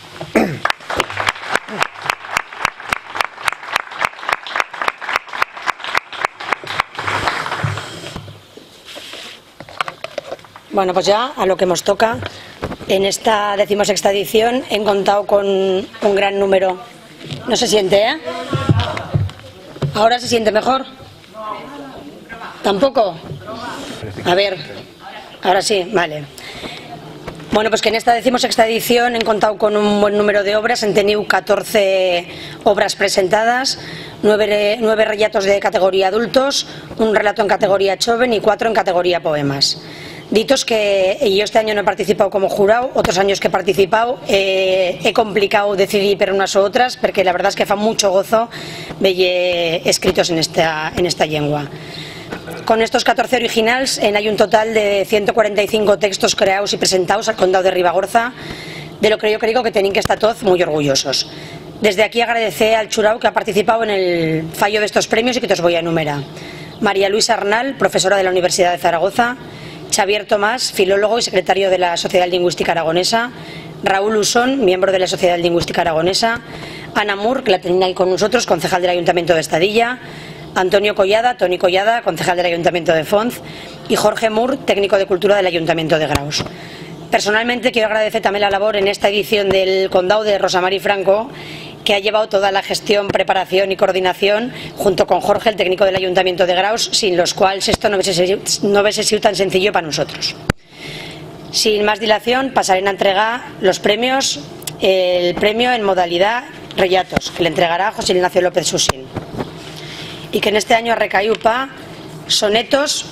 Bueno, pues ya a lo que nos toca. En esta 16ª edición he contado con un gran número. No se siente, ¿eh? ¿Ahora se siente mejor? ¿Tampoco? A ver, ahora sí, vale. Bueno, pues que en esta 16ª edición he contado con un buen número de obras. He tenido 14 obras presentadas, 9 relatos de categoría adultos, un relato en categoría joven y 4 en categoría poemas. Ditos que yo este año no he participado como jurado, otros años que he participado he complicado decidir per unas u otras, porque la verdad es que fa mucho gozo ver escritos en esta lengua. Con estos 14 originals hay un total de 145 textos creados y presentados al Condado de Ribagorza, de lo que yo creo que tenéis que estar todos muy orgullosos. Desde aquí agradecer al jurado que ha participado en el fallo de estos premios y que te os voy a enumerar. María Luisa Arnal, profesora de la Universidad de Zaragoza; Xavier Tomás, filólogo y secretario de la Sociedad Lingüística Aragonesa; Raúl Usón, miembro de la Sociedad Lingüística Aragonesa; Ana Mur, que la tenéis ahí con nosotros, concejal del Ayuntamiento de Estadilla; Antonio Collada, Toni Collada, concejal del Ayuntamiento de Fonz; y Jorge Mur, técnico de Cultura del Ayuntamiento de Graus. Personalmente quiero agradecer también la labor en esta edición del Condado de Rosa Mari Franco, que ha llevado toda la gestión, preparación y coordinación, junto con Jorge, el técnico del Ayuntamiento de Graus, sin los cuales esto no hubiese sido tan sencillo para nosotros. Sin más dilación, pasaré a entregar los premios. El premio en modalidad Rellatos, que le entregará José Ignacio López Susín, y que en este año ha recaído para sonetos,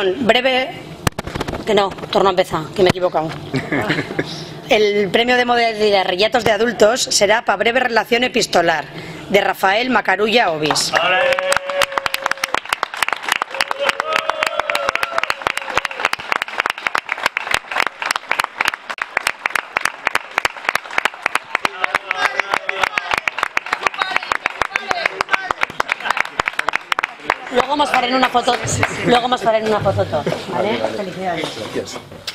torno a empezar, que me he equivocado. El premio de modalidad Rellatos de adultos será para Breve relación epistolar, de Rafael Macarulla Obis. Luego nos faré en una foto, ¿vale? Felicidades. Gracias.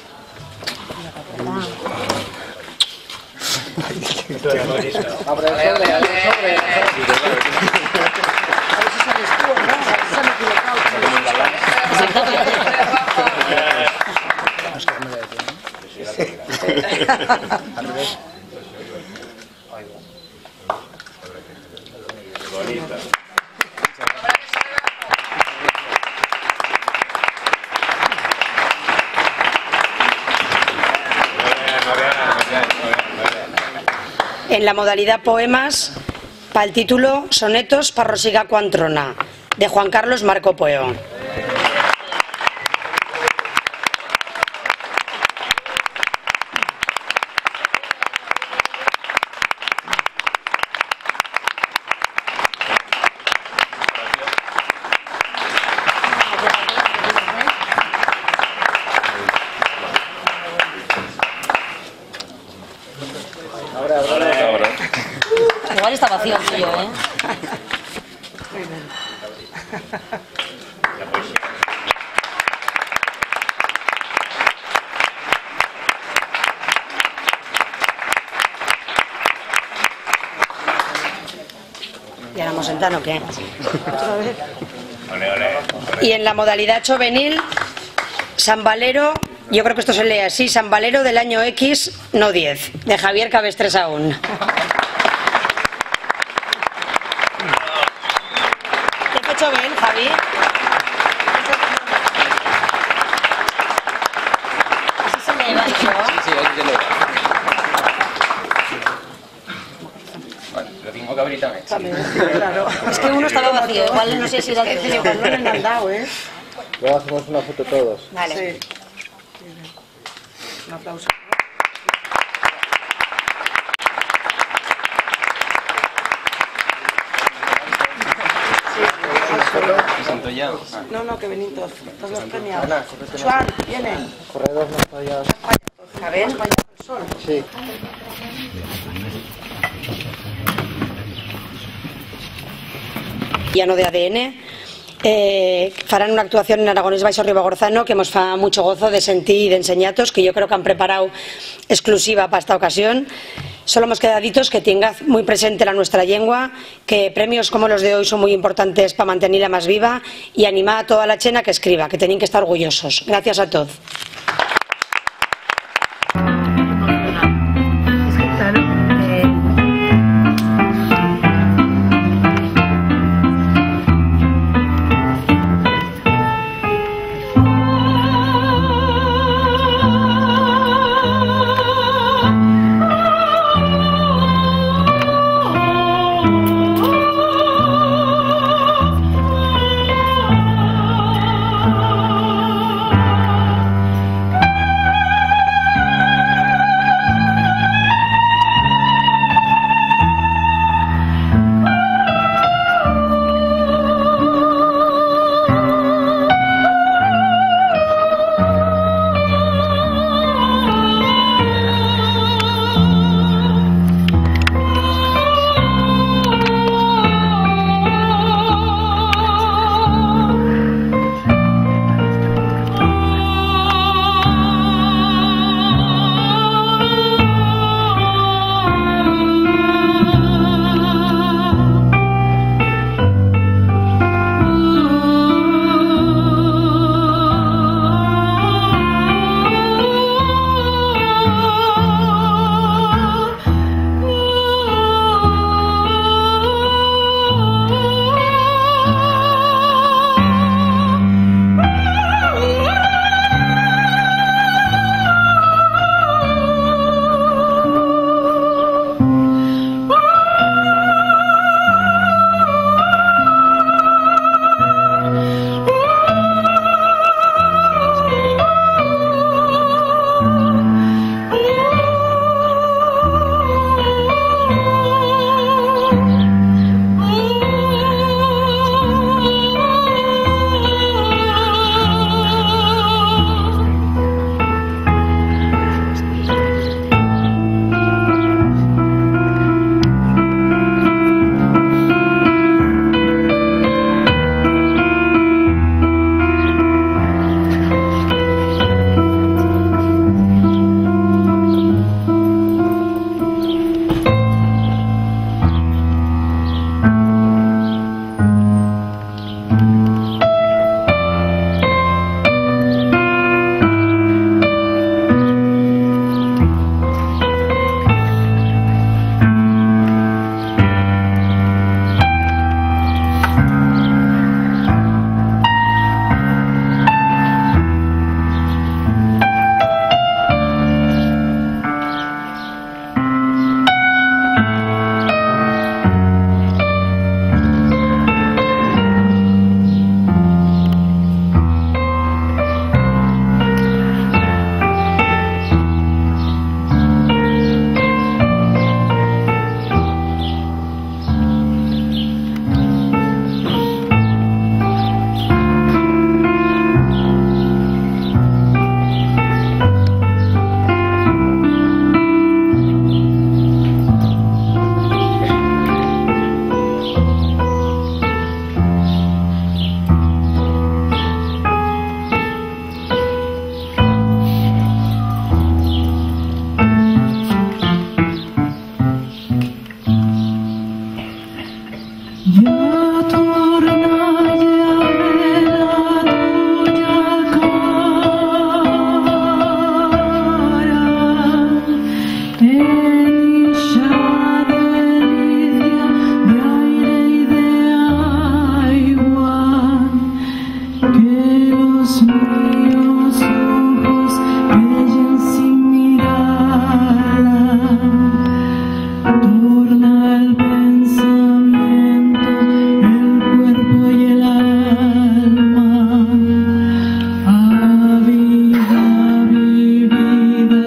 En la modalidad poemas, para el título Sonetos para Rosiga Cuantrona, de Juan Carlos Marco Pueyo. está vacío el tuyo, ¿eh? ¿Y ahora Mosentano qué? ¿Otra vez? Y en la modalidad juvenil, San Valero, yo creo que esto se lee así, San Valero del año X, no 10, de Javier Cabestres aún. ¿Te has hecho bien, Javi? ¿Así se lee, Bancho? Sí, así se lee. Bueno, lo tengo que abrir también. Claro. Es que uno estaba vacío, igual no sé si era el tuyo. Igual no le han dado, ¿eh? Luego hacemos una foto todos. Vale. Sí. Un aplauso. ¿Presento ya? No, que venid todos los premiados. Joan, viene. Corredor no está ya. A ver, vaya el sol. Sí. Llano de ADN, farán una actuación en Aragonés Baixo Ribagorzano que nos fa mucho gozo de sentir y de enseñatos, que yo creo que han preparado exclusiva para esta ocasión. Solo hemos quedaditos que tengas muy presente la nuestra lengua, que premios como los de hoy son muy importantes para mantenerla más viva, y animar a toda la chena que escriba, que tienen que estar orgullosos. Gracias a todos.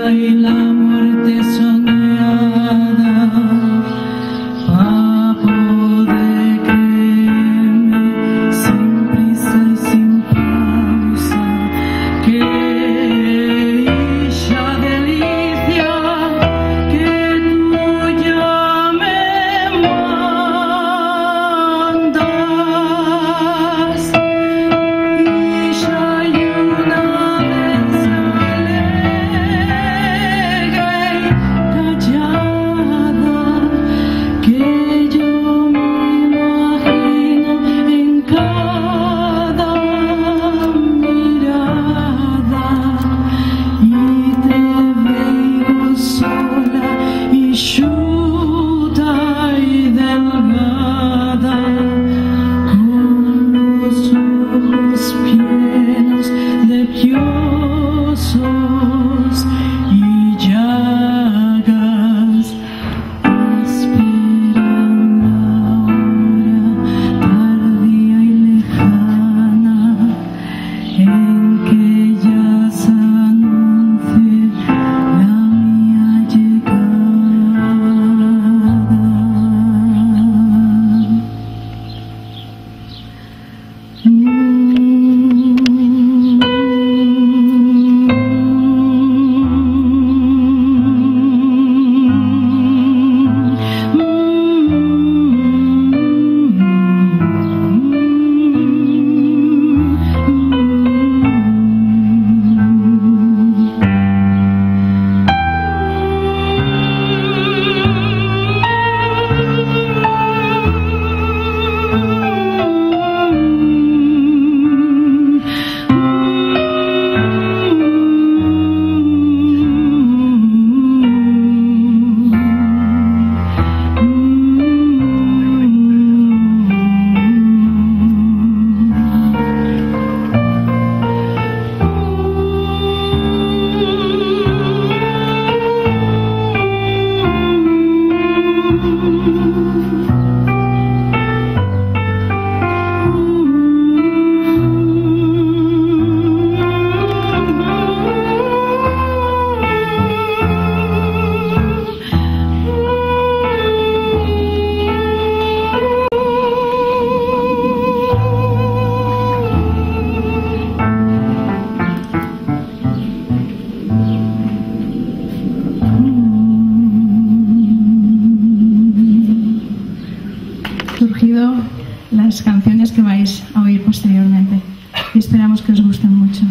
las canciones que vais a oír posteriormente. Y esperamos que os gusten mucho.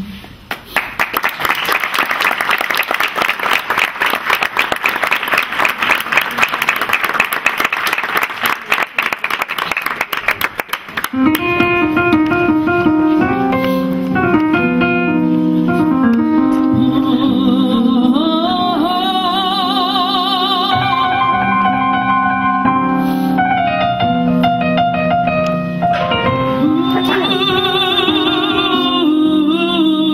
Ooh.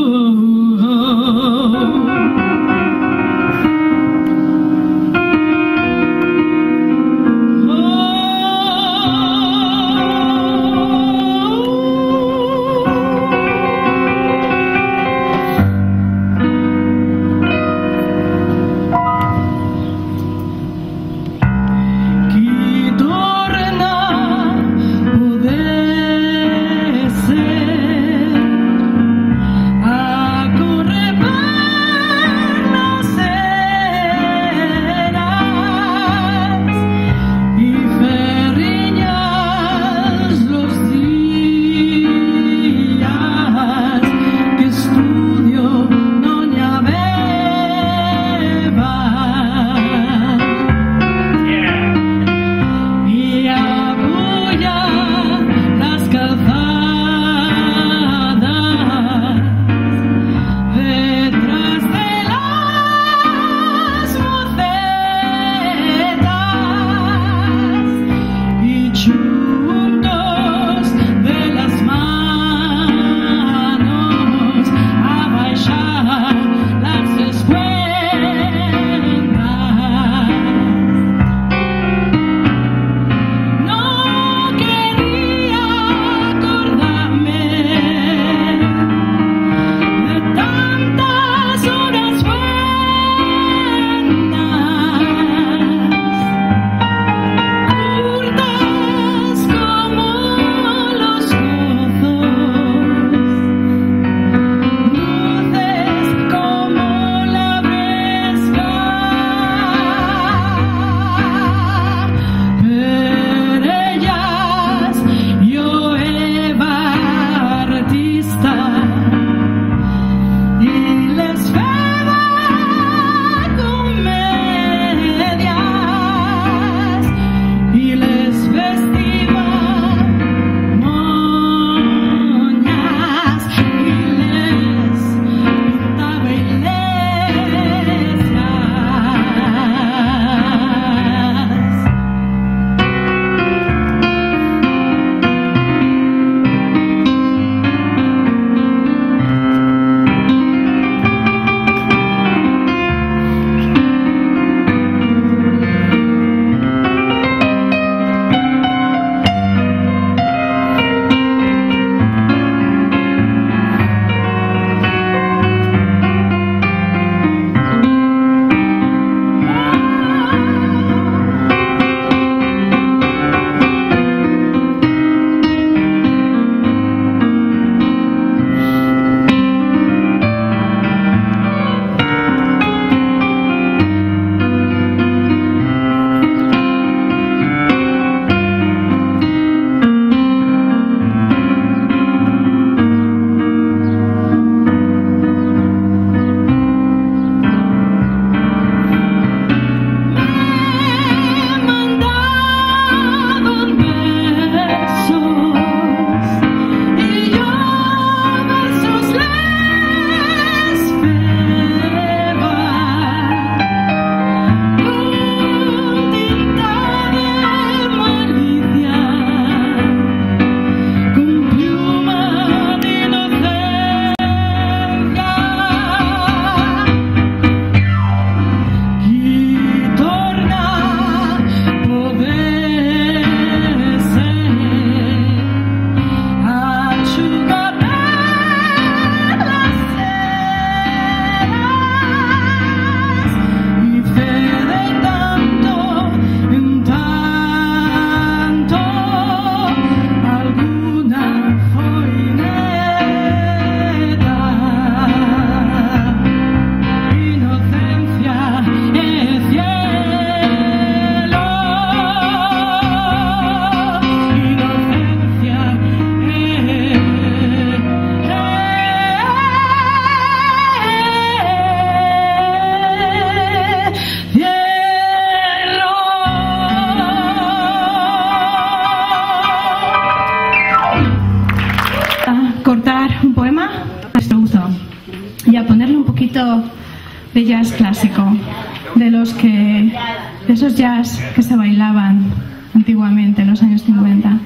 de jazz clásico, de esos jazz que se bailaban antiguamente en los años 50.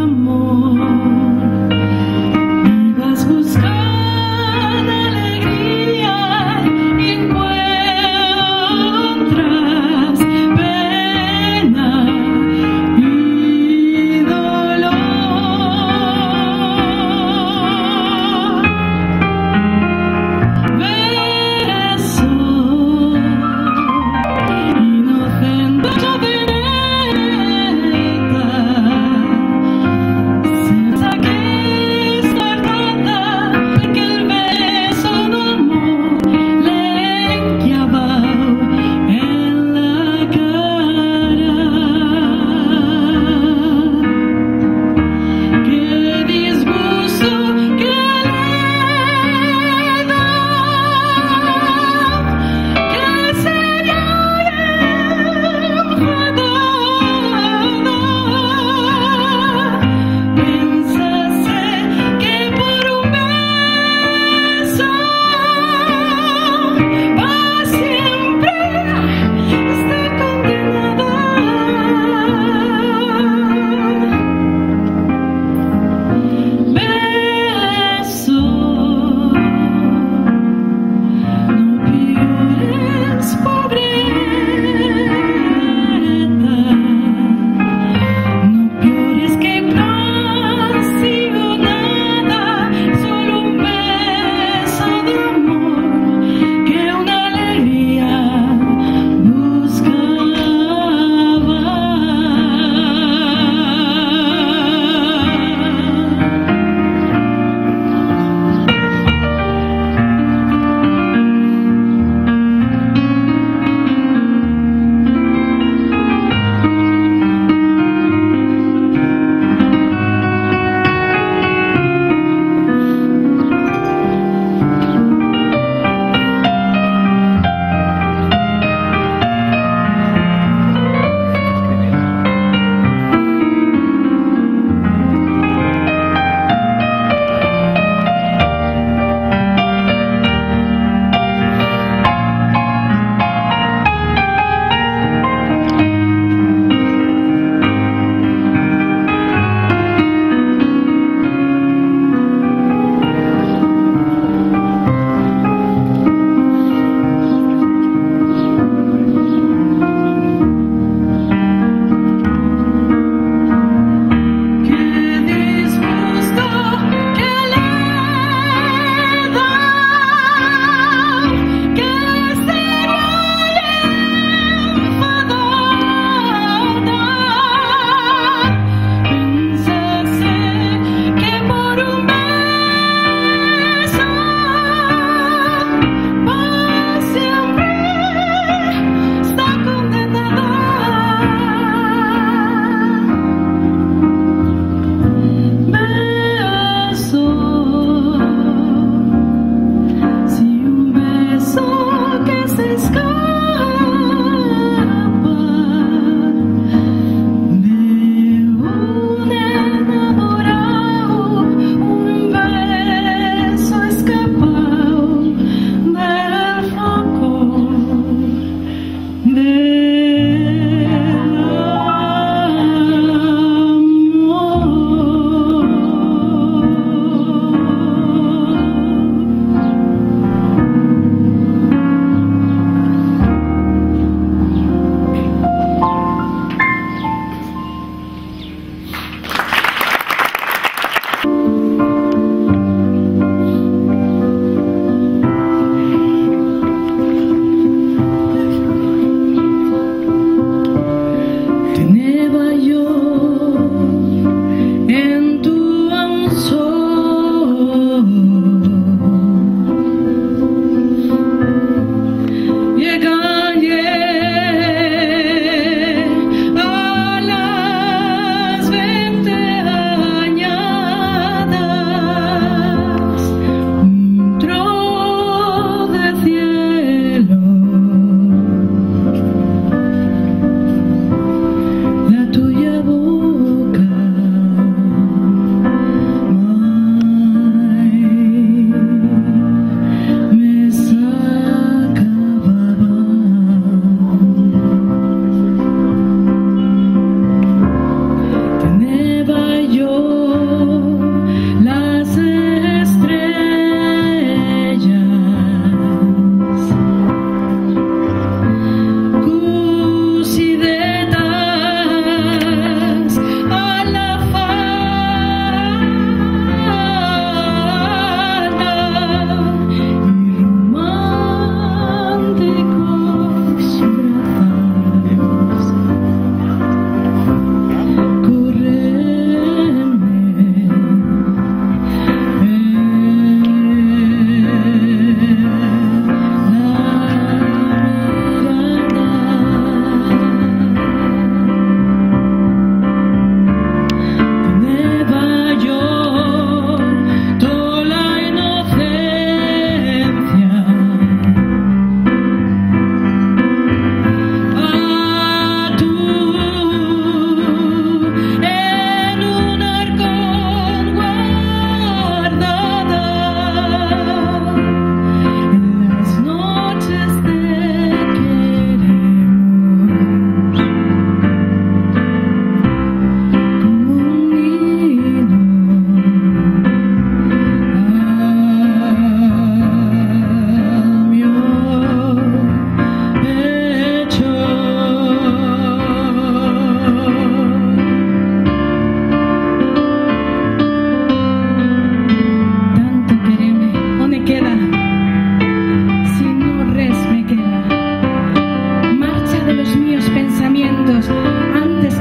Buscar alegría.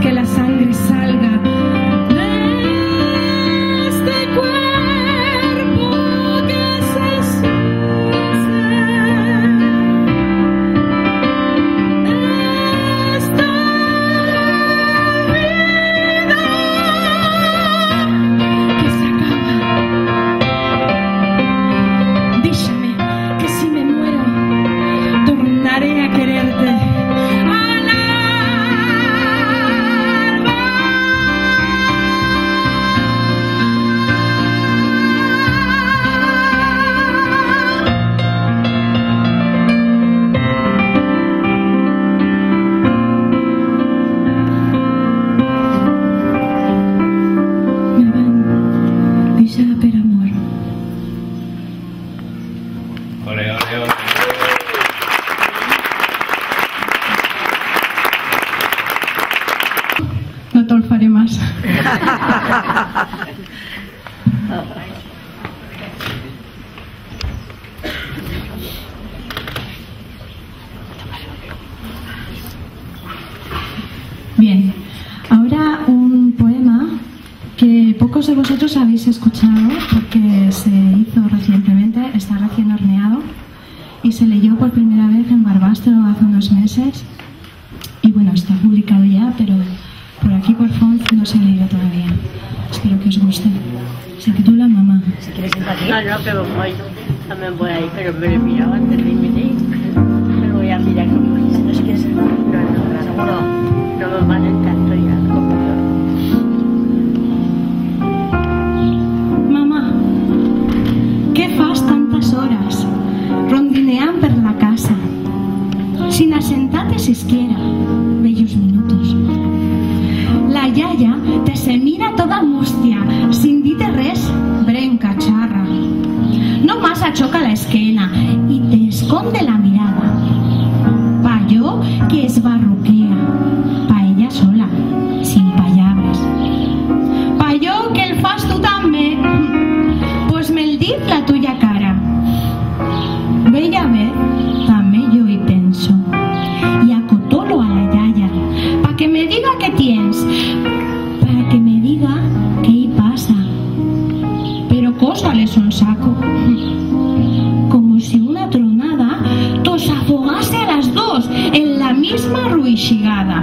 que la sangre salga de este cuerpo que se esfuerza. Esta vida que se acaba. Díxame que si me muero tornaré a quererte. No te'l faré más. Bien, ahora un poema que pocos de vosotros habéis escuchado porque se hizo recientemente, está recién horneado y se leyó por primera vez en Barbastro hace unos meses y bueno, está publicado ya, pero por aquí por Font no se ha leído todavía. Espero que os guste. Se titula Mamá. Si quieres ir aquí. No, pero voy, también voy ahí, pero me he mirado antes de irme. Pero voy a mirar cómo es. No sé qué es. No, seguro. No me vale tanto ya. Mamá, què fas tantes hores rondineant per la casa sin assentar-te siquiera bellos minutos? La iaia te se mira toda mustia sin dir-te res, brenca, xarra. Nomás aixoca la esquena i te esconde la mirada. Pa jo que es barroquea, pa ella sola, sin palabras. Pa jo que el fas tu també, pues me'l dit la tuya cara. Bella bé, també jo hi penso, i acotolo a la iaia, pa que me diga què tienes, para que me diga qué hi pasa. Pero cósales un saco, como si una tronada tos afogase a las dos en la misma ruixigada.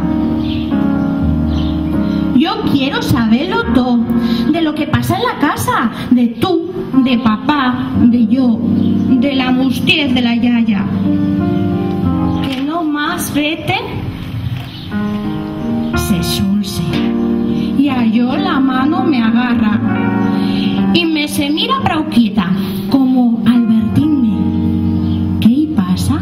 Yo quiero saberlo todo, de lo que pasa en la casa, de tú, de papá, de yo, de la mustiez de la yaya. Que no más vete se solse y a yo la mano me agarra y me se mira prou quieta, como advertirme ¿qué hi pasa?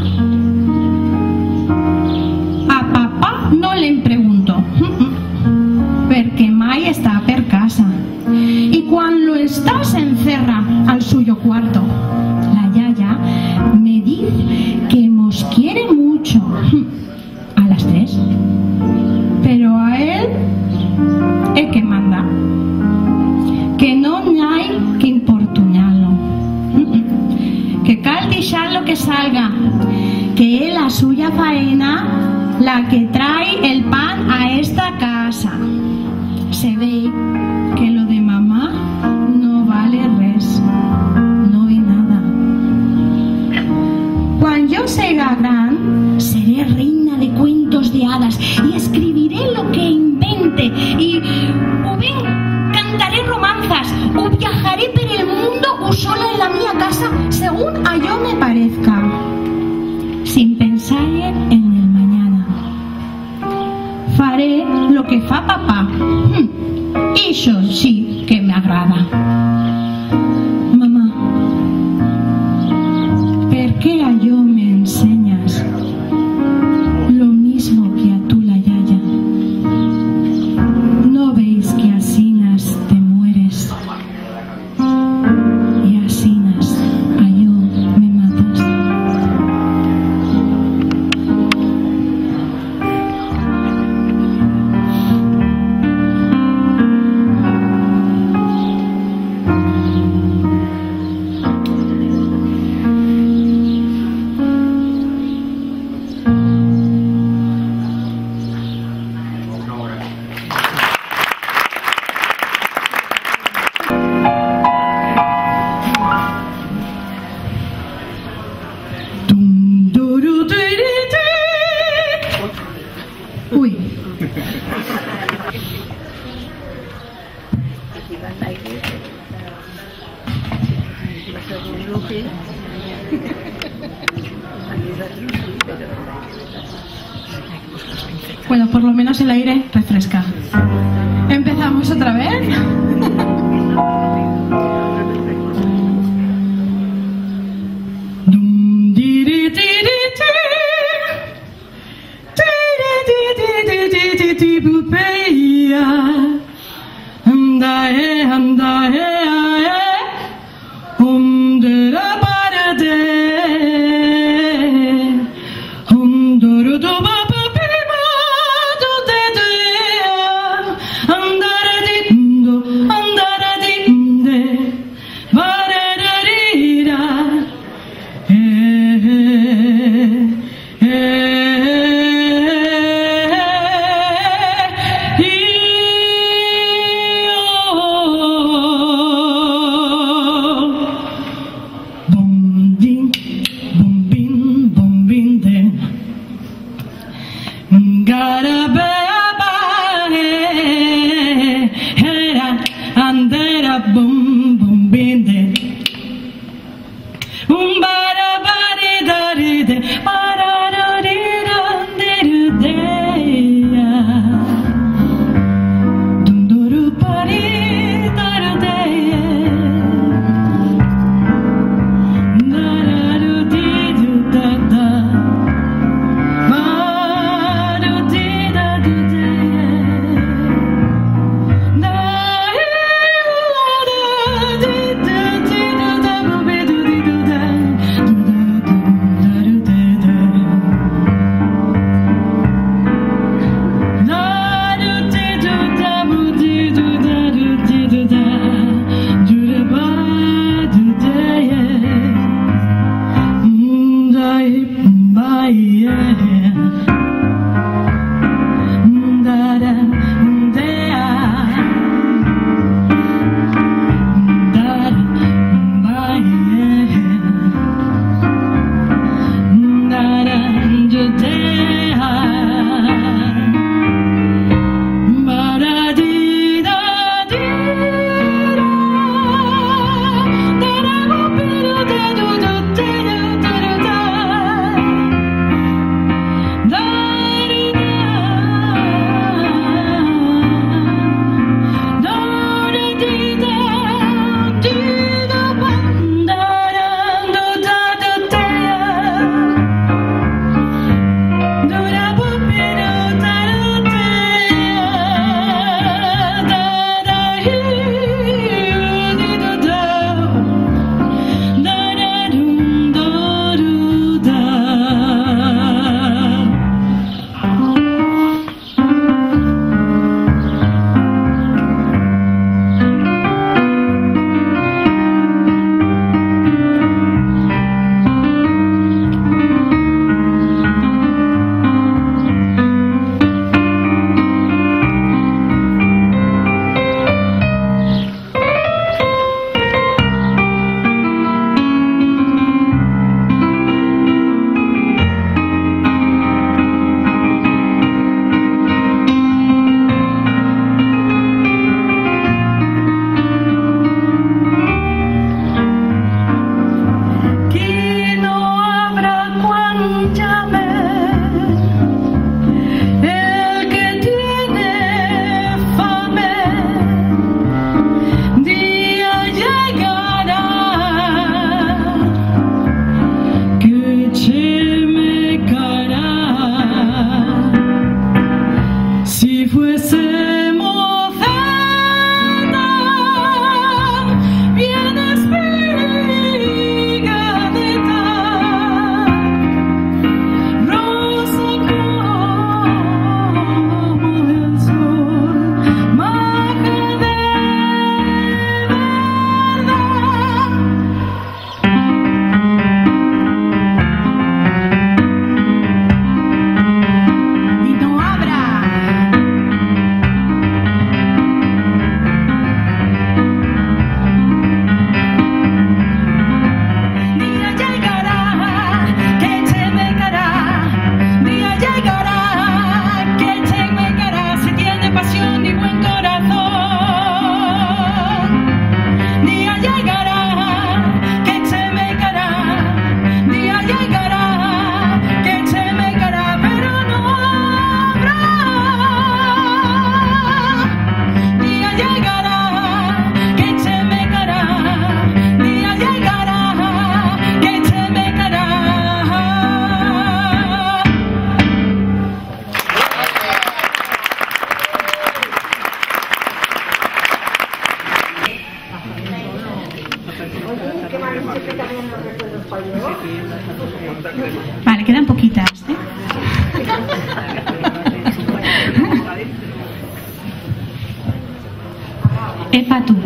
A papá no le pregunto perquè mai està per casa y cuando está se encerra al suyo cuarto. La yaya me dice que nos quiere mucho a las 3, pero a él es que manda, que no hay que importunarlo, que cal deixarlo que salga, que es la suya faena la que trae el pan a esta casa. Se ve que lo de mamá no vale res, no hay nada. Cuando yo sea gran, seré reina de cuentos de hadas y escribiré lo que invente y o bien cantaré romanzas o viajaré por el mundo o sola en la mía casa según a yo me parezca, sin pensar en el mañana. Faré lo que fa papá, y eso sí que me agrada. Mamá, ¿por qué a yo me enseñas lo mismo que a tú la yaya? ¿No veis que asinas te mueres y asinas a yo me matas? por lo menos el aire refresca. ¿Empezamos otra vez? Vale, quedan poquitas, ¿eh? Epa tú.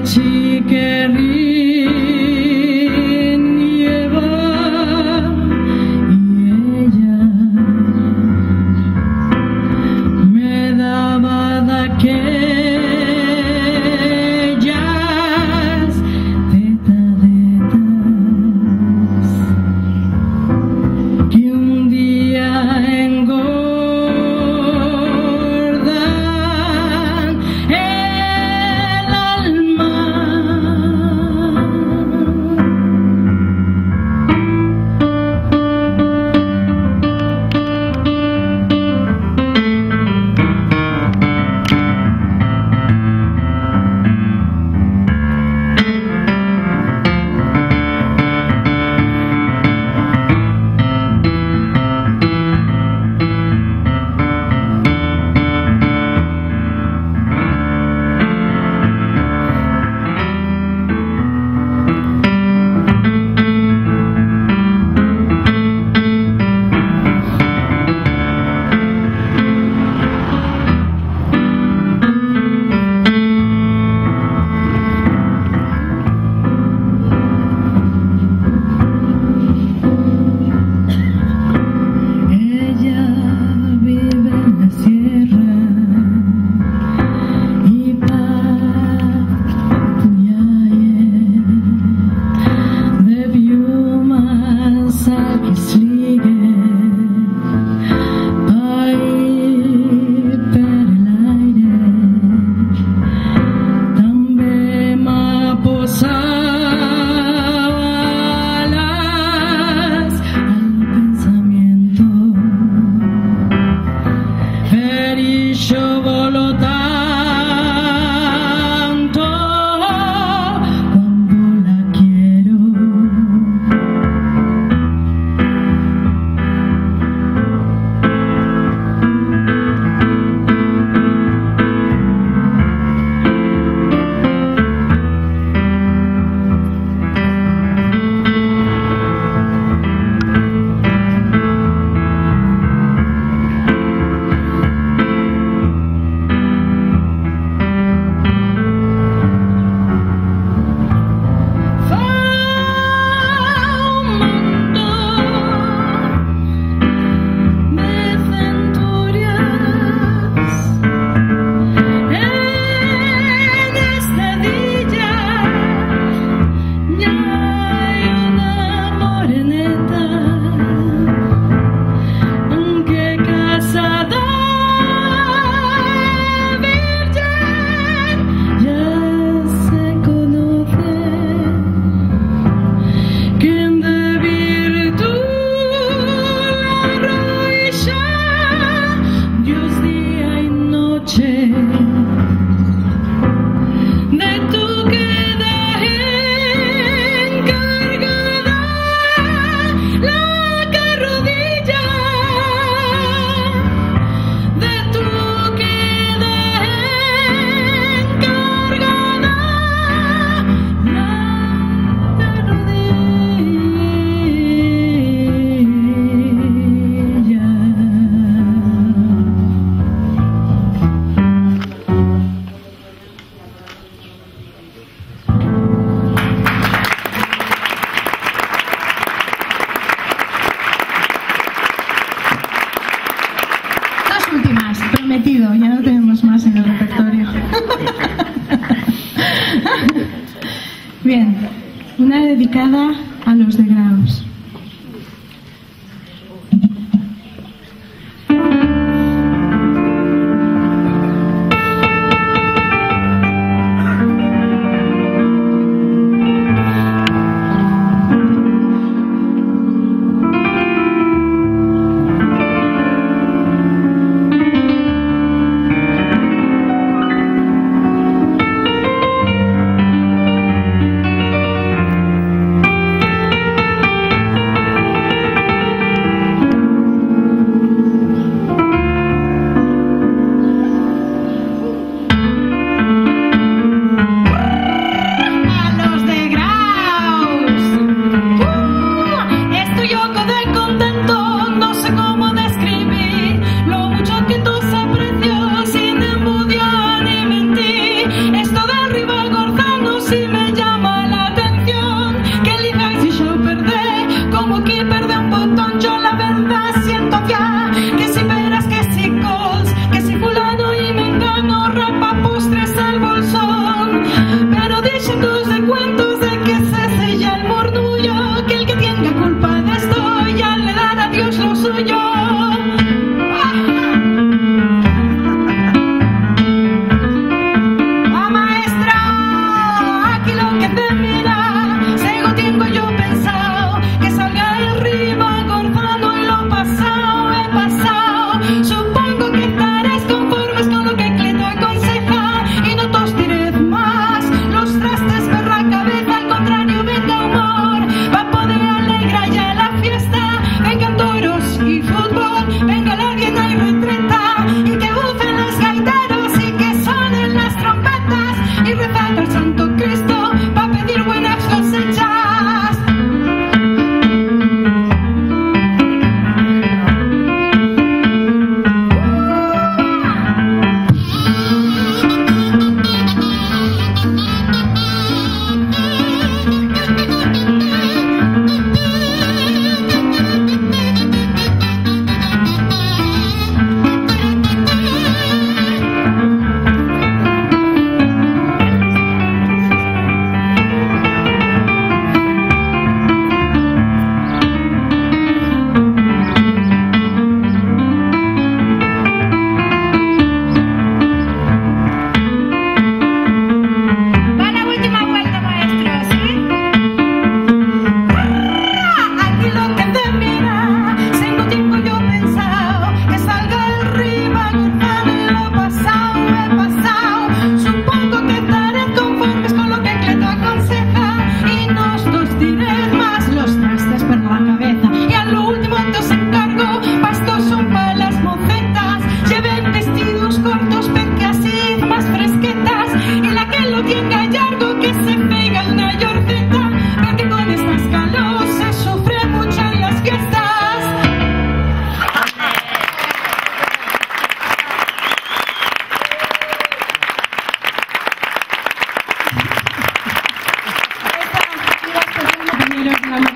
Bien, una dedicada a los de Graus.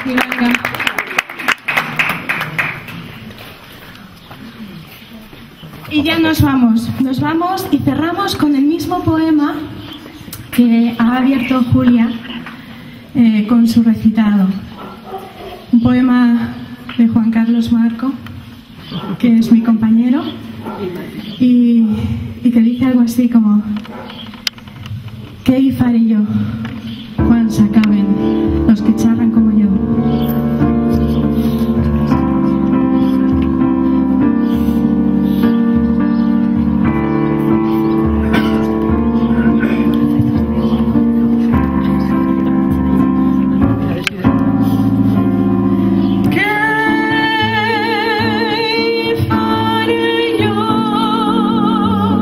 Y ya nos vamos y cerramos con el mismo poema que ha abierto Julia con su recitado. Un poema de Juan Carlos Marco, que es mi compañero, y que dice algo así como: ¿qué hi faré yo quan s'acaben los que charran como yo?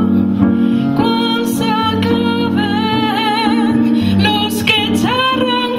Los que charran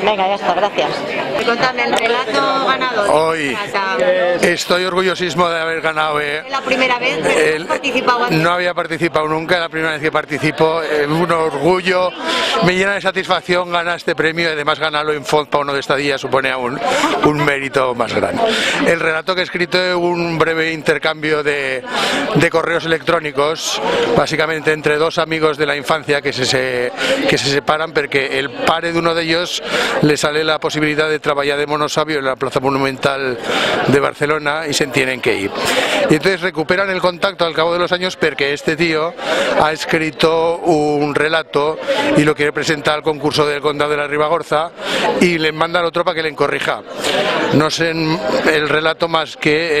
Venga, ya está, gracias. Contadme el relato ganador. Hoy estoy orgullosísimo de haber ganado. ¿Es la primera vez que has participado antes? No había participado nunca, es la primera vez que participo. Un orgullo, me llena de satisfacción ganar este premio y además ganarlo en font para uno de Estadilla supone aún un mérito más grande. El relato que he escrito es un breve intercambio de correos electrónicos, básicamente entre dos amigos de la infancia que se separan porque el pare de uno de ellos le sale la posibilidad de trabajar de monosabio en la Plaza Monumental de Barcelona y se tienen que ir. Y entonces recuperan el contacto al cabo de los años porque este tío ha escrito un relato y lo quiere presentar al concurso del Condado de la Ribagorza y le manda al otro para que le corrija. No sé el relato más que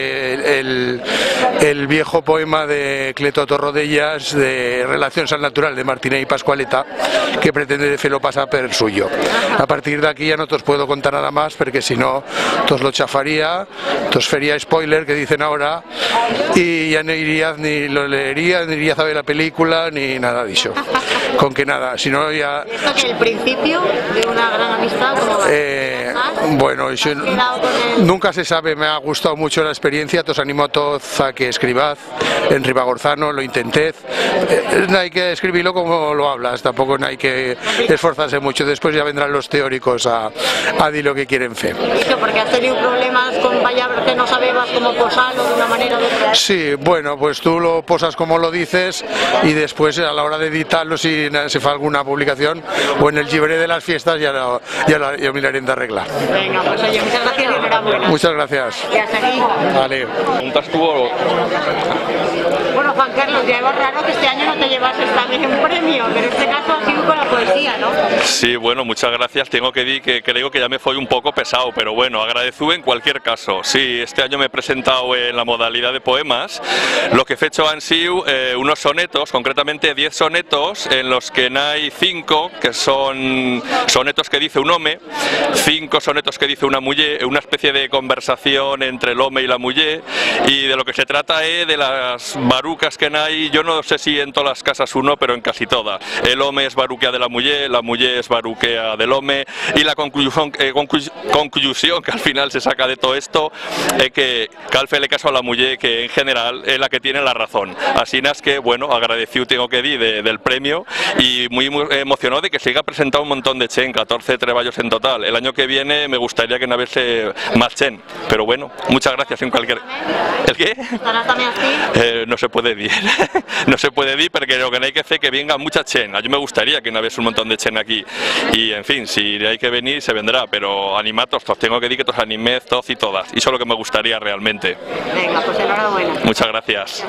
el viejo poema de Cleto Torrodellas de Relaciones al Natural de Martínez y Pascualeta, que pretende de fer lo pasar per suyo. A partir de aquí ya no te os puedo contar nada más porque si no os lo chafaría, os fería spoiler que dicen ahora y ya no irías ni lo leerías, ni irías a ver la película ni nada de eso. Con que nada, si no ya... ¿Esto que el principio de una gran amistad? ¿Cómo va? Bueno, nunca se sabe, me ha gustado mucho la experiencia, os animo a todos a que escribad en ribagorzano, lo intented. No hay que escribirlo como lo hablas, tampoco no hay que esforzarse mucho, después ya vendrán los teóricos a decir lo que quieren fe. ¿Eso porque has tenido problemas con palabras que no sabías cómo posarlo de una manera o de otra? Sí, bueno, pues tú lo posas como lo dices y después a la hora de editarlo, si se fa alguna publicación o en el libre de las fiestas ya miraré de arreglar. Venga, pues oye, muchas gracias y enhorabuena. Muchas gracias. Y hasta aquí. Vale. ¿Preguntas tú o...? Bueno, Juan Carlos, ya es raro que este año no te llevases también un premio, pero en este caso ha sido con la poesía, ¿no? Sí, bueno, muchas gracias. Tengo que decir que creo que ya me fue un poco pesado, pero bueno, agradezco en cualquier caso. Sí, este año me he presentado en la modalidad de poemas. Lo que he hecho han sido unos sonetos, concretamente 10 sonetos, en los que hay 5 que son sonetos que dice un home, 5 sonetos que dice una muller, una especie de conversación entre el home y la muller, y de lo que se trata es de las barucas que hay, yo no sé si en todas las casas uno, pero en casi todas. El home es baruquea de la muller es baruquea del home, y la conclusión que al final se saca de todo esto es que calfele caso a la muller, que en general es la que tiene la razón. Así es que, bueno, agradecido tengo que decir del premio y muy emocionado de que se haya presentado un montón de chen, 14 treballos en total. El año que viene me gustaría que no hubiese más chen, pero bueno, muchas gracias en cualquier... ¿El qué? ¿Estarás también así? No se puede decir, no se puede decir porque lo que no hay que hacer que venga mucha chen. A mí me gustaría que no hubiese un montón de chen aquí y en fin, si hay que venir se vendrá, pero animatos, os tengo que decir que todos animéis todos y todas, y eso es lo que me gustaría realmente. Venga, pues enhorabuena. Muchas gracias.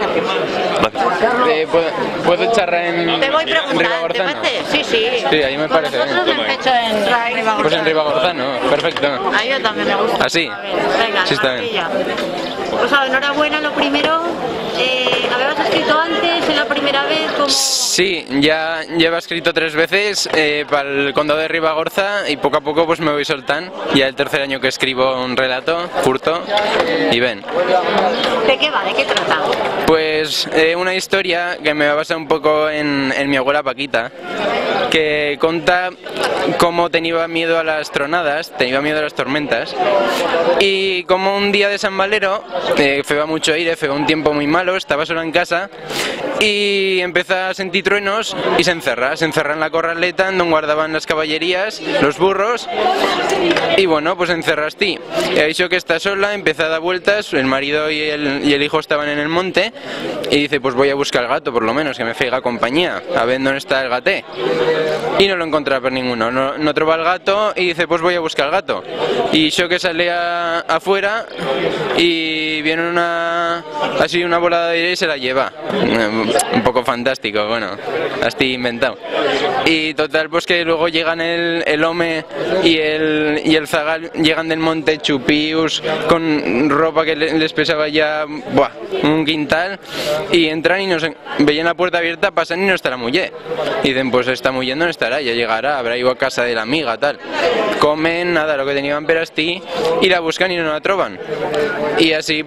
¿Puedo charrar en Te voy preguntando, ¿te parece? Sí, sí. Sí, ahí me parece bien. Nosotros hemos hecho en Ribagorzano. Pues en Ribagorzano, perfecto. A yo también me gusta. ¿Así? Venga, Sí, está bien. Pues enhorabuena, lo primero. ¿Habías escrito antes, en la primera vez? ¿Cómo? Sí, ya lleva escrito 3 veces para el Condado de Ribagorza y poco a poco pues me voy soltando. Ya el tercer año que escribo un relato, curto, y ven. ¿De qué va? ¿De qué trata? Pues una historia que me va a basar un poco en mi abuela Paquita, que cuenta cómo tenía miedo a las tronadas, tenía miedo a las tormentas, y como un día de San Valero, feba mucho aire, feba un tiempo muy malo, estaba sola en casa y empieza a sentir truenos y se encerra en la corraleta donde guardaban las caballerías, los burros, y bueno, pues encerraste. Y ha dicho que está sola, empieza a dar vueltas, el marido y el hijo estaban en el monte, y dice, pues voy a buscar al gato, por lo menos, que me feiga compañía, a ver dónde está el gaté. Y no lo encontraba por ninguno, no trova el gato, y dice, pues voy a buscar al gato. Y yo que sale afuera, y viene una volada de aire y se la lleva. Un poco fantástico, bueno, así inventado. Y total, pues que luego llegan el home y el zagal, llegan del monte chupius, con ropa que les pesaba ya, buah, un quintal, y entran y nos veían la puerta abierta, pasan y no está la mujer. Y dicen, pues esta mujer no estará, ya llegará, habrá ido a casa de la amiga, tal. Comen, nada, lo que tenían perastí, y la buscan y no la troban. Y así,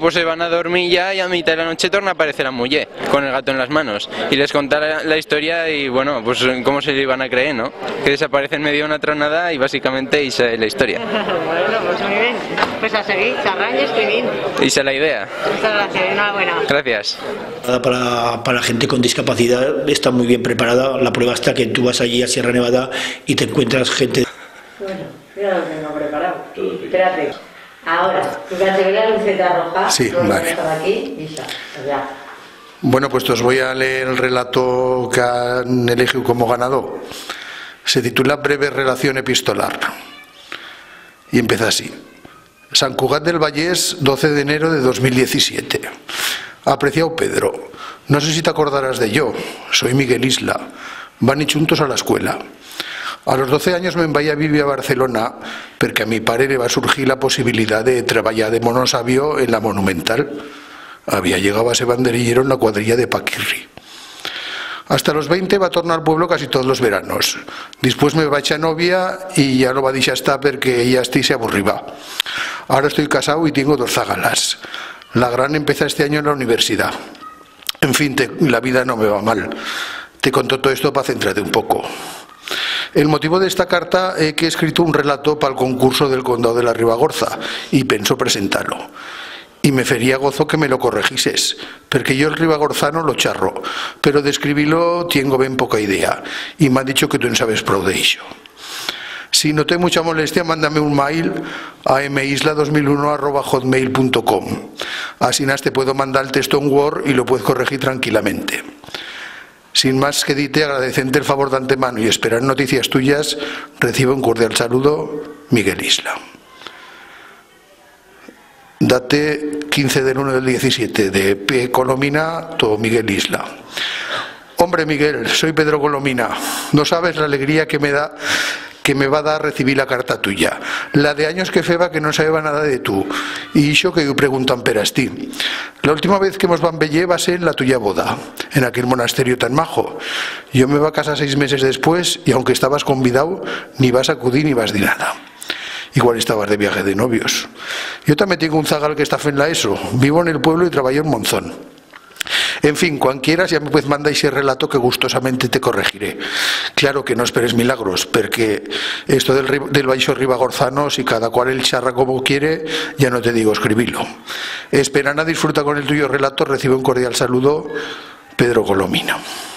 pues se van a dormir ya y a mitad de la noche torna a aparecer la muller con el gato en las manos. Y les contará la historia y bueno, pues cómo se le iban a creer, ¿no? Que desaparece en medio de una tronada y básicamente esa es la historia. Bueno, pues muy bien. Pues a seguir, charrán y escribir. Y esa es la idea. Muchas gracias, enhorabuena. Gracias. Para gente con discapacidad está muy bien preparada. La prueba está que tú vas allí a Sierra Nevada y te encuentras gente... Bueno, mira lo que tengo preparado. Espérate. Ahora, fíjate, ve la luceta roja. Sí, vale. Aquí, y ya. Bueno, pues os voy a leer el relato que han elegido como ganador. Se titula Breve relación epistolar. Y empieza así. Sant Cugat del Vallès, 12 de enero de 2017. Apreciado Pedro, no sé si te acordarás de yo. Soy Miguel Isla. Van y juntos a la escuela. A los 12 anys me'n vaig a vivir a Barcelona perquè a mi pare le va surgir la possibilitat de treballar de monosabio en la Monumental. Había llegado a ser banderillero en la cuadrilla de Paquirri. Hasta los 20 va a tornar al pueblo casi todos los veranos. Después me va a echar novia y ya lo va a deixar estar porque ella se aburriba. Ahora estoy casado y tengo 2 zagalas. La gran empieza este año en la universidad. En fin, la vida no me va mal. Te conto todo esto para centrarte un poco. El motivo de esta carta es que he escrito un relato para el concurso del Condado de la Ribagorza y pienso presentarlo. Y me fería gozo que me lo corregises, porque yo el ribagorzano lo charro, pero de escribirlo tengo ben poca idea, y me han dicho que tú en sabes prou de ello. Si no te mucha molestia, mándame un mail a misla2001@hotmail.com. Así te puedo mandar el texto en Word y lo puedes corregir tranquilamente. Sin más que dite, agradecente el favor de antemano y esperar noticias tuyas, recibo un cordial saludo, Miguel Isla. Date 15 del 1 del 17, de P. Colomina, todo Miguel Isla. Hombre Miguel, soy Pedro Colomina. No sabes la alegría que me va a dar recibir la carta tuya. La de años que feba que no sabía nada de tú. Y yo que preguntan per ti. La última vez que nos van veller va a ser en la tuya boda, en aquel monasterio tan majo. Yo me va a casa 6 meses después y aunque estabas convidado, ni vas a acudir ni vas de nada. Igual estabas de viaje de novios. Yo también tengo un zagal que está en la ESO. Vivo en el pueblo y trabajo en Monzón. En fin, cuando quieras ya me puedes mandar ese relato que gustosamente te corregiré. Claro que no esperes milagros, porque esto del baixo ribagorzano, si cada cual el charra como quiere, ya no te digo escribirlo. Esperana disfruta con el tuyo relato, recibe un cordial saludo, Pedro Colomina.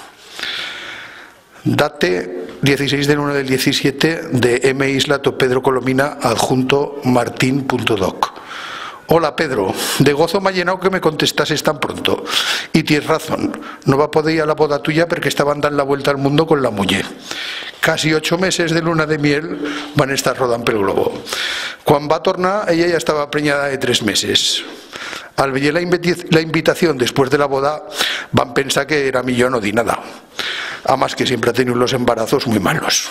Date 16 del 1 del 17 de M. Isla to Pedro Colomina, adjunto martin.doc. Hola Pedro, de gozo me ha llenado que me contestases tan pronto. Y tienes razón, no va a poder ir a la boda tuya porque estaban dando la vuelta al mundo con la muller. Casi 8 meses de luna de miel van a estar rodando pel globo. Cuando va a tornar, ella ya estaba preñada de 3 meses. Al ver la invitación después de la boda, van a pensar que era millón o di nada. Además que siempre ha tenido los embarazos muy malos.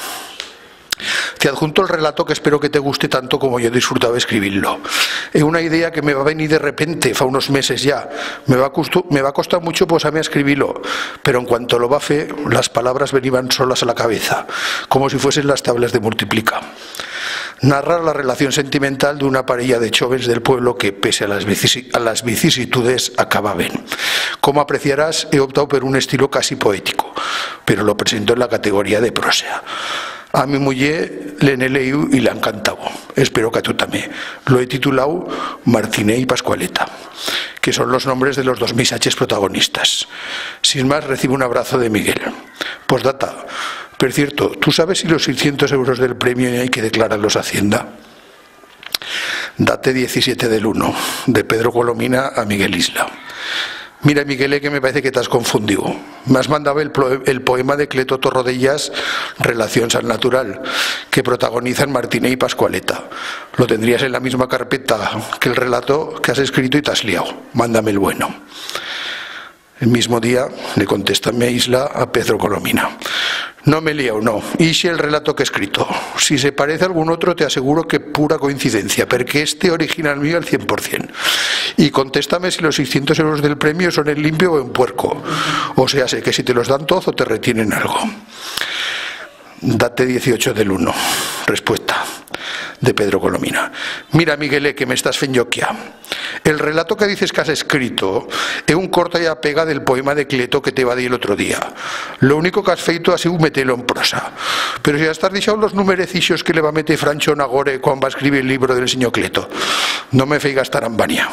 Te adjunto el relato que espero que te guste tanto como yo disfrutaba escribirlo. Es una idea que me va a venir de repente, fa unos meses ya. Me va a costar mucho pues a mí escribirlo, pero en cuanto lo va a hacer, las palabras venían solas a la cabeza, como si fuesen las tablas de multiplica. Narra la relación sentimental de una parella de jóvenes del pueblo que, pese a las vicisitudes, acababan. Como apreciarás, he optado por un estilo casi poético, pero lo presento en la categoría de prosa. A mi muller le he leído y le ha encantado. Espero que a tú también. Lo he titulado Martiné y Pascualeta, que son los nombres de los 2 misaches protagonistas. Sin más, recibo un abrazo de Miguel. Postdata. Por cierto, ¿tú sabes si los 600 euros del premio hay que declararlos a Hacienda? Date 17 del 1, de Pedro Colomina a Miguel Isla. Mira, Miguel, que me parece que te has confundido. Me has mandado el poema de Cleto Torrodellas, Relación San Natural, que protagonizan Martiné y Pascualeta. Lo tendrías en la misma carpeta que el relato que has escrito y te has liado. Mándame el bueno. El mismo día le contesta mi Isla a Pedro Colomina. No me he liado, no. Hice el relato que he escrito. Si se parece a algún otro, te aseguro que pura coincidencia, porque este original mío al 100%. Y contéstame si los 600 euros del premio son en limpio o en puerco. O sea, sé que si te los dan todos o te retienen algo. Date 18 del 1. Respuesta de Pedro Colomina. Mira, Miguel, que me estás fenyoquia. El relato que dices que has escrito es un corta y pega del poema de Cleto que te va a dir el otro día. Lo único que has feito ha sido meterlo en prosa. Pero si has deixado los numerecillos que le va a meter Francho Nagore cuando va a escribir el libro del señor Cleto, no me feigas tarambania.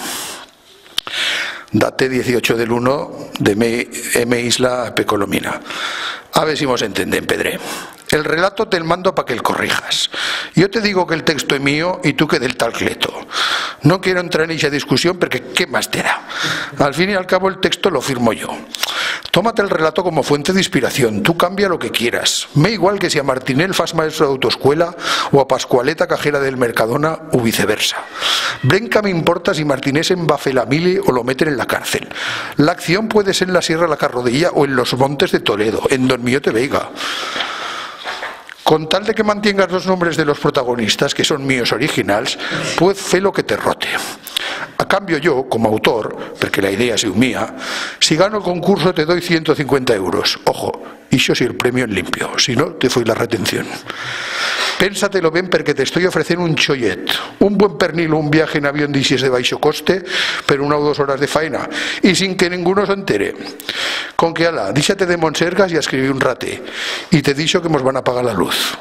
Date 18 del 1 de M. Isla P. Colomina. A ver si nos entienden, Pedré. El relato te el mando para que el corrijas. Yo te digo que el texto es mío y tú que del tal Cleto. No quiero entrar en esa discusión porque ¿qué más te da? Al fin y al cabo el texto lo firmo yo. Tómate el relato como fuente de inspiración, tú cambia lo que quieras. Me igual que si a Martinel fas maestro de autoescuela o a Pascualeta cajera del Mercadona o viceversa. Brenca me importa si Martinés embafe la mili o lo meten en la cárcel. La acción puede ser en la Sierra de la Carrodilla o en los montes de Toledo, en Don Millote Veiga. Con tal de que mantengas los nombres de los protagonistas, que son míos originals, pues fe lo que te rote. A cambio yo, como autor, porque la idea es mía, si gano el concurso te doy 150 euros. Ojo, y yo si el premio en limpio, si no, te fui la retención. Pénsatelo bien porque te estoy ofreciendo un chollet, un buen pernil o un viaje en avión d'ixes de baixo coste, pero 1 o 2 horas de faena, y sin que ninguno se entere. Con que ala, díxate de Monsergas y escribí un rate, y te dixo que nos van a pagar la luz.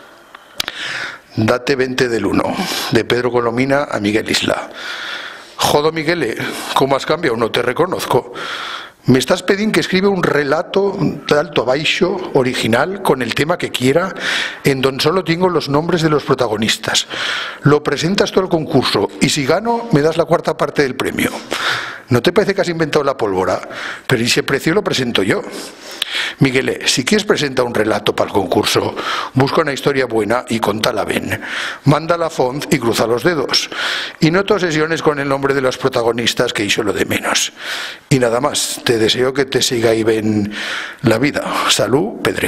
Date 20 del 1, de Pedro Colomina a Miguel Isla. Jodo, Miguel, ¿cómo has cambiado? No te reconozco. Me estás pidiendo que escriba un relato de alto a baixo, original, con el tema que quiera, en donde solo tengo los nombres de los protagonistas. Lo presentas todo el concurso y si gano, me das la 4ª parte del premio. ¿No te parece que has inventado la pólvora? Pero ese precio lo presento yo. Miguel, si quieres presentar un relato para el concurso, busca una historia buena y contala bien. Manda la font y cruza los dedos. Y no te obsesiones con el nombre de los protagonistas, que hizo lo de menos. Y nada más, te deseo que te siga ahí bien la vida. Salud, Pedré.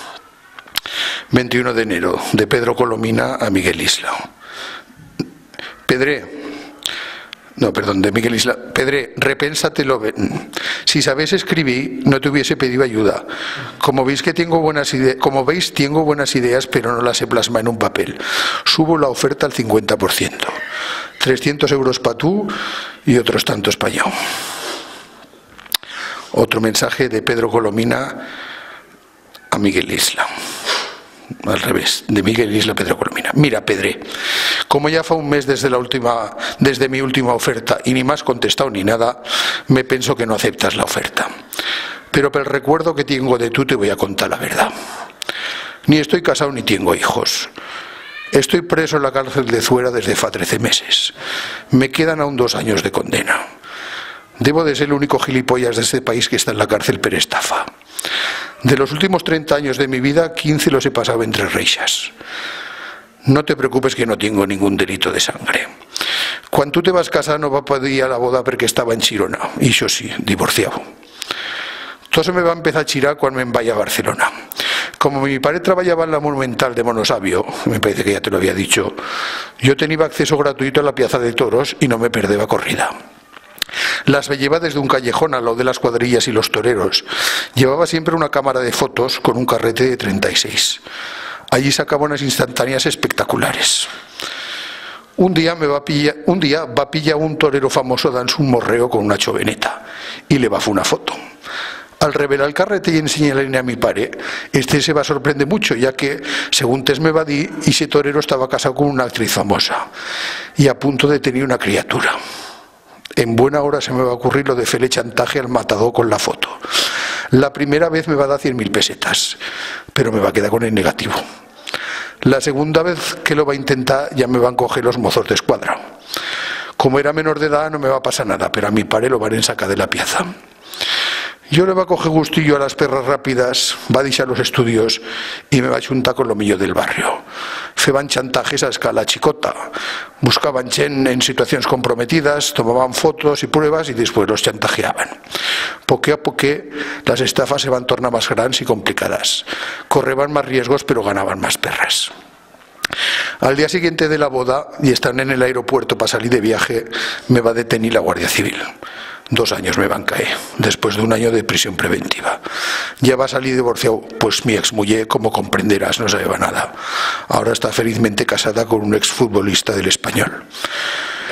21 de enero, de Pedro Colomina a Miguel Isla. Pedré. No, perdón, de Miguel Isla. Pedré, repénsatelo. Si sabes escribir, no te hubiese pedido ayuda. Como veis, tengo buenas ideas, pero no las he plasmado en un papel. Subo la oferta al 50%. 300 euros para tú y otros tantos para yo. Otro mensaje de Pedro Colomina a Miguel Isla. Al revés, de Miguel Isla, Pedro Colomina. Mira, Pedré, como ya fue un mes desde mi última oferta y ni más contestado ni nada, me pienso que no aceptas la oferta. Pero por el recuerdo que tengo de tú te voy a contar la verdad. Ni estoy casado ni tengo hijos. Estoy preso en la cárcel de Zuera desde fa 13 meses. Me quedan aún 2 años de condena. Debo de ser el único gilipollas de este país que está en la cárcel per estafa. De los últimos 30 años de mi vida, 15 los he pasado entre reixas. No te preocupes que no tengo ningún delito de sangre. Cuando tú te vas a casar no va a poder ir a la boda porque estaba en Chirona, y yo sí, divorciado. Todo se me va a empezar a chirar cuando me vaya a Barcelona. Como mi padre trabajaba en la Monumental de Monosabio, me parece que ya te lo había dicho, yo tenía acceso gratuito a la Plaza de Toros y no me perdeba corrida. Las llevaba desde un callejón al lado de las cuadrillas y los toreros. Llevaba siempre una cámara de fotos con un carrete de 36. Allí sacaba unas instantáneas espectaculares. Un día va a pillar un torero famoso dando un morreo con una choveneta y le va a hacer una foto. Al revelar el carrete y enseñarle a mi padre, este se va a sorprender mucho, ya que, según Tess me va a decir, ese torero estaba casado con una actriz famosa y a punto de tener una criatura. En buena hora se me va a ocurrir lo de hacerle chantaje al matador con la foto. La primera vez me va a dar 100.000 pesetas, pero me va a quedar con el negativo. La segunda vez que lo va a intentar ya me van a coger los mozos de escuadra. Como era menor de edad no me va a pasar nada, pero a mi padre lo van a sacar de la pieza. Yo le va a coger gustillo a las perras rápidas, va a deixar los estudios y me va a juntar con lo mío del barrio. Feban chantajes a escala chicota, buscaban gente en situaciones comprometidas, tomaban fotos y pruebas y después los chantajeaban. Poque a poque las estafas se van tornar más grandes y complicadas. Correban más riesgos pero ganaban más perras. Al día siguiente de la boda, y están en el aeropuerto para salir de viaje, me va a detener la Guardia Civil. 2 años me van a caer, después de 1 año de prisión preventiva. Ya va a salir divorciado, pues mi exmuller, como comprenderás, no sabía nada. Ahora está felizmente casada con un exfutbolista del Español.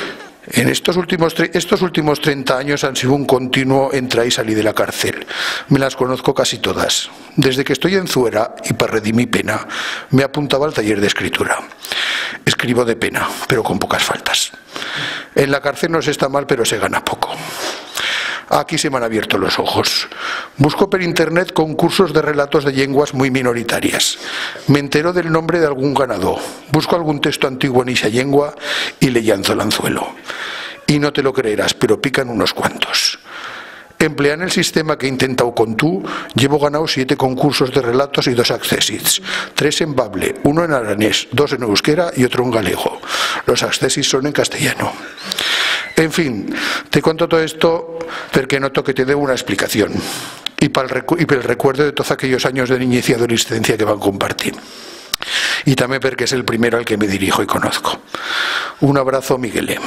Estos últimos 30 años han sido un continuo entra y salí de la cárcel. Me las conozco casi todas. Desde que estoy en Zuera, y para redimir mi pena, me apuntaba al taller de escritura. Escribo de pena, pero con pocas faltas. En la cárcel no se está mal, pero se gana poco. Aquí se me han abierto los ojos. Busco por internet concursos de relatos de lenguas muy minoritarias. Me entero del nombre de algún ganador. Busco algún texto antiguo en esa lengua y le llanzo el anzuelo. Y no te lo creerás, pero pican unos cuantos. Emplean el sistema que he intentado con tú, llevo ganado 7 concursos de relatos y 2 accessits. 3 en bable, 1 en aranés, 2 en euskera y otro en galego. Los accessits son en castellano. En fin, te cuento todo esto porque noto que te debo una explicación y para el recuerdo de todos aquellos años de niñez y adolescencia que van a compartir. Y también porque es el primero al que me dirijo y conozco. Un abrazo, Miguel.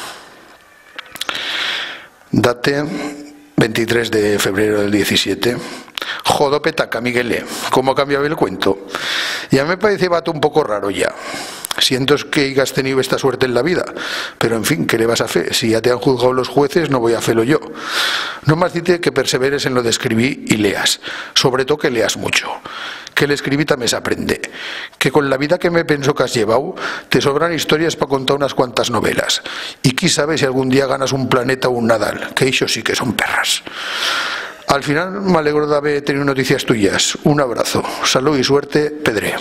Date 23 de febrero del 17. Jodo petaca, Miguel. ¿Cómo ha cambiado el cuento? Ya me parece vato un poco raro ya. Siento que hayas tenido esta suerte en la vida, pero en fin, ¿qué le vas a hacer? Si ya te han juzgado los jueces, no voy a hacerlo yo. No más dice que perseveres en lo de escribir y leas, sobre todo que leas mucho. Que el escribir también se aprende. Que con la vida que me pienso que has llevado, te sobran historias para contar unas cuantas novelas. Y quién sabe si algún día ganas un Planeta o un Nadal, que ellos sí que son perras. Al final me alegro de haber tenido noticias tuyas. Un abrazo. Salud y suerte, Pedre.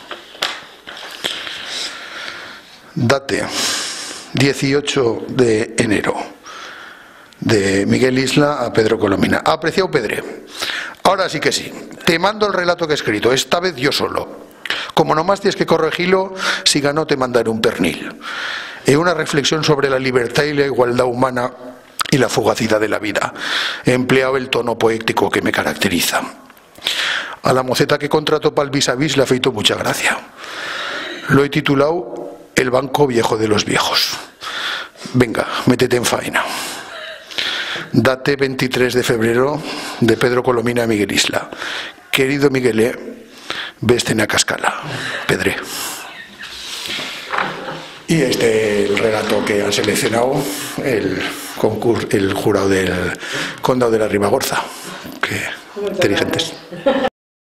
Date 18 de enero, de Miguel Isla a Pedro Colomina. Apreciado Pedre, ahora sí que sí, te mando el relato que he escrito, esta vez yo solo. Como nomás tienes que corregirlo, si ganó te mandaré un pernil. Es una reflexión sobre la libertad y la igualdad humana y la fugacidad de la vida. He empleado el tono poético que me caracteriza. A la moceta que contrató para el vis a vis le ha feito mucha gracia. Lo he titulado El banco viejo de los viejos. Venga, métete en faena. Date 23 de febrero, de Pedro Colomina a Miguel Isla. Querido Miguel, veste en a cascala, Pedre. Y este es el relato que han seleccionado el jurado del Condado de la Ribagorza. Que inteligentes.